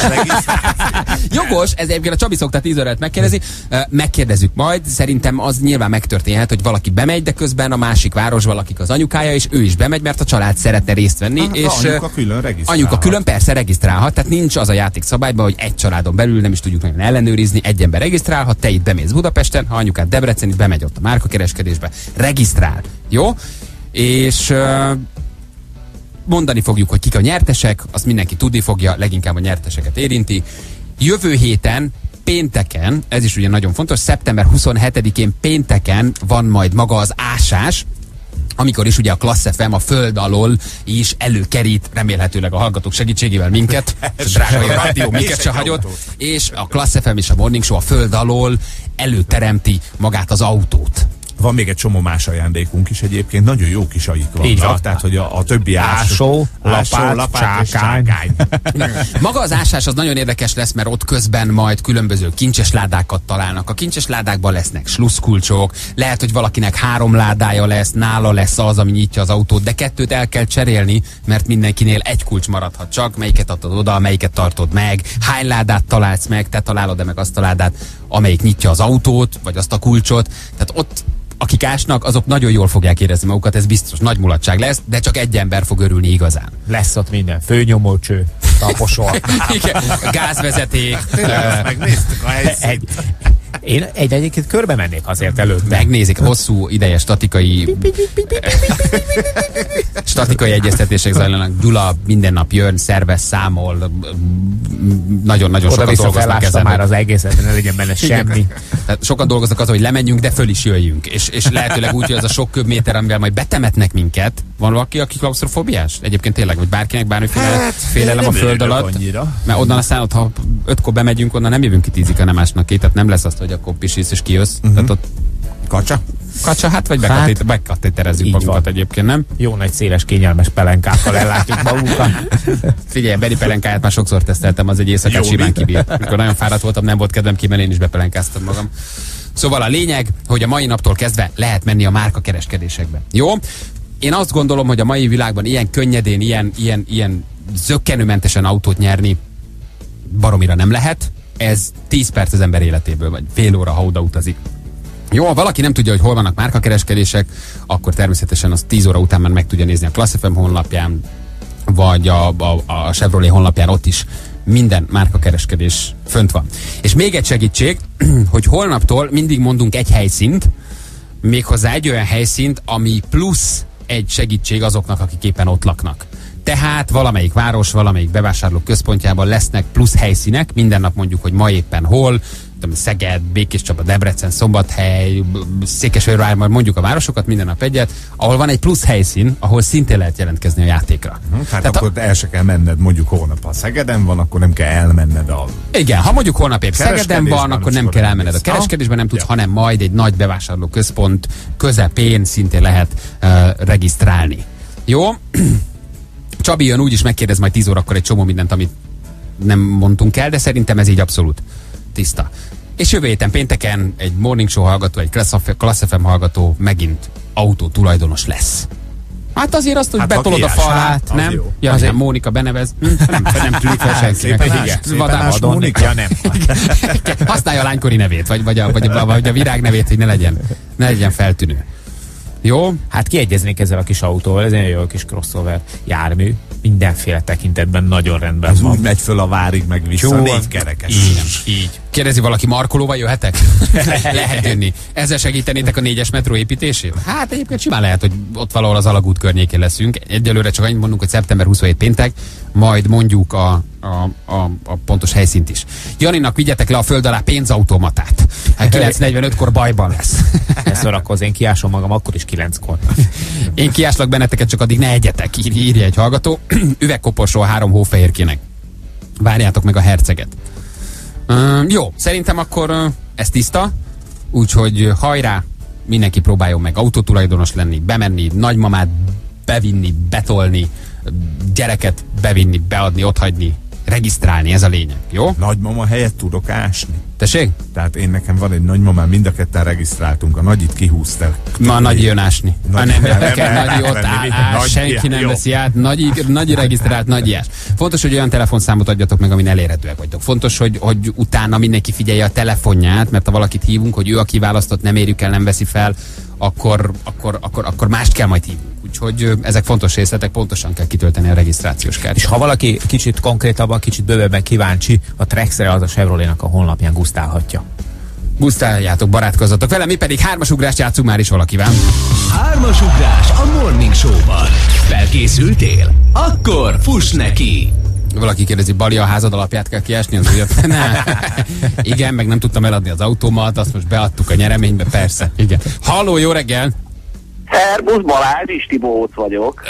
Jogos, ez egyébként a Csabi szokta tíz órát megkérdezni. Megkérdezzük majd, szerintem az nyilván megtörténhet, hogy valaki bemegy, de közben a másik városban lakik az anyukája, és ő is bemegy, mert a család szeretne részt venni.
Ah,
és
anyuka külön regisztrálhat.
Anyuka külön persze regisztrálhat, tehát nincs az a játék szabályban, hogy egy családon belül nem is tudjuk nagyon ellenőrizni, egy ember regisztrálhat, te itt bemész Budapesten, ha anyukád Debrecen, itt bemegy ott a márkakereskedésbe, regisztrál. Jó? És uh, mondani fogjuk, hogy kik a nyertesek, azt mindenki tudni fogja, leginkább a nyerteseket érinti. Jövő héten, pénteken, ez is ugye nagyon fontos, szeptember huszonhetedikén pénteken van majd maga az ásás, amikor is ugye a Klassz ef em a föld alól is előkerít, remélhetőleg a hallgatók segítségével minket, drága rádió minket se hagyott, és a Klassz ef em és a Morning Show a föld alól előteremti magát az autót.
Van még egy csomó más ajándékunk is egyébként, nagyon jó kis aik vannak.
Így van.
Tehát, hogy a, a többi
ásó,
ásó,
lapát,
lapát
csákány.
Maga az ásás az nagyon érdekes lesz, mert ott közben majd különböző kincses ládákat találnak. A kincses ládákban lesznek sluszkulcsok, lehet, hogy valakinek három ládája lesz, nála lesz az, ami nyitja az autót, de kettőt el kell cserélni, mert mindenkinél egy kulcs maradhat csak, melyiket adod oda, melyiket tartod meg, hány ládát találsz meg, te találod-e meg azt a ládát, amelyik nyitja az autót, vagy azt a kulcsot. Tehát ott akik ásnak, azok nagyon jól fogják érezni magukat, ez biztos nagy mulatság lesz, de csak egy ember fog örülni igazán.
Lesz ott minden, főnyomócső, taposol.
Igen, gázvezeték.
Megnéztük a helyszínt.
Én egy egyébként körbe mennék azért előtt.
Megnézik, hosszú ideje statikai statikai egyeztetések zajlanak. Gyula minden nap jön, szervez, számol, nagyon-nagyon sokat dolgoznak ezen.
Már az egészet, ne legyen benne semmi.
Tehát sokan dolgoznak azon, hogy lemenjünk, de föl is jöjjünk. És, és lehetőleg úgy, hogy az a sok köbméter, amivel majd betemetnek minket. Van valaki, aki klausztrofóbiás? Egyébként tényleg, vagy bárkinek bármiféle hát, félelem a föld alatt. Annyira. Mert onnan aztán, ott, ha ötkor bemegyünk, onnan nem jövünk ki tízig, ha nem ásnak ki. Tehát nem lesz azt, hogy akkor pisísz és kijössz. Uh-huh. Tehát ott
kacsa?
Kacsa, hát vagy hát, bekatéterezzük magunkat egyébként, nem?
Jó nagy, széles, kényelmes pelenkákkal ellátjuk magunkat.
Figyelj, Beni pelenkáját már sokszor teszteltem, az egy éjszakát simán kibír. Amikor nagyon fáradt voltam, nem volt kedvem kimenni, én is bepelenkáztam magam. Szóval a lényeg, hogy a mai naptól kezdve lehet menni a márkakereskedésekbe. Jó? Én azt gondolom, hogy a mai világban ilyen könnyedén, ilyen, ilyen, ilyen zökkenőmentesen autót nyerni baromira nem lehet. Ez tíz perc az ember életéből, vagy fél óra, ha oda utazik. Jó, ha valaki nem tudja, hogy hol vannak márkakereskedések, akkor természetesen az tíz óra után már meg tudja nézni a Class ef em honlapján, vagy a, a, a Chevrolet honlapján, ott is minden márkakereskedés fönt van. És még egy segítség, hogy holnaptól mindig mondunk egy helyszínt, méghozzá egy olyan helyszínt, ami plusz egy segítség azoknak, akik éppen ott laknak. Tehát valamelyik város, valamelyik bevásárlók központjában lesznek plusz helyszínek, minden nap mondjuk, hogy ma éppen hol, tudom, Szeged, Békéscsaba, Debrecen, Szombathely, Székesfehérvár, majd mondjuk a városokat, minden nap egyet, ahol van egy plusz helyszín, ahol szintén lehet jelentkezni a játékra.
Hm, tehát akkor a... el se kell menned, mondjuk holnap, ha Szegeden van, akkor nem kell elmenned a...
Igen, ha mondjuk holnap épp Szegeden van, akkor nem kell elmenned a kereskedésben, nem tudsz, ja. hanem majd egy nagy bevásárló központ közepén szintén lehet uh, regisztrálni. Jó? Csabi jön, úgyis megkérdez majd tíz órakor egy csomó mindent, amit nem mondtunk el, de szerintem ez így abszolút tiszta. És jövő héten pénteken egy Morning Show hallgató, egy Class ef em hallgató megint autó tulajdonos lesz. Hát azért azt, hogy hát betolod a falát, nem? Jó. Ja, azért Mónika benevez. Hm, nem, nem tűnik fel senkinek.
Vadás Mónika? Ja, nem.
Használja a lánykori nevét, vagy, vagy, a, vagy, a, vagy a virág nevét, hogy ne legyen, ne legyen feltűnő. Jó?
Hát kiegyeznék ezzel a kis autóval, ez egy jó kis crossover jármű. Mindenféle tekintetben nagyon rendben
ez
van.
Úgy megy föl a várig, meg vissza, Csó, négy kerekes.
Így, így. Kérdezi valaki, markolóval jöhetek? Lehet jönni. Ezzel segítenétek a négyes metró építését? Hát egyébként simán lehet, hogy ott valahol az Alagút környékén leszünk. Egyelőre csak annyit mondunk, hogy szeptember huszonhét péntek, majd mondjuk a, a, a, a pontos helyszínt is. Janinak vigyetek le a föld alá pénzautomatát. Hát kilenc negyvenötkor bajban lesz.
Ne szórakozz, én kiásom magam akkor is kilenckor.
Én kiáslak benneteket, csak addig ne egyetek, ír, írja egy hallgató. Üvegkoporsó a három hófehérkének. Várjátok meg a herceget. Uh, jó, szerintem akkor uh, ez tiszta, úgyhogy hajrá, mindenki próbáljon meg autótulajdonos lenni, bemenni, nagymamát bevinni, betolni, gyereket bevinni, beadni, otthagyni, regisztrálni, ez a lényeg, jó?
Nagymama helyett tudok ásni.
Tessék?
Tehát én nekem van egy nagymamám, mind a ketten regisztráltunk, a nagyit kihúzta.
Ma a nagy jön ásni. Nagy, nem, nem, nem, nem, nagy ott áll, áll, senki nem veszi át, nagy, nagy regisztrált, nagy ilyes. Fontos, hogy olyan telefonszámot adjatok meg, amin elérhetőek vagytok. Fontos, hogy, hogy utána mindenki figyelje a telefonját, mert ha valakit hívunk, hogy ő a kiválasztott, nem érjük el, nem veszi fel, akkor, akkor, akkor, akkor mást kell majd hívni. Úgyhogy ezek fontos részletek, pontosan kell kitölteni a regisztrációs kártyát.
És ha valaki kicsit konkrétabban, kicsit bővebben kíváncsi, a Trexre az a Chevrolet-nak a honlapján gusztálhatja.
Gusztáljátok, barátkozzatok vele, mi pedig hármas ugrást játszunk már is valakivel.
Hármas ugrás a Morning Show-ban. Felkészültél? Akkor fuss neki!
Valaki kérdezi, Bali, a házad alapját kell kiásni az újat? Igen, meg nem tudtam eladni az autómat, azt most beadtuk a nyereménybe, persze. Igen. Halló, jó reggel!
Szerbusz, Balázs, Isti Bohóc vagyok.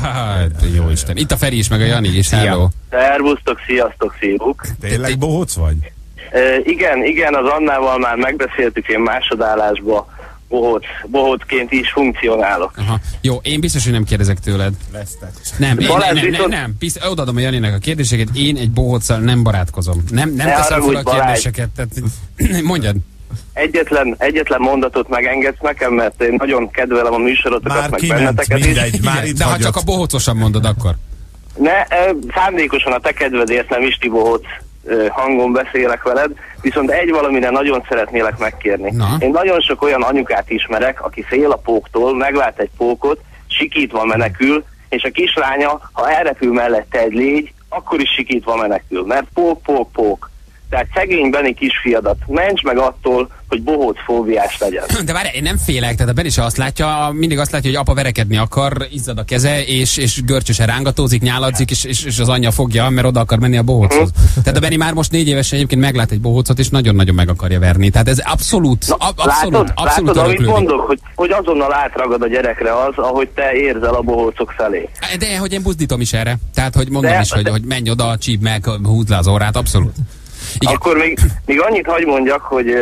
Jó Isten. Itt a Feri is, meg a Jani is. Hello.
Szervusztok, sziasztok, szívuk.
Tényleg Bohóc vagy?
E, igen, igen, az Annával már megbeszéltük, én másodállásba bohóc, bohócként is funkcionálok.
Aha. Jó, én biztos, hogy nem kérdezek tőled.
Lesztek.
Nem, én, nem, nem, nem, nem. Bizt, odaadom a Janinek a kérdéseket, én egy bohóccal nem barátkozom. Nem, nem teszem fel a kérdéseket. Tehát, mondjad.
Egyetlen, egyetlen mondatot megengedsz nekem, mert én nagyon kedvelem a műsorotokat,
már
meg
kiment,
benneteket
mindegy,
is.
Már itt
de ha csak a bohócosan mondod, akkor.
Ne, szándékosan a te kedvedért nem Isti Bohóc hangon beszélek veled, viszont egy valamire nagyon szeretnélek megkérni. Na. Én nagyon sok olyan anyukát ismerek, aki fél a póktól, meglát egy pókot, sikítva menekül, és a kislánya, ha elrepül mellette egy légy, akkor is sikítva menekül, mert pók, pók, pók. Tehát szegény Beni kisfiadat ments meg attól, hogy bohóc fóbiás legyen.
De várj, én nem félek, tehát a Beni se azt látja, mindig azt látja, hogy apa verekedni akar, izzad a keze, és, és görcsösen rángatózik, nyáladzik, és, és, és az anyja fogja, mert oda akar menni a bohóchoz. Hm. Tehát a Beni már most négy évesen egyébként meglát egy bohócot, és nagyon-nagyon meg akarja verni. Tehát ez abszolút,
Na,
ab, abszolút,
látod,
abszolút
látod, amit mondok, hogy, hogy azonnal átragad a gyerekre az, ahogy te érzel a bohócok felé.
De hogy én buzdítom is erre. Tehát, hogy mondom
de,
is, hogy,
de...
hogy menj oda, csíp meg, húzd le az orrát, abszolút.
Igen. Akkor még, még annyit hagy mondjak, hogy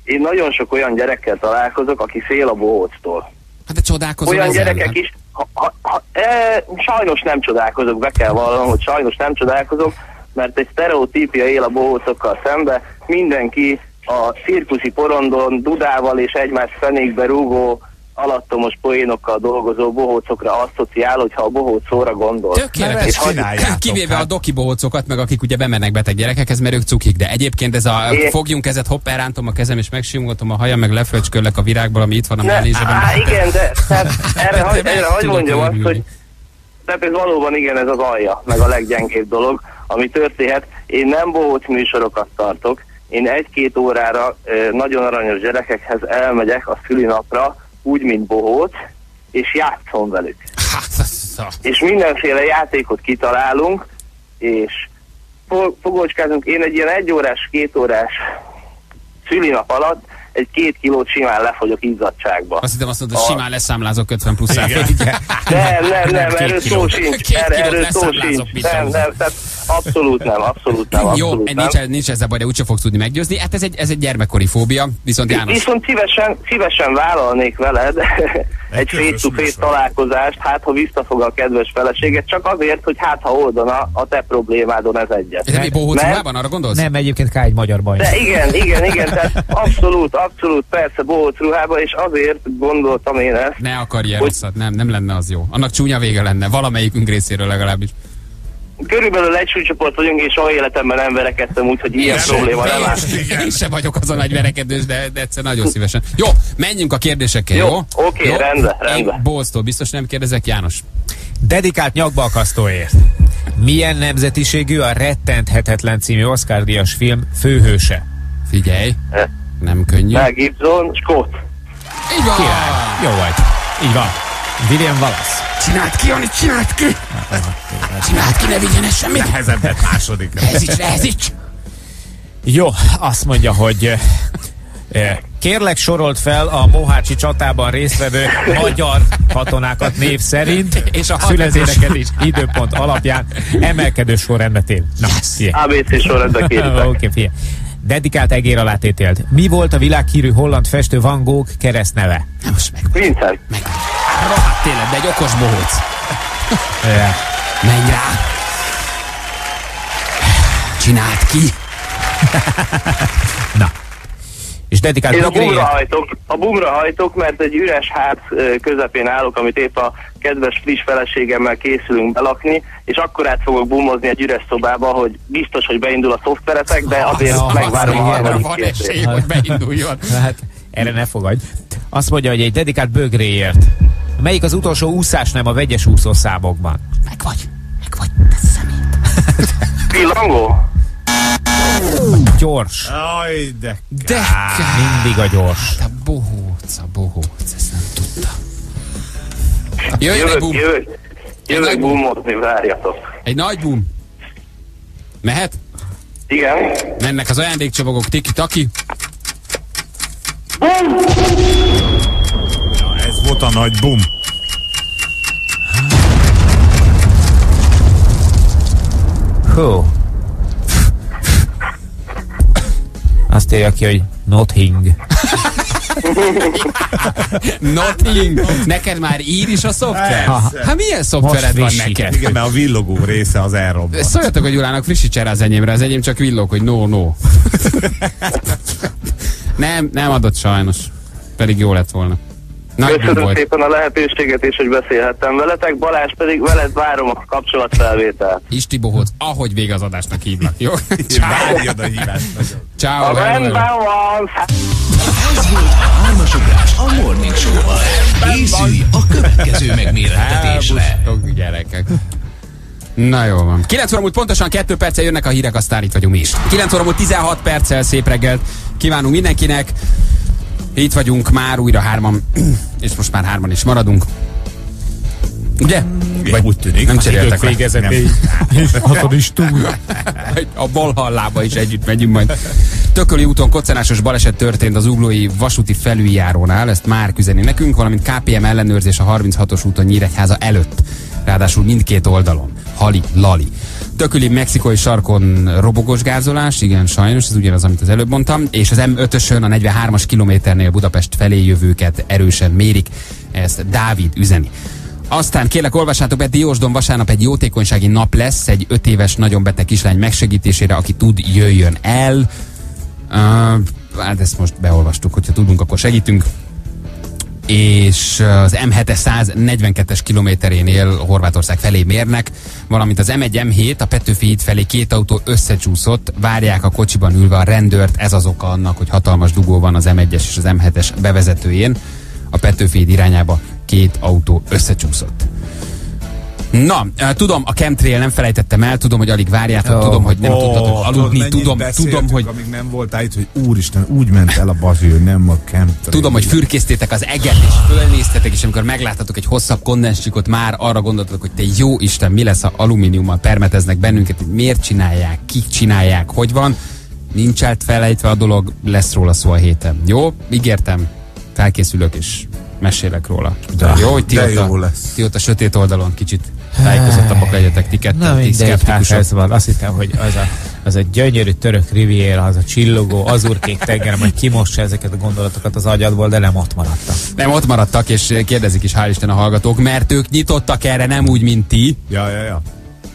én nagyon sok olyan gyerekkel találkozok, aki fél a bohóctól.
Hát de csodálkozom
olyan
ezzel,
gyerekek
hát.
is, ha, ha, ha, e, sajnos nem csodálkozok, be kell vallanom, hogy sajnos nem csodálkozok, mert egy sztereotípia él a bohócokkal szembe, mindenki a cirkuszi porondon dudával és egymás fenékbe rúgó alattomos poénokkal dolgozó bohócokra asszociál, hogyha a bohóc szóra gondol.
Tökéletes. Kivéve hát. a doki bohócokat, meg akik ugye bemennek beteg gyerekekhez, mert ők cukik, de egyébként ez a
é...
fogjunk kezet, hopp, elrántom a kezem és megsimogatom a hajam, meg lefröcskölek a virágból, ami itt van a melléseben.
Á, igen, de tehát erre, hagy, erre hagy mondjam azt, hogy tehát ez valóban igen, ez az alja, meg a leggyengébb dolog, ami történhet. Én nem bohóc műsorokat tartok, én egy-két órára nagyon aranyos gyerekekhez elmegyek a szülinapra, úgy, mint bohóc, és játszom velük. És mindenféle játékot kitalálunk, és fogócskázunk. Én egy ilyen egyórás, kétórás szülinap alatt egy két kilót simán lefogyok izzadságba.
Azt hiszem azt mondod, hogy simán leszámlázok ötven plusz
Nem, nem, nem, erről szó sincs. Erről szó sincs. Nem, nem, tehát abszolút nem, abszolút nem.
Jó,
abszolút
nincs,
nem.
nincs ezzel baj, de úgyse fogsz tudni meggyőzni. Hát ez egy, ez egy gyermekkori fóbia, viszont János.
Viszont szívesen, szívesen vállalnék veled egy face-to-face találkozást, hát ha visszafog a kedves feleséget, csak azért, hogy hát ha oldana a te problémádon ez egyet.
Ez mi bohóc ruhában, arra gondolsz?
Nem, egyébként K egy magyar baj.
De igen, igen, igen, tehát abszolút, abszolút persze bohóc ruhában, és azért gondoltam én ezt.
Ne akarj ilyen rosszat, nem, nem lenne az jó. Annak csúnya vége lenne, valamelyikünk részéről legalábbis.
Körülbelül egy súlycsoport vagyunk, és soha életemben nem verekedtem, úgy, hogy ilyen
sem,
probléma nem áll.
Én sem vagyok az a nagy verekedős, de, de egyszer nagyon szívesen. Jó, menjünk a kérdésekkel, jó?
Jó, oké, okay, rendben, rendben.
Bohóctól biztos nem kérdezek, János.
Dedikált nyakbalkasztóért. Milyen nemzetiségű a Rettenthetetlen című Oscar-díjas film főhőse?
Figyelj, nem könnyű.
Mel Gibson, Scott.
Így van!
Király. Jó vagy. Így van. William Wallace.
Csináld ki, Jani, csináld ki! Csináld ki, ne vigyen ez semmit!
Nehezebbet második.
Nehezíts, nehezíts!
Jó, azt mondja, hogy eh, kérlek sorolt fel a Mohácsi csatában résztvevő magyar katonákat név szerint, és a születéseket is időpont alapján emelkedő sorrendbe tél. Na,
yes. á bé cé sorrendbe kérlek.
Oké, okay, figyelj. Dedikált egér alá tételt. Mi volt a világhírű holland festő Van Gogh keresztneve?
Na most meg.
Vincent.
Meg. Rohadt tényleg, de egy okos bohóc.
Yeah.
Menj rá! Csináld ki!
Na. És dedikált
Én a bumra hajtok, a bumra hajtok, mert egy üres ház közepén állok, amit épp a kedves friss feleségemmel készülünk belakni, és akkor át fogok bumozni egy üres szobába, hogy biztos, hogy beindul a szoftveretek, de azért
ah,
megvárom a harmadik
van esély, hogy beinduljon.
Hát, erre ne fogadj. Azt mondja, hogy egy dedikált bögréért. Melyik az utolsó úszás nem a vegyes úszószámokban?
Meg vagy, meg vagy, te szemét.
Pillangó?
Gyors.
Aj, de
De
mindig a gyors.
Hát a bohóc, a bohóc, ezt nem tudtam. Jöjjön
jövök,
egy boom.
Jövök, jövök boomozni, várjatok.
Egy nagy boom. Mehet?
Igen.
Mennek az ajándékcsomagok, tiki-taki.
Boom!
Ja, ez volt a nagy boom.
Hú. Azt írja ki, hogy nothing.
Nothing. Neked már ír is a szoftver? Hát milyen szoftvered van neked?
Igen, mert a villogó része az elrobban.
Szóljatok a Gyulának, frissítse rá az enyémre, az enyém csak villog, hogy no, no. nem, nem adott sajnos. Pedig jó lett volna. Nagy
Köszönöm
volt.
szépen a lehetőséget és hogy beszélhettem veletek. Balázs, pedig veled várom a kapcsolatfelvételt.
Isti bohóc, ahogy vége az adásnak hívnak, jó?
Várjad a hívást nagyon.
Ciao.
A rendben van!
Ez volt a hármas ugrás a Morning Show-val. Készülj a következő megmérettetésre.
Elbustok, gyerekek. Na jó van. kilenc óra múlt pontosan kettő perccel jönnek a hírek, aztán itt vagyunk mi is. kilenc óra múlt tizenhat perccel szép reggelt kívánunk mindenkinek. Itt vagyunk már újra hárman, és most már hárman is maradunk. Ugye?
Vagy úgy tűnik.
Nem cseréltek le.
Végezetéig. És hatod is túl.
A Valhallába is együtt megyünk majd. Tököli úton koccanásos baleset történt az Zuglói vasúti felüljárónál, ezt már üzeni nekünk, valamint ká pé em ellenőrzés a harminchatos úton Nyíregyháza előtt. Ráadásul mindkét oldalon. Hali, lali. Tököli mexikói sarkon robogós gázolás, igen, sajnos, ez ugyanaz, amit az előbb mondtam, és az em ötösön a negyvenhármas kilométernél Budapest felé jövőket erősen mérik, ezt Dávid üzeni. Aztán kérlek, olvassátok be, Diósdon vasárnap egy jótékonysági nap lesz, egy öt éves nagyon beteg kislány megsegítésére, aki tud, jöjjön el. Uh, hát ezt most beolvastuk, hogyha tudunk, akkor segítünk. És az em hetes száznegyvenkettes kilométerénél Horvátország felé mérnek, valamint az em egy em hét a Petőfi híd felé két autó összecsúszott, várják a kocsiban ülve a rendőrt, ez az oka annak, hogy hatalmas dugó van az em egyes és az em hetes bevezetőjén. A Petőfi híd irányába két autó összecsúszott. Na, tudom, a chemtrail nem felejtettem el, tudom, hogy alig várjátok, oh, tudom, hogy nem oh, tudtatok aludni, tudom, tudom, hogy...
amíg nem voltál itt, hogy úristen, úgy ment el a bazi, hogy nem a chemtrail.
Tudom, hogy fürkésztétek az eget, és fölnéztetek, és amikor megláttatok egy hosszabb kondenscsikot, már arra gondoltatok, hogy te jó Isten, mi lesz, ha alumíniummal permeteznek bennünket, hogy miért csinálják, kik csinálják, hogy van. Nincs át felejtve a dolog, lesz róla szó a héten. Jó? Ígértem, felkészülök, és mesélek róla. De, jó, hogy ti, ott a, ti ott a sötét oldalon kicsit tájékozottabbak legyetek, ti ketten, ti szkeptikusok.
Ez van. Azt hittem, hogy az a, az a gyönyörű török riviera, az a csillogó, azurkék tenger, majd kimossa ezeket a gondolatokat az agyadból, de nem ott maradtak.
Nem ott maradtak, és kérdezik is, hál' Isten a hallgatók, mert ők nyitottak erre, nem úgy, mint ti.
Ja, ja, ja.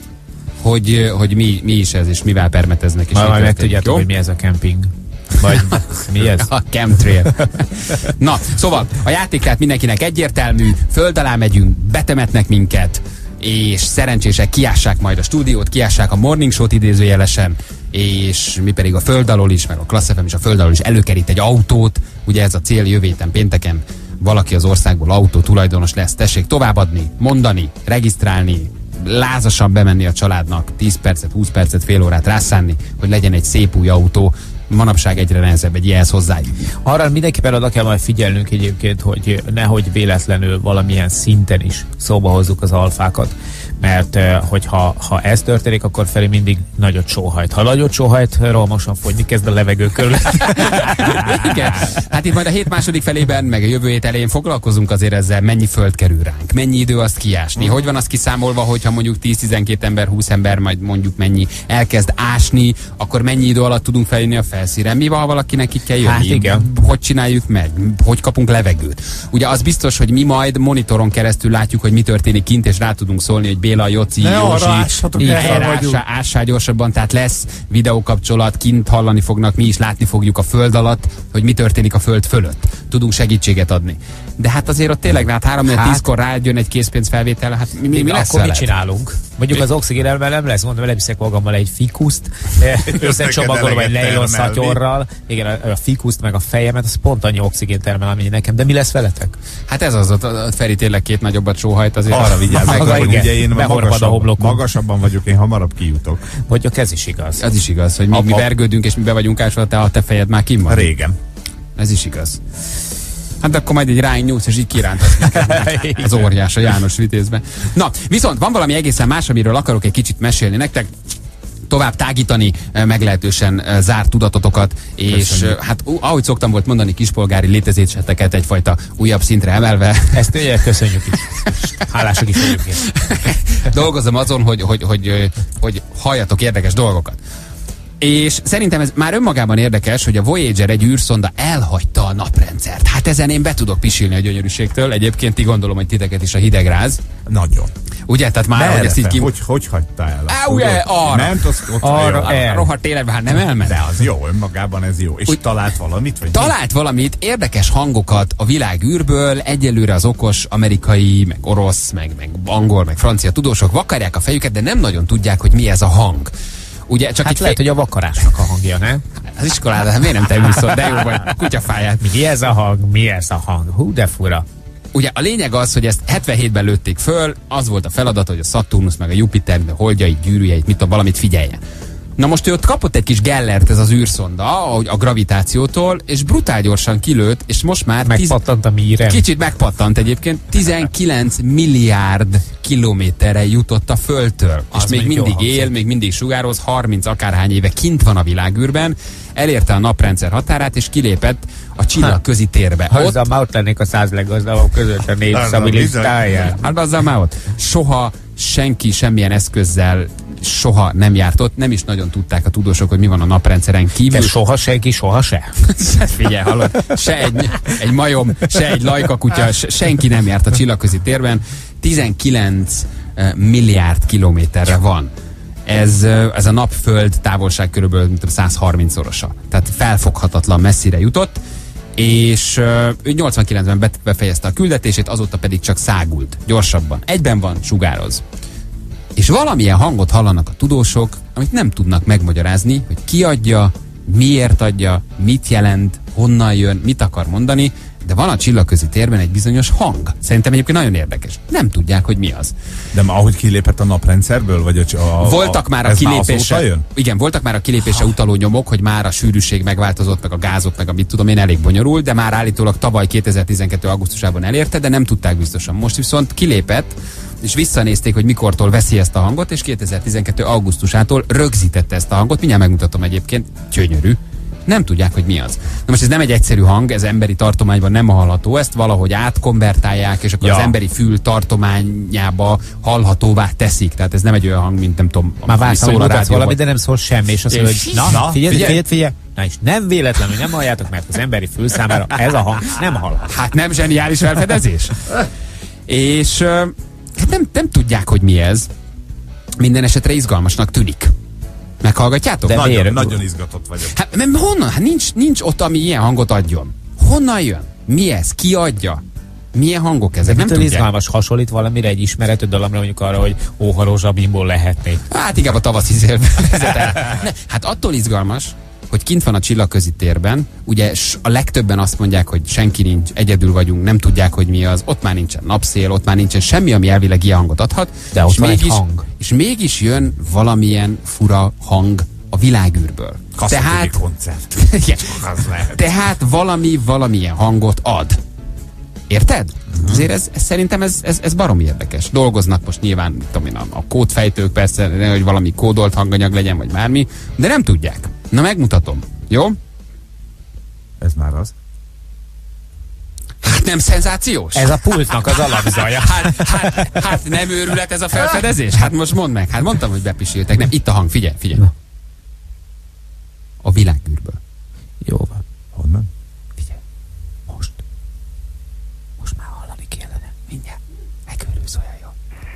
Hogy, hogy mi, mi is ez, és mivel permeteznek. És
majd megtudjátok, hogy mi ez a kemping. Vagy mi ez?
A chemtrail. Na, szóval a játék tehát mindenkinek egyértelmű, föld alá megyünk, betemetnek minket, és szerencsések kiássák majd a stúdiót, kiássák a Morning Show-t idézőjelesen, és mi pedig a föld alól is, meg a Klassz ef em is a föld alól is előkerít egy autót, ugye ez a cél, jövő héten pénteken valaki az országból autó tulajdonos lesz, tessék továbbadni, mondani, regisztrálni, lázasan bemenni a családnak, tíz percet, húsz percet, fél órát rászánni, hogy legyen egy szép új autó. Manapság egyre nehezebb egy ilyenhez hozzájutni.
Arra mindenképpen oda kell majd figyelnünk egyébként, hogy nehogy véletlenül valamilyen szinten is szóba hozzuk az alfákat, mert hogyha ha ez történik, akkor felé mindig nagyot sóhajt. Ha nagyot sóhajt, rohamosan fogyni kezd a levegő körül.
Igen. Hát itt majd a hét második felében, meg a jövő hét elején foglalkozunk azért ezzel, mennyi föld kerül ránk, mennyi idő azt kiásni, hogy van az kiszámolva, hogyha mondjuk tíz-tizenkét ember, húsz ember, majd mondjuk mennyi elkezd ásni, akkor mennyi idő alatt tudunk feljönni a felszínre. Mi van, valakinek itt kell jönni?
Hát igen.
Hogy csináljuk meg? Hogy kapunk levegőt? Ugye az biztos, hogy mi majd monitoron keresztül látjuk, hogy mi történik kint, és rá tudunk szólni, hogy Béla, Joci, Józsi, ássá gyorsabban, tehát lesz videókapcsolat, kint hallani fognak, mi is látni fogjuk a föld alatt, hogy mi történik a föld fölött. Tudunk segítséget adni. De hát azért ott tényleg, hát három hát, tízkor rájön egy készpénzfelvétel, hát mi, mi, mi lesz
akkor veled? Mit csinálunk? Mondjuk az oxigénelmel nem lesz, mondom, leviszek magammal egy fikuszt, összecsomagolom egy lejlon szatyorral, igen, a, a fikuszt meg a fejemet, az pont annyi oxigént termel, amennyi nekem, de mi lesz veletek?
Hát ez az, a, a Feri tényleg két nagyobbat sóhajt azért.
Arra vigyázz meg, hogy ugye én magasabb, magasabban vagyok, én hamarabb kijutok.
Mondjuk ez is igaz.
Ez is igaz, hogy mi, mi vergődünk, és mi be vagyunk ásva, te a te fejed már kim van.
Régen.
Ez is igaz. Hát akkor majd egy rány nyúlsz, és így kirántasz az óriás a János Vitézbe. Na, viszont van valami egészen más, amiről akarok egy kicsit mesélni nektek, tovább tágítani meglehetősen zárt tudatotokat, és köszönjük. Hát ahogy szoktam volt mondani, kispolgári létezéseteket egyfajta újabb szintre emelve.
Ezt ugye köszönjük is. Hálások is vagyunk.
Dolgozom azon, hogy, hogy, hogy, hogy halljatok érdekes dolgokat. És szerintem ez már önmagában érdekes, hogy a Voyager egy űrszonda elhagyta a naprendszert. Hát ezen én be tudok pisilni a gyönyörűségtől. Egyébként így gondolom, hogy titeket is a hidegráz.
Nagyon.
Ugye? Tehát már, hogy ezt így ki...
Hogy, hogy hagyta el?
Á, ugye, arra.
Ment, az ott
arra el. Rohadt életben, hát nem elment.
De az jó, önmagában ez jó. És úgy, talált valamit? Vagy
talált mi? valamit, érdekes hangokat a világ űrből. Egyelőre az okos amerikai, meg orosz, meg, meg angol, meg francia tudósok vakarják a fejüket, de nem nagyon tudják, hogy mi ez a hang. Ugye, csak
hát
itt
lehet, fej... hogy a vakarásnak a hangja, nem?
Az iskolában, miért nem te műszor, de jó vagy, kutyafáját.
Mi ez a hang? Mi ez a hang? Hú, de fura.
Ugye a lényeg az, hogy ezt hetvenhétben lőtték föl, az volt a feladat, hogy a Saturnus meg a Jupiter, a holdjait, gyűrűjeit, mit tudom, valamit figyeljen. Na most ő ott kapott egy kis gellert, ez az űrszonda, a gravitációtól, és brutál gyorsan kilőtt, és most már...
Megpattant a mírem.
Kicsit megpattant egyébként, tizenkilenc milliárd kilométerre jutott a Földtől. Az és még mindig él, még mindig sugároz, harminc akárhány éve kint van a világűrben, elérte a naprendszer határát, és kilépett a csillagközi térbe.
Azzal már ott lennék a száz leggazdagabb között a négy szabi listáján.
Hát azzal már ott. Soha senki semmilyen eszközzel soha nem járt ott, nem is nagyon tudták a tudósok, hogy mi van a naprendszeren kívül.
De soha senki, soha se?
Figyelj, hallod, se egy, egy majom, se egy lajkakutya, se, senki nem járt a csillagközi térben. tizenkilenc milliárd kilométerre van. Ez, ez a nap-föld távolság körülbelül száz harminc szorosa. Tehát felfoghatatlan messzire jutott, és ő nyolcvankilencben befejezte a küldetését, azóta pedig csak szágult, gyorsabban. Egyben van, sugároz. És valamilyen hangot hallanak a tudósok, amit nem tudnak megmagyarázni, hogy ki adja, miért adja, mit jelent, honnan jön, mit akar mondani, de van a csillagközi térben egy bizonyos hang. Szerintem egyébként nagyon érdekes. Nem tudják, hogy mi az.
De ma, ahogy kilépett a naprendszerből, vagy a, a,
voltak már a kilépése, igen, voltak már a kilépése utaló nyomok, hogy már a sűrűség megváltozott, meg a gázok, meg a mit tudom én, elég bonyolult, de már állítólag tavaly kétezer-tizenkettő augusztusában elérte, de nem tudták biztosan. Most viszont kilépett, és visszanézték, hogy mikortól veszi ezt a hangot, és kétezer-tizenkettő augusztusától rögzítette ezt a hangot. Mindjárt megmutatom egyébként, gyönyörű. Nem tudják, hogy mi az. Na most ez nem egy egyszerű hang, ez emberi tartományban nem hallható, ezt valahogy átkonvertálják, és akkor ja. az emberi fül tartományába hallhatóvá teszik. Tehát ez nem egy olyan hang, mint nem tudom,
már vártam, hogy mutatsz valamit, de nem szól semmi, és azt mondja, hogy na, na figyelj, figyelj, figyelj, figyelj. Na és nem véletlenül nem halljátok, mert az emberi fül számára ez a hang nem hallható.
Hát nem zseniális felfedezés? És hát nem, nem tudják, hogy mi ez. Minden esetre izgalmasnak tűnik. Meghallgatjátok?
De nagyon, nagyon izgatott vagyok.
Hát honnan? Hát nincs, nincs ott, ami ilyen hangot adjon. Honnan jön? Mi ez? Ki adja? Milyen hangok ezek?
Nem tudják. Izgalmas, hasonlít valamire egy ismerető dalamra, mondjuk arra, hogy óha rózsabimból lehetné.
Hát inkább a tavaszi szél. Hát attól izgalmas, hogy kint van a csillagközi térben, ugye a legtöbben azt mondják, hogy senki nincs, egyedül vagyunk, nem tudják, hogy mi az, ott már nincsen napszél, ott már nincsen semmi, ami elvileg ilyen hangot adhat.
De ott van mégis, egy hang.
És mégis jön valamilyen fura hang a világűrből. Tehát,
koncert.
tehát valami valamilyen hangot ad. Érted? Uh-huh. Azért ez, ez szerintem ez, ez, ez baromi érdekes. Dolgoznak most nyilván, tudom én, a, a kódfejtők persze, hogy valami kódolt hanganyag legyen, vagy bármi, de nem tudják. Na megmutatom. Jó?
Ez már az.
Hát nem szenzációs?
Ez a pultnak az alapzaja.
Hát, hát, hát nem őrület ez a felfedezés? Hát most mondd meg. Hát mondtam, hogy bepisültek. Nem, itt a hang. Figyelj, figyelj. Na. A világűrből.
Jó van.
Honnan?
Figyelj. Most. Most már hallani kellene. Mindjárt. Megőrülsz olyan jó.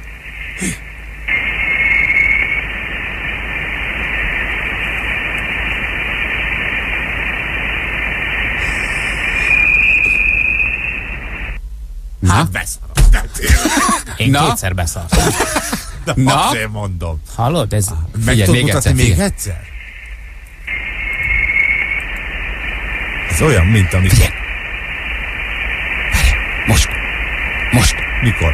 Na?
Hát beszarok.
Én Na? kétszer beszartam.
De
Na?
azért mondom.
Hallod? Ez...
Meg
figyelj,
tudod
még
mutatni
egyszer,
még
figyelj.
egyszer? Ez olyan, mint amikor...
Most. Most.
Mikor?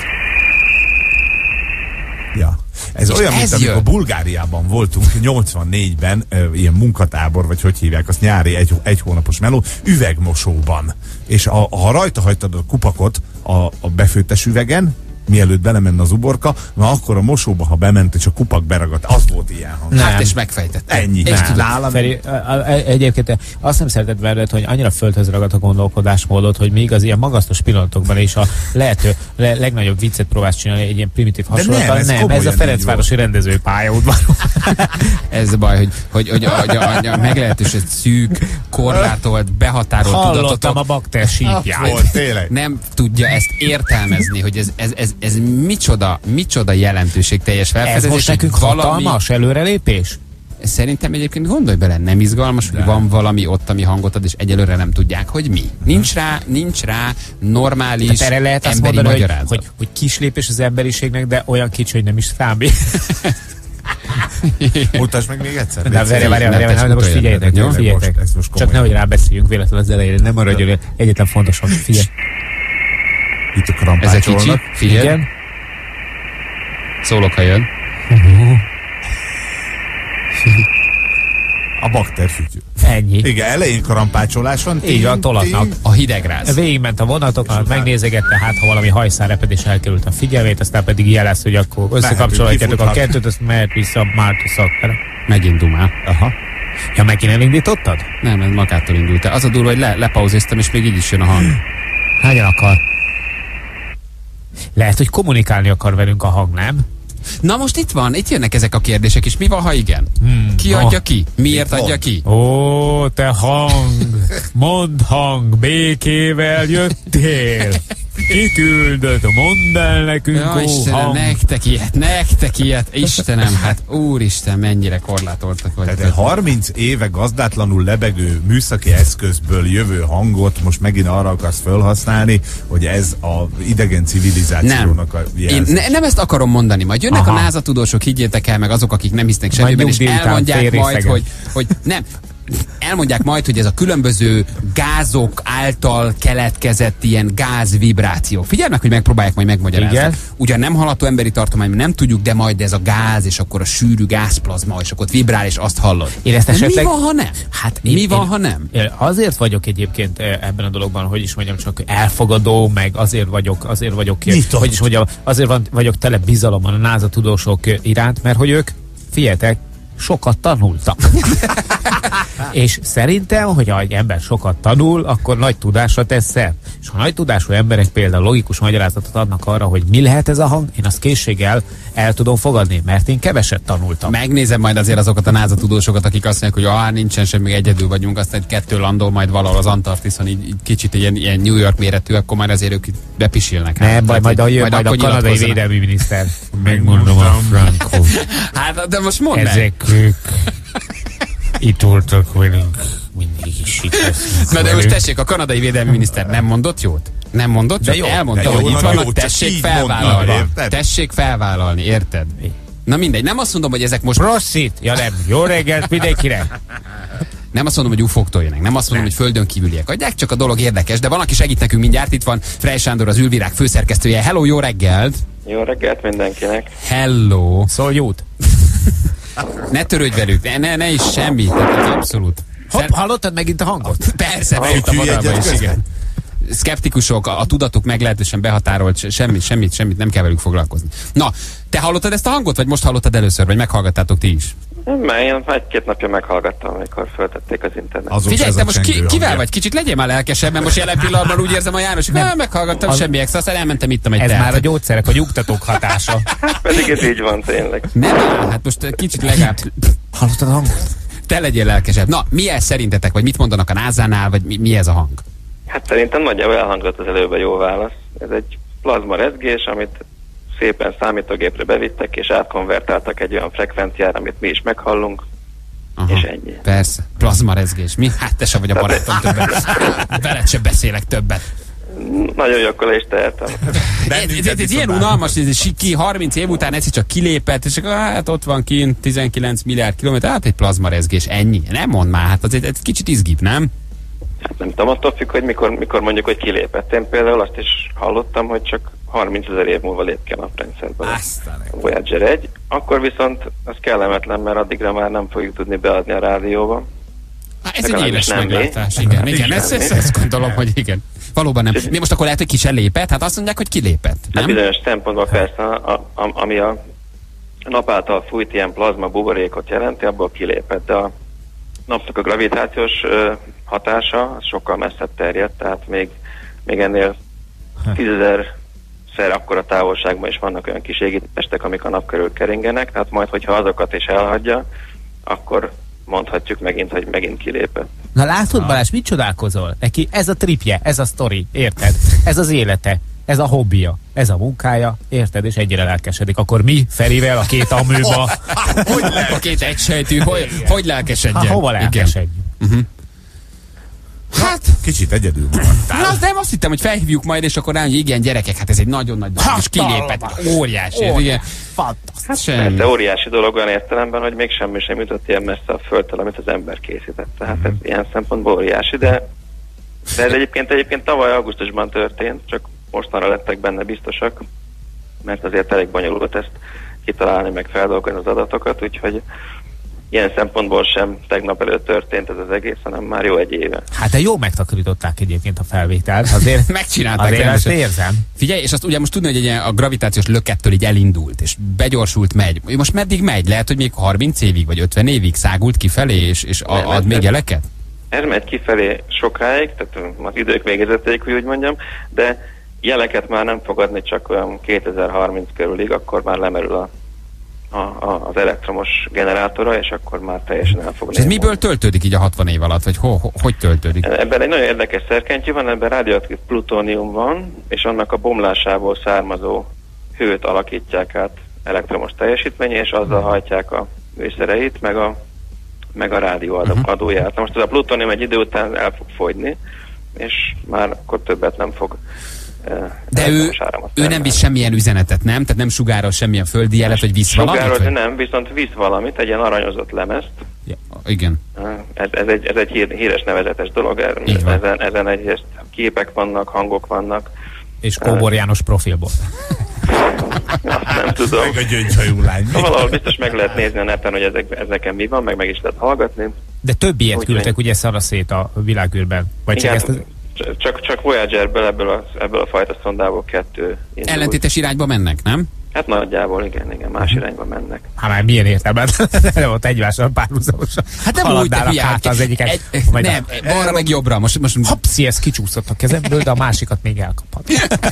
Ja. Ez és olyan, ez mint amikor Bulgáriában voltunk nyolcvannégyben, uh, ilyen munkatábor, vagy hogy hívják, azt nyári egy, egy hónapos meló, üvegmosóban. És a, ha rajta hagytad a kupakot a, a befőttes üvegen, mielőtt belemenne az uborka, na akkor a mosóba, ha bement, és a kupak beragadt, az volt ilyen hang.
Hát és megfejtett.
Ennyi.
És
nálam... Feri, egyébként azt nem szeretett veled, hogy annyira földhöz ragadt a gondolkodásmódot, hogy még az ilyen magasztos pillanatokban is a lehető le, legnagyobb viccet próbálsz csinálni egy ilyen primitív hasonlattal. Nem, nem, ez a Ferencvárosi rendezőpályaudvar.
Ez a baj, hogy, hogy, hogy, hogy a, a, a meglehetősen szűk, korlátolt, behatárolt
hallottam
tudatot.
a bakter sípját.
Nem tudja ezt értelmezni, hogy ez, ez, ez, ez micsoda, micsoda jelentőségteljes felfedezés.
Ez most nekünk valami... hatalmas előrelépés?
Szerintem egyébként gondolj bele, nem izgalmas, hogy van valami ott, ami hangot ad, és egyelőre nem tudják, hogy mi. Nincs rá, nincs rá normális
erre lehet
emberi
azt mondani,
magyarázat.
hogy, hogy, hogy kis lépés az emberiségnek, de olyan kicsi, hogy nem is számít.
Mutasd meg még egyszer.
De várj, várj, várj, de most figyeljetek, jó, figyeljetek. Csak nehogy rábeszéljünk véletlenül az elejére, nem maradjon egyetlen fontosan, figyelj.
Itt a krampácsolnak.
Ez a kicsi, figyelj. Igen. Szólok, ha jön.
A bakterfütyű.
Ennyi.
Igen, elején karampácsolás van.
Így van, tolatnak.
A hidegráz.
Végigment a vonatokon, megnézegette, hát ha valami hajszárrepedés elkerült a figyelmét, aztán pedig jelez, hogy akkor összekapcsolhatjátok a kettőt, azt mehet vissza Márti szakmára.
Megint dumál.
Aha. Ja, megint elindítottad?
Nem, nem, magától indult el. Az a durva, hogy le, lepauziztam, és még így is jön a hang.
Hányan akar? Lehet, hogy kommunikálni akar velünk a hang, nem?
Na most itt van, itt jönnek ezek a kérdések, és mi van, ha igen? Hmm, ki adja oh. ki? Miért adja ki?
Ó, te hang! Mondd hang, békével jöttél! Itt üldött, mondd el nekünk,
ja,
ó,
Istenem,
hang!
nektek ilyet, nektek ilyet! Istenem, hát úristen, mennyire korlátoltak vagytok.
Tehát harminc éve gazdátlanul lebegő műszaki eszközből jövő hangot most megint arra akarsz felhasználni, hogy ez a idegen civilizációnak a jelzés.
Én ne, nem ezt akarom mondani, majd jönnek Aha. a NASA tudósok, higgyétek el, meg azok, akik nem hisznek semmiben, és elmondják majd, hogy, hogy nem, elmondják majd, hogy ez a különböző gázok által keletkezett ilyen gázvibrációk. Figyelj meg, hogy megpróbálják majd megmagyarázni. Igen. Ugyan nem hallható emberi tartomány, nem tudjuk, de majd ez a gáz, és akkor a sűrű gázplazma, és akkor ott vibrál, és azt hallod.
Én ezt esetleg...
Mi van, ha nem? Hát én, mi van, én, ha nem?
Én azért vagyok egyébként ebben a dologban, hogy is mondjam, csak elfogadó, meg azért vagyok, azért vagyok, hogy is mondjam, azért van, vagyok tele bizalommal a NASA tudósok iránt, mert hogy ők, figyeljetek, sokat tanultak. És szerintem, hogy ha egy ember sokat tanul, akkor nagy tudásra tesz szert. És ha nagy tudású emberek például logikus magyarázatot adnak arra, hogy mi lehet ez a hang, én azt készséggel el tudom fogadni, mert én keveset tanultam.
Megnézem majd azért azokat a NASA tudósokat, akik azt mondják, hogy ah, nincsen semmi, egyedül vagyunk, aztán egy kettő landol majd valahol az Antarktiszon, így, így kicsit ilyen, ilyen New York méretű, akkor már azért ők bepisilnek.
Nem hát, baj, majd, majd, majd, majd a kanadai védelmi miniszter.
Megmondom a Franco. Hát, de most mondd
ezek ők itt voltak velünk, mindig is itt lesznek.
Na de most tessék, a kanadai védelmi miniszter nem mondott jót? Nem mondott, csak jó, elmondta, hogy jó, itt vannak, jó, tessék felvállalni. Mondta, tessék felvállalni, érted? Na mindegy, nem azt mondom, hogy ezek most...
Proszit! Ja nem, jó reggelt mindenkire!
Nem azt mondom, hogy ufóktól jönnek, nem azt mondom, hogy földön kívüliek adják, csak a dolog érdekes, de van, aki segít nekünk mindjárt, itt van Frey Sándor, az Ülvilág főszerkesztője. Hello, jó reggelt!
Jó reggelt mindenkinek!
Hello!
Szól jót!
Ne törődj velük, ne, ne, ne is semmi, tehát abszolút.
Hopp, hallottad megint a hangot?
Persze, beüt a vonalba is, igen. Szkeptikusok, a, a tudatuk meglehetősen behatárolt, semmit, semmit, semmit nem kell velük foglalkozni. Na, te hallottad ezt a hangot, vagy most hallottad először, vagy meghallgattátok ti is?
Nem, én egy-két napja meghallgattam, amikor föltették az internet.
Azok Figyelj, te most ki, kivel hangja. Vagy? Kicsit legyél már lelkesebb, mert most jelen pillanatban úgy érzem a János, hogy nem, meghallgattam, az... semmi extra, aztán elmentem, ittam egy
Ez
teát.
már a gyógyszerek, a nyugtatók hatása.
Hát pedig ez így van tényleg.
Nem, hát most kicsit legalább...
Hallottad a hangot?
Te legyél lelkesebb. Na, mi ez szerintetek, vagy mit mondanak a názánál, vagy mi, mi ez a hang?
Hát szerintem nagyjából elhangzott az előbb a jó válasz. Ez egy plazma rezgés, amit szépen számítógépre bevittek, és átkonvertáltak egy olyan frekvenciára, amit mi is meghallunk. Aha, és ennyi.
Persze, plazmarezgés. Mi? Hát te se vagy a barátom többet. Veled se beszélek többet.
Nagyon jó, akkor le is tehetem.
Ez ilyen unalmas, ez ki harminc év után egyszer csak kilépett, és hát ott van kint tizenkilenc milliárd kilométer, hát egy plazmarezgés, ennyi. Nem mondd már, hát az egy, egy kicsit izgibb, nem?
Hát nem tudom, attól függ, hogy mikor, mikor mondjuk, hogy kilépett. Én például azt is hallottam, hogy csak harmincezer év múlva lép ki a naprendszerbe a Voyager egy, akkor viszont az kellemetlen, mert addigra már nem fogjuk tudni beadni a rádióba.
Há, ez egy éles meglátás, igen, igen, igen, ezt, ezt, ezt gondolom, hogy igen. Valóban nem. Mi most akkor lehet, hogy ki se lépett? Hát azt mondják, hogy kilépett, nem?
Hát bizonyos szempontból persze, a, a, ami a nap által fújt ilyen plazma buborékot jelenti, abból kilépett, de a napnak a gravitációs ö, hatása az sokkal messzebb terjedt, tehát még, még ennél tízezerszer akkora távolságban is vannak olyan kis égitestek, amik a nap körül keringenek, tehát majd, hogyha azokat is elhagyja, akkor mondhatjuk megint, hogy megint kilépett.
Na látod, Balázs, mit csodálkozol? Neki ez a tripje, ez a sztori, érted? Ez az élete, ez a hobbija, ez a munkája, érted? És egyre lelkesedik. Akkor mi Ferivel, a két amőba,
hogy a két egysejtű, hogy, hogy lelkesedjen?
Ha, hova lelkesedjen?
Uh-huh.
Hát, kicsit egyedül maradtál.
Na, de azt hittem, hogy felhívjuk majd, és akkor rá, hogy igen, gyerekek, hát ez egy nagyon nagy dolog, és kilépett, óriási.
Óriási.
Igen.
Fantasztikus.
Hát, de óriási dolog olyan értelemben, hogy még semmi sem jutott ilyen messze a Földtől, amit az ember készített. Tehát ez ilyen szempontból óriási, de, de ez egyébként, egyébként tavaly augusztusban történt, csak mostanra lettek benne biztosak, mert azért elég bonyolult ezt kitalálni, meg feldolgozni az adatokat, úgyhogy ilyen szempontból sem tegnap előtt történt ez az egész, hanem már jó egy éve.
Hát de jó megtakarították egyébként a felvételt, azért
megcsinálták.
Azért ezt érzem.
Figyelj, és azt ugye most tudni, hogy egy a gravitációs lökettől így elindult, és begyorsult, megy. Most meddig megy? Lehet, hogy még harminc évig, vagy ötven évig szágult kifelé, és, és
Nem,
ad
ez,
még
ez,
jeleket?
Ez megy kifelé sokáig, tehát az idők végezetéig, úgy mondjam, de jeleket már nem fog adni csak olyan kétezer-harminc körülig, akkor már lemerül a A, a, az elektromos generátora, és akkor már teljesen el fog.
És ez miből töltődik így a hatvan év alatt, vagy ho, ho, hogy töltődik?
Ebben egy nagyon érdekes szerkentyű van, ebben radioaktív plutónium van, és annak a bomlásából származó hőt alakítják át elektromos teljesítménye, és azzal hajtják a műszereit, meg a, meg a rádióadó uh-huh. adóját. Na most ez a plutónium egy idő után el fog fogyni, és már akkor többet nem fog.
De ő, ő nem visz semmilyen üzenetet, nem? Tehát nem sugároz semmilyen földi jelet, hogy visz valamit?
Sugároz, nem, viszont visz valamit, egy ilyen aranyozott lemezt.
Ja, igen.
Ez, ez egy, ez egy hír, híres nevezetes dolog, ezen, ezen egyrészt képek vannak, hangok vannak.
És Kóbor János profilból.
Azt nem tudom.
Meg a gyöngyhajú lány.
Valahol biztos meg lehet nézni a neten, hogy ezek, ezeken mi van, meg meg is lehet hallgatni.
De több ilyet küldtek ugye szarra szét a világűrben? Vagy
igen,
csak ezt az...
Csak, csak Voyagerből, ebből a, ebből a fajta szondából kettő indul.
Ellentétes irányba mennek, nem?
Hát nagyjából, igen, igen, más irányba mennek.
Hát már milyen értelme? Nem ott egymással párhuzamosan.
Hát nem úgy, de
hát az egyiket.
Egy, nem, a... balra meg jobbra. Most, most...
Hopszi, ez kicsúszott a kezemből, de a másikat még elkaphat.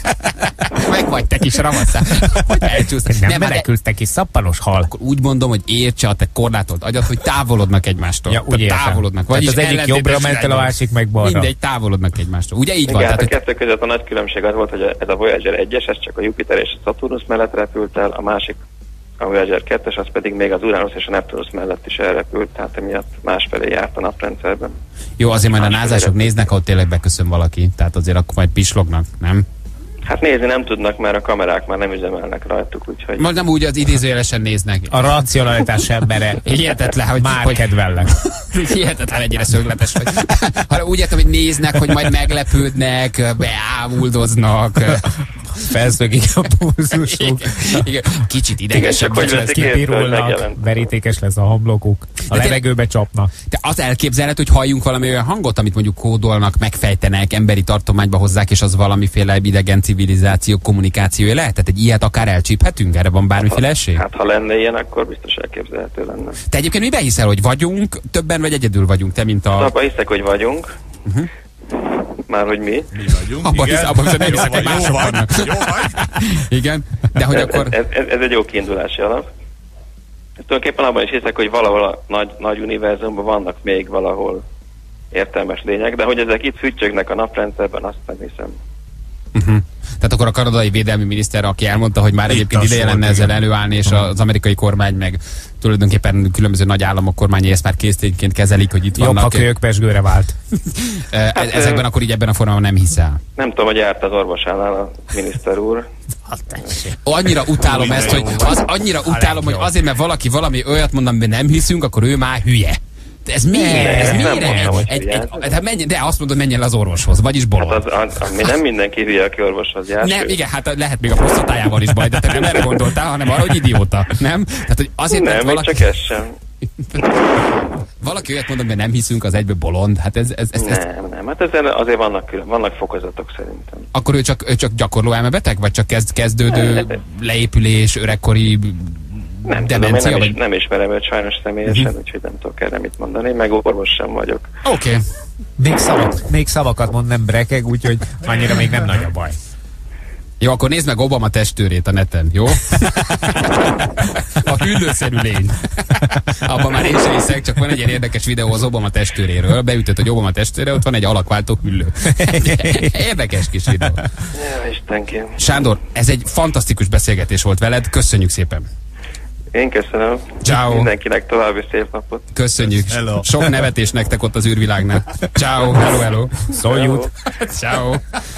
Meg vagy te kis ramaszál. Hogy elcsúszott.
Nem, nem menekülsz te kis szappanos hal.
Akkor úgy mondom, hogy értse a te korlátolt agyat, hogy távolodnak egymástól.
Ja, úgy
távolodnak.
Vagyis az egyik jobbra ment el, a másik meg balra.
Mindegy, távolodnak egymástól. Ugye így
igen,
van?
Hát
tehát,
a kettő között a nagy különbség az volt, hogy ez a Voyager egyes, ez csak a Jupiter és a Saturnus mellett repült el, a másik, a Voyager kettes, az pedig még az Uranus és a Neptunus mellett is elrepült, tehát emiatt másfelé járt a naprendszerben.
Jó, azért majd a názások néznek, ahol tényleg beköszön valaki, tehát azért akkor majd pislognak, nem?
Hát nézni nem tudnak, mert a kamerák már nem üzemelnek rajtuk, úgyhogy...
Majd nem úgy az idézőjelesen néznek.
A racionalitás embere.
Hihetetlen, hogy...
Már
hogy,
kedvellek.
Hihetetlen, ennyire szögletes vagy. Hanem úgy értem, hogy néznek, hogy majd meglepődnek, beámuldoznak.
Felszögik a pulzusuk.
Kicsit idegesebb,
hogy lesz, kipirulnak, verítékes lesz a homlokuk, a de levegőbe csapnak.
De az elképzelhető, hogy halljunk valami olyan hangot, amit mondjuk kódolnak, megfejtenek, emberi tartományba hozzák, és az valamiféle idegen civilizáció kommunikációja lehet? Tehát egy ilyet akár elcsíphetünk? Erre van bármiféle esély?
Hát ha lenne ilyen, akkor biztos elképzelhető lenne.
Te egyébként miben hiszel, hogy vagyunk, többen vagy egyedül vagyunk? Te, mint a...
Abban hiszek, hogy vagyunk. Uh-huh. Már hogy mi?
Mi vagyunk,
abban
igen.
Hisz, abban hiszem, nem hiszek, hogy mások vannak.
Jó vagy.
Igen, de hogy
ez,
akkor...
Ez, ez, ez egy jó kiindulási alap. Tulajdonképpen abban is hiszek, hogy valahol a nagy, nagy univerzumban vannak még valahol értelmes lények, de hogy ezek itt füttyögnek a naprendszerben, azt nem hiszem.
Uh-huh. Tehát akkor a kanadai védelmi miniszter, aki elmondta, hogy már egyébként ideje lenne ezzel előállni, és az amerikai kormány meg tulajdonképpen különböző nagy államok kormányai ezt már késztényként kezelik, hogy itt
jobb,
vannak.
Jobb, ha kölyök pesgőre vált.
hát, Ezekben akkor így ebben a formában nem hiszel.
Nem tudom, hogy járt az orvosánál a miniszter úr.
Annyira utálom ezt, hogy az, annyira utálom, hogy azért, mert valaki valami olyat mond, amiben nem hiszünk, akkor ő már hülye. De ez miért? Ez miért? Egy, egy, egy, egy, menj, de azt mondod, menjen az orvoshoz, vagyis bolond.
Hát az, az, az, nem mindenki hülye, aki orvoshoz jár.
Nem, igen, hát lehet még a prostatájával is baj, de te nem erre gondoltál, hanem arra, hogy idióta, nem? Tehát, hogy azért,
nem,
mert valaki...
csak ez sem.
Valaki olyat mondod, hogy nem hiszünk, az egyből bolond. Hát ez, ez, ez, ez...
Nem, nem, hát ezzel azért vannak, vannak fokozatok szerintem.
Akkor ő csak, ő csak gyakorló elmebeteg? Vagy csak kezd, kezdődő leépülés, öregkori
nem
demencia?
Tudom, én nem,
vagy...
is, nem ismerem őt sajnos személyesen, uh-huh. úgyhogy nem tudok erre mit mondani, meg orvos sem vagyok.
Oké. Okay.
Még, szavak, még szavakat mond, nem brekeg, úgyhogy annyira még nem nagy a baj.
Jó, akkor nézd meg Obama testőrét a neten, jó? A hüllőszerű lény. Abban már én sem hiszek, csak van egy ilyen érdekes videó az Obama testőréről. Beütött, hogy Obama testőre, ott van egy alakváltó hüllő. Érdekes kis videó.
Ja, Istenkém.
Sándor, ez egy fantasztikus beszélgetés volt veled, köszönjük szépen.
Én köszönöm.
Ciao.
Mindenkinek további szép napot.
Köszönjük.
Hello.
Sok nevetés nektek ott az űrvilágnál. Ciao. Hello, hello.
Szóljut.
Ciao.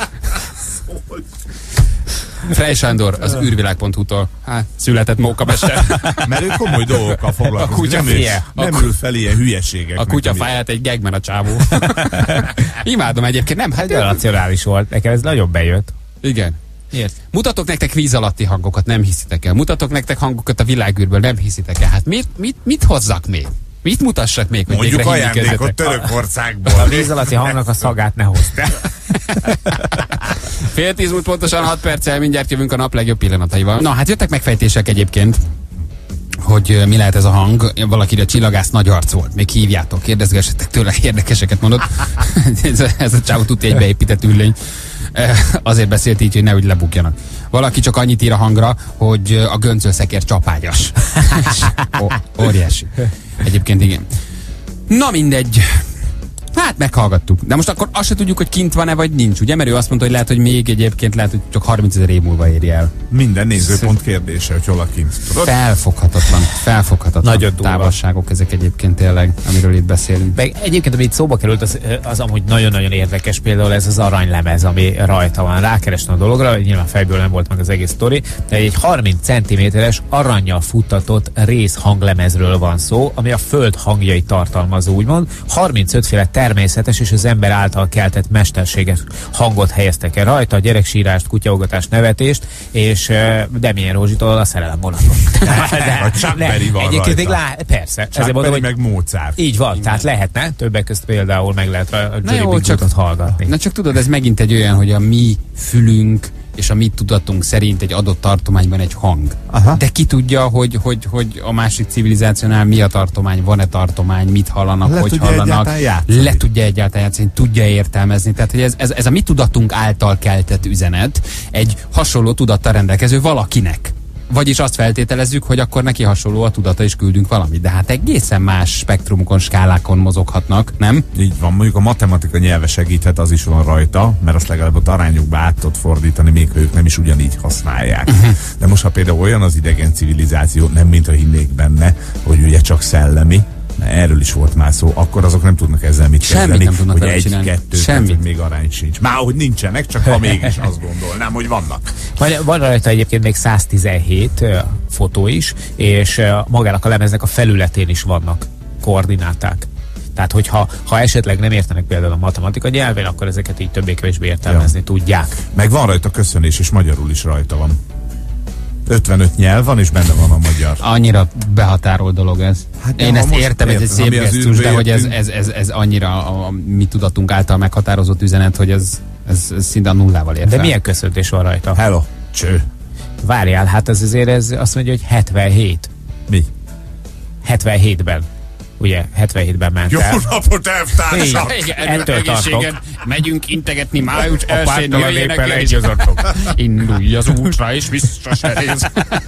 Frey Sándor az űrvilág pont hu-tól. Hát, született mókamester.
Mert ő komoly dolgokkal foglalkozik.
A kutya
nem,
fie.
Ül, nem ül fel ilyen hülyeségek.
A kutya fáját egy gegben a csávó. Imádom egyébként, nem? Hát
racionális volt. Nekem ez nagyon bejött.
Igen. Ért. Mutatok nektek víz alatti hangokat, nem hiszitek el. Mutatok nektek hangokat a világűrből, nem hiszitek el. Hát mit, mit, mit hozzak még? Mit mutassak még, hogy
mondjuk
végre
ajándékot Törökországból.
A víz alatti hangnak a szagát ne hozd.
Fél tíz múlt pontosan hat perccel, mindjárt jövünk a nap legjobb pillanataival. Na, hát jöttek megfejtések egyébként, hogy mi lehet ez a hang. Valakire csillagász nagy arc volt. Még hívjátok, kérdezgessetek tőle, érdekeseket mondott. ez, a, ez a csávó tudja egy beépített üllény. Azért beszélt így, hogy nehogy lebukjanak. Valaki csak annyit ír a hangra, hogy a göncölszekér csapágyas. Ó, óriási. Egyébként igen. Na mindegy. Hát meghallgattuk. De most akkor azt se tudjuk, hogy kint van-e, vagy nincs. Ugye? Mert ő azt mondta, hogy lehet, hogy még egyébként lehet, hogy csak harmincezer év múlva éri el.
Minden nézőpont kérdése, hogy hol a kint. Tudod?
Felfoghatatlan. Felfoghatatlan.
Nagyon
távolságok ezek egyébként tényleg, amiről itt beszélünk.
Meg egyébként, ami itt szóba került, az, az amúgy nagyon-nagyon érdekes, például ez az aranylemez, ami rajta van. Rákerestem a dologra, nyilván fejből nem volt meg az egész sztori, de egy harminc centiméteres arannyal futtatott rész hanglemezről van szó, ami a föld hangjait tartalmazó, úgymond. harmincöt féle természetes és az ember által keltett mesterséges hangot helyeztek el rajta, gyereksírást, kutyaugatást, nevetést, és uh, Demien Rózsitól a szerelem vonatot.
A Chuck Berry van
egyébként még
rajta.
lá... Persze.
Chuck Berry meg Mozart.
Így van, igen. Tehát lehetne, többek között például meg lehet a Johnny
jó,
Big Bootot hallgatni.
Na csak tudod, ez megint egy olyan, hogy a mi fülünk és a mi tudatunk szerint egy adott tartományban egy hang. Aha. De ki tudja, hogy, hogy, hogy a másik civilizációnál mi a tartomány, van-e tartomány, mit hallanak, le hogy hallanak, le tudja egyáltalán játszani, tudja értelmezni. Tehát, hogy ez, ez, ez a mi tudatunk által keltett üzenet egy hasonló tudattal rendelkező valakinek. Vagyis azt feltételezzük, hogy akkor neki hasonló a tudata, és küldünk valamit. De hát egészen más spektrumokon, skálákon mozoghatnak, nem?
Így van, mondjuk a matematika nyelve segíthet, az is van rajta, mert azt legalább ott arányokba át tud fordítani, még ők nem is ugyanígy használják. Uh-huh. De most, ha például olyan az idegen civilizáció, nem mintha hinnék benne, hogy ugye csak szellemi, erről is volt már szó, akkor azok nem tudnak ezzel mit kezdeni, hogy egy, kettő, semmit. Még arány sincs. Már hogy nincsenek, csak ha mégis azt gondolnám, hogy vannak.
Van, van rajta egyébként még száztizenhét uh, fotó is, és uh, magának a lemeznek a felületén is vannak koordináták. Tehát, hogyha ha esetleg nem értenek például a matematika nyelvén, akkor ezeket így többé-kevésbé értelmezni ja. tudják.
Meg van rajta köszönés, és magyarul is rajta van. ötvenöt nyelv van, és benne van a magyar.
Annyira behatárol dolog ez. Hát én ezt értem, ez egy szép gesztus, de hogy ez, ez, ez, ez annyira a, a mi tudatunk által meghatározott üzenet, hogy ez, ez, ez szinte a nullával ér fel.
De milyen köszöntés van rajta?
Hello. Cső.
Várjál, hát ez azért ez azt mondja, hogy hetvenhét.
Mi?
hetvenhétben. Ugye, hetvenhétben ment
Jó
el.
Jó napot, elvtársak!
Ettől tartok.
Megyünk integetni május elsőn,
jöjjenek egyazottok.
Indulj az útra, és vissza se néz.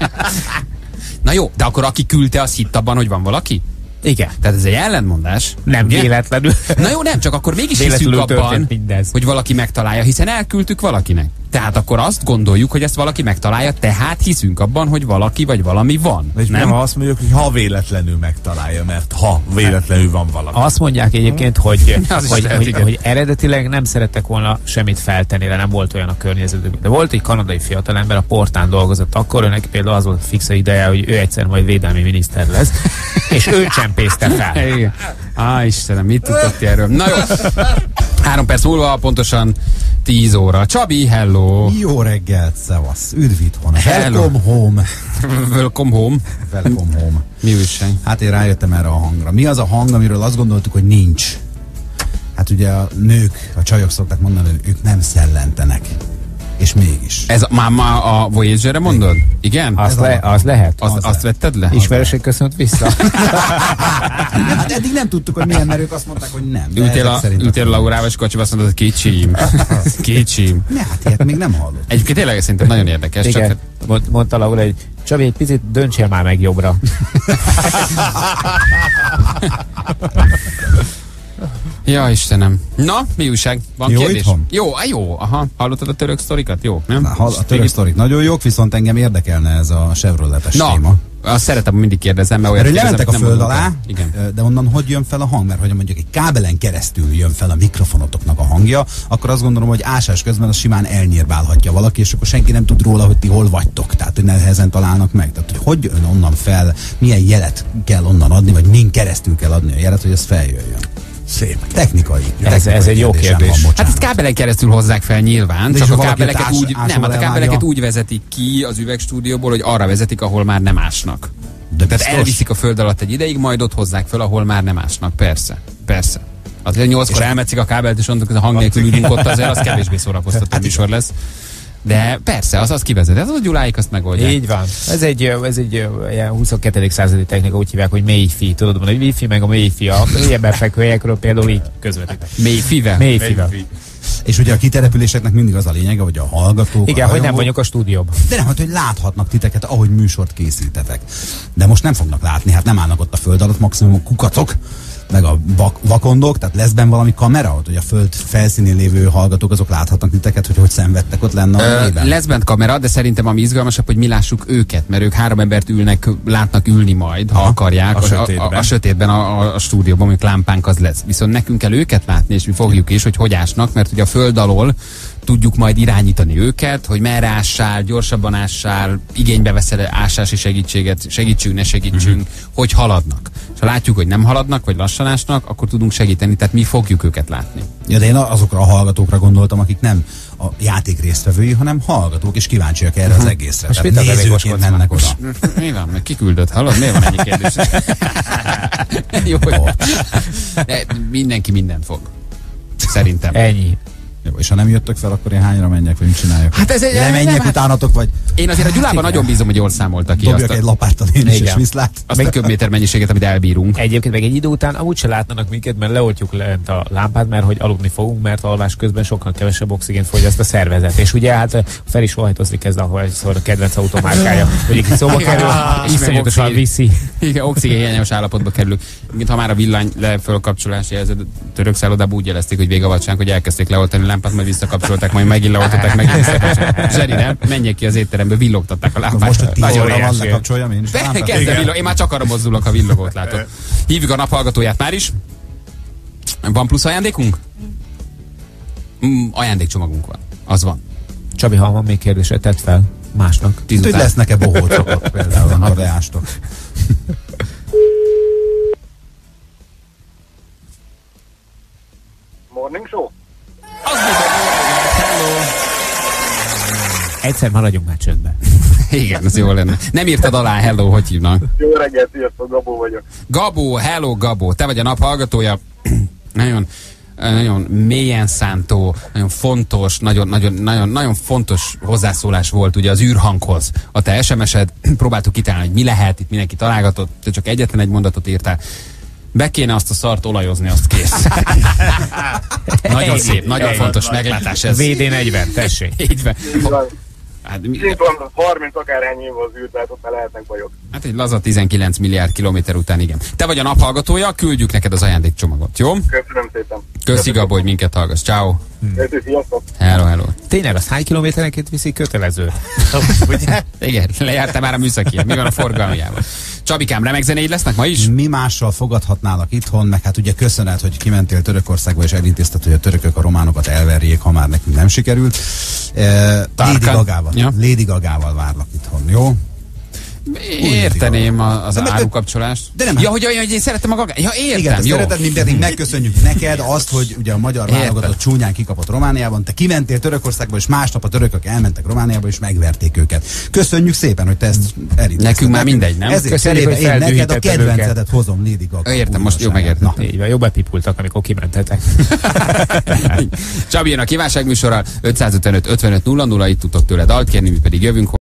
Na jó, de akkor aki küldte, az hitt abban, hogy van valaki?
Igen.
Tehát ez egy ellentmondás.
Nem ugye? Véletlenül.
Na jó, nem, csak akkor mégis hiszünk abban, hogy valaki megtalálja, hiszen elküldtük valakinek. Tehát akkor azt gondoljuk, hogy ezt valaki megtalálja, tehát hiszünk abban, hogy valaki vagy valami van.
És nem, ha azt mondjuk, hogy ha véletlenül megtalálja, mert ha véletlenül van valami.
Azt mondják egyébként, hogy, hogy, hogy, hogy eredetileg nem szerettek volna semmit feltenni, de nem volt olyan a környezetükben. De volt egy kanadai fiatalember, a Portán dolgozott akkor, őnek például az volt a fixa ideje, hogy ő egyszer majd védelmi miniszter lesz, és ő csempészte fel.
Igen. Á, Istenem, mit tudtok erről? Na jó, három perc múlva, pontosan tíz óra. Csabi, hello!
Jó reggelt, szevasz! Üdv itthon! Welcome home!
Welcome home!
Welcome home!
Mi újság?
Hát én rájöttem erre a hangra. Mi az a hang, amiről azt gondoltuk, hogy nincs? Hát ugye a nők, a csajok szokták mondani, hogy ők nem szellentenek. És mégis.
Ez már ma a Voyager-re mondod? Igen?
Az, le, az lehet.
Az, az azt vetted le?
Ismerőség köszönt vissza.
Hát eddig nem tudtuk, hogy milyen, mert ők azt mondták, hogy nem.
Ültél, a, ültél Laurával, és kocsiba azt mondod, hogy kicsim. Kicsim.
Ne, hát ilyet még nem hallott.
Egyébként tényleg szerintem nagyon érdekes.
Igen.
Csak...
Mond, mondta Laura, hogy Csabi, egy picit döntsél már meg jobbra.
Ja, Istenem. Na, mi újság? Van
jó
kérdés?
Itthon?
Jó, jó, aha. Hallottad a török sztorikat? Jó, nem?
Na, hall, a török sztorik nagyon jók, viszont engem érdekelne ez a Chevrolet-es
Na,
téma.
azt szeretem, mindig kérdezem, mert olyan
kérdezem, lementek a föld alá,
igen.
De onnan hogy jön fel a hang? Mert hogyha mondjuk egy kábelen keresztül jön fel a mikrofonotoknak a hangja, akkor azt gondolom, hogy ásás közben az simán elnyírbálhatja valaki, és akkor senki nem tud róla, hogy ti hol vagytok. Tehát, hogy nehezen találnak meg. Tehát, hogy hogy jön onnan fel, milyen jelet kell onnan adni, vagy min keresztül kell adni a jelet, hogy ez feljöjjön. Szép. Technikai.
Ez, technikai ez egy jó kérdés.
Van,
hát ezt kábelen keresztül hozzák fel nyilván, de csak a kábeleket, ás, úgy, nem, hát a kábeleket úgy vezetik ki az üvegstúdióból, hogy arra vezetik, ahol már nem ásnak. De tehát elviszik a föld alatt egy ideig, majd ott hozzák föl, ahol már nem ásnak. Persze, persze. Azért nyolckor elmetszik a kábelt, és mondjuk, hogy a hang nélkül ülünk ott, azért az kevésbé szórakoztató műsor lesz. De persze, az az kivezet. Ez az a Gyuláik azt megoldják.
Így van. Ez egy, ez egy ilyen huszonkettő századi technika, úgy hívják, hogy mélyfi. Tudod mondani, hogy wifi meg a mélyfi. A mélyebben fekvő helyekről például így közvetítek.
Mélyfivel?
Mélyfivel.
És ugye a kitelepüléseknek mindig az a lényege, hogy a hallgatók...
Igen, a hogy nem vagyok a stúdióban.
De nem, hogy láthatnak titeket, ahogy műsort készítetek. De most nem fognak látni, hát nem állnak ott a föld alatt, maximum kukacok, meg a vak vakondok, tehát lesz benne valami kamera, hogy a föld felszínén lévő hallgatók azok láthatnak titeket, hogy hogy szenvedtek ott lenne a mélyben.
Lesz bent kamera, de szerintem ami izgalmasabb, hogy mi lássuk őket, mert ők három embert ülnek, látnak ülni majd, ha Aha, akarják, a, a sötétben, a, a, sötétben a, a, a stúdióban, mondjuk lámpánk az lesz. Viszont nekünk kell őket látni, és mi fogjuk is, hogy hogy ásnak, mert ugye a föld alól tudjuk majd irányítani őket, hogy merre ássál, gyorsabban ássál, igénybe veszel ásási segítséget, segítsünk, ne segítsünk, uh-huh. hogy haladnak. És ha látjuk, hogy nem haladnak, vagy lassan ásnak, akkor tudunk segíteni, tehát mi fogjuk őket látni.
Ja, de én azokra a hallgatókra gondoltam, akik nem a játék résztvevői, hanem hallgatók, és kíváncsiak erre az egészre.
Most mit a
nézőként mennek oda.
Mi van? Meg kiküldött, hallod? Miért van ennyi kérdés? Jó. De mindenki mindent fog. Szerintem.
Ennyi.
Jó, és ha nem jöttök fel, akkor én hányra menjek, vagy mit csináljak?
Hát ez egy...
Lemenjek
nem,
utánatok, vagy...
Én azért a Gyulában hát, nagyon bízom, hogy jól számoltak ki.
Dobjak azt a... egy lapáttal én is, és viszlát.
Azt meg... a köbméter mennyiséget, amit elbírunk.
Egyébként meg egy idő után amúgy se látnának minket, mert leoltjuk lent a lámpát, mert hogy aludni fogunk, mert alvás közben sokkal kevesebb oxigént fogyaszt a szervezet. És ugye hát fel is olajtozni kezd, ahol szor a kedvenc automárkája, hogy itt szóba kerül, iszonyatosan viszi.
Igen, oxigénhiányos állapotba kerülünk. Mint ha már a villany lefölkapcsolás jelzett, török szállodában úgy jelezték, hogy vége avacsánk, hogy elkezdték leoltani a lámpát, majd visszakapcsolták, majd megint leoltották, megint visszakapcsolták. Zseri, nem? Menjek ki az étteremből, villogtatták a lámpát.
Most, hogy tíz óra van, lekapcsoljam én is.
Kezdve villog, én már csak arra mozdulok, ha villogót látok. Hívjuk a naphallgatóját már is. Van plusz ajándékunk? Mm, ajándékcsomagunk van. Az van.
Csabi, ha van még kérdésre, tedd fel másnak.
Hogy lesznek-e bohócok például, amikor leástok?
Morning show?
Az bizony, hello!
Egyszer maradjunk már csöndben.
Igen, ez jó lenne. Nem írtad alá, hello, hogy hívnak?
Jó reggelt, sziasztok, Gabó vagyok.
Gabó, hello, Gabó. Te vagy a nap hallgatója. nagyon, nagyon mélyen szántó, nagyon fontos, nagyon, nagyon, nagyon, nagyon fontos hozzászólás volt ugye az űrhanghoz. A te es em es-ed, próbáltuk kitalálni, hogy mi lehet, itt mindenki találgatott, te csak egyetlen egy mondatot írtál. Be kéne azt a szart olajozni, azt kész. Nagyon szép, nagyon egy, fontos egy, meglátás ez.
vé dé negyven, tessék.
Így van.
Hát, Szint van harminc akárhány év az űr, tehát ott már lehetnek bajok.
Hát egy laza tizenkilenc milliárd kilométer után, igen. Te vagy a naphallgatója, küldjük neked az ajándékcsomagot, jó?
Köszönöm szépen.
Köszi, Gabó, hogy minket hallgass. Ciao.
Köszi, sziasztok.
Hello, hello.
Tényleg, az hány kilométerenként viszi kötelező?
Ugye? Igen, lejártál már a műszaki. Mi van a forgalmiával? Csabikám, remek zenéid lesznek ma is?
Mi mással fogadhatnálak itthon, meg hát ugye köszönet, hogy kimentél Törökországba és elintézted, hogy a törökök a románokat elverjék, ha már nekünk nem sikerült. Eh, Lady Gagával, ja. Lady Gagával várlak itthon, jó?
Érteném az árukapcsolást. De nem. Ja, hogy, hogy én szeretem a Gagát. Ja, értem, igen, jó.
Szereted, mindig megköszönjük neked azt, hogy ugye a magyar válogatott csúnyán kikapott Romániában, te kimentél Törökországba, és másnap a törökök elmentek Romániába, és megverték őket. Köszönjük szépen, hogy te ezt elintézted.
Nekünk már mindegy, nem?
Ezért cserébe én neked a kedvencedet hozom, Lady Gaga.
Értem, most jó megértem.
Így van, jó bepipultak, amikor kimentetek.
Csabi jön a kívánságműsorral, ötszázötvenöt ötvenöt nulla nulla, itt tudtok tőle dalt kérni, mi pedig jövünk.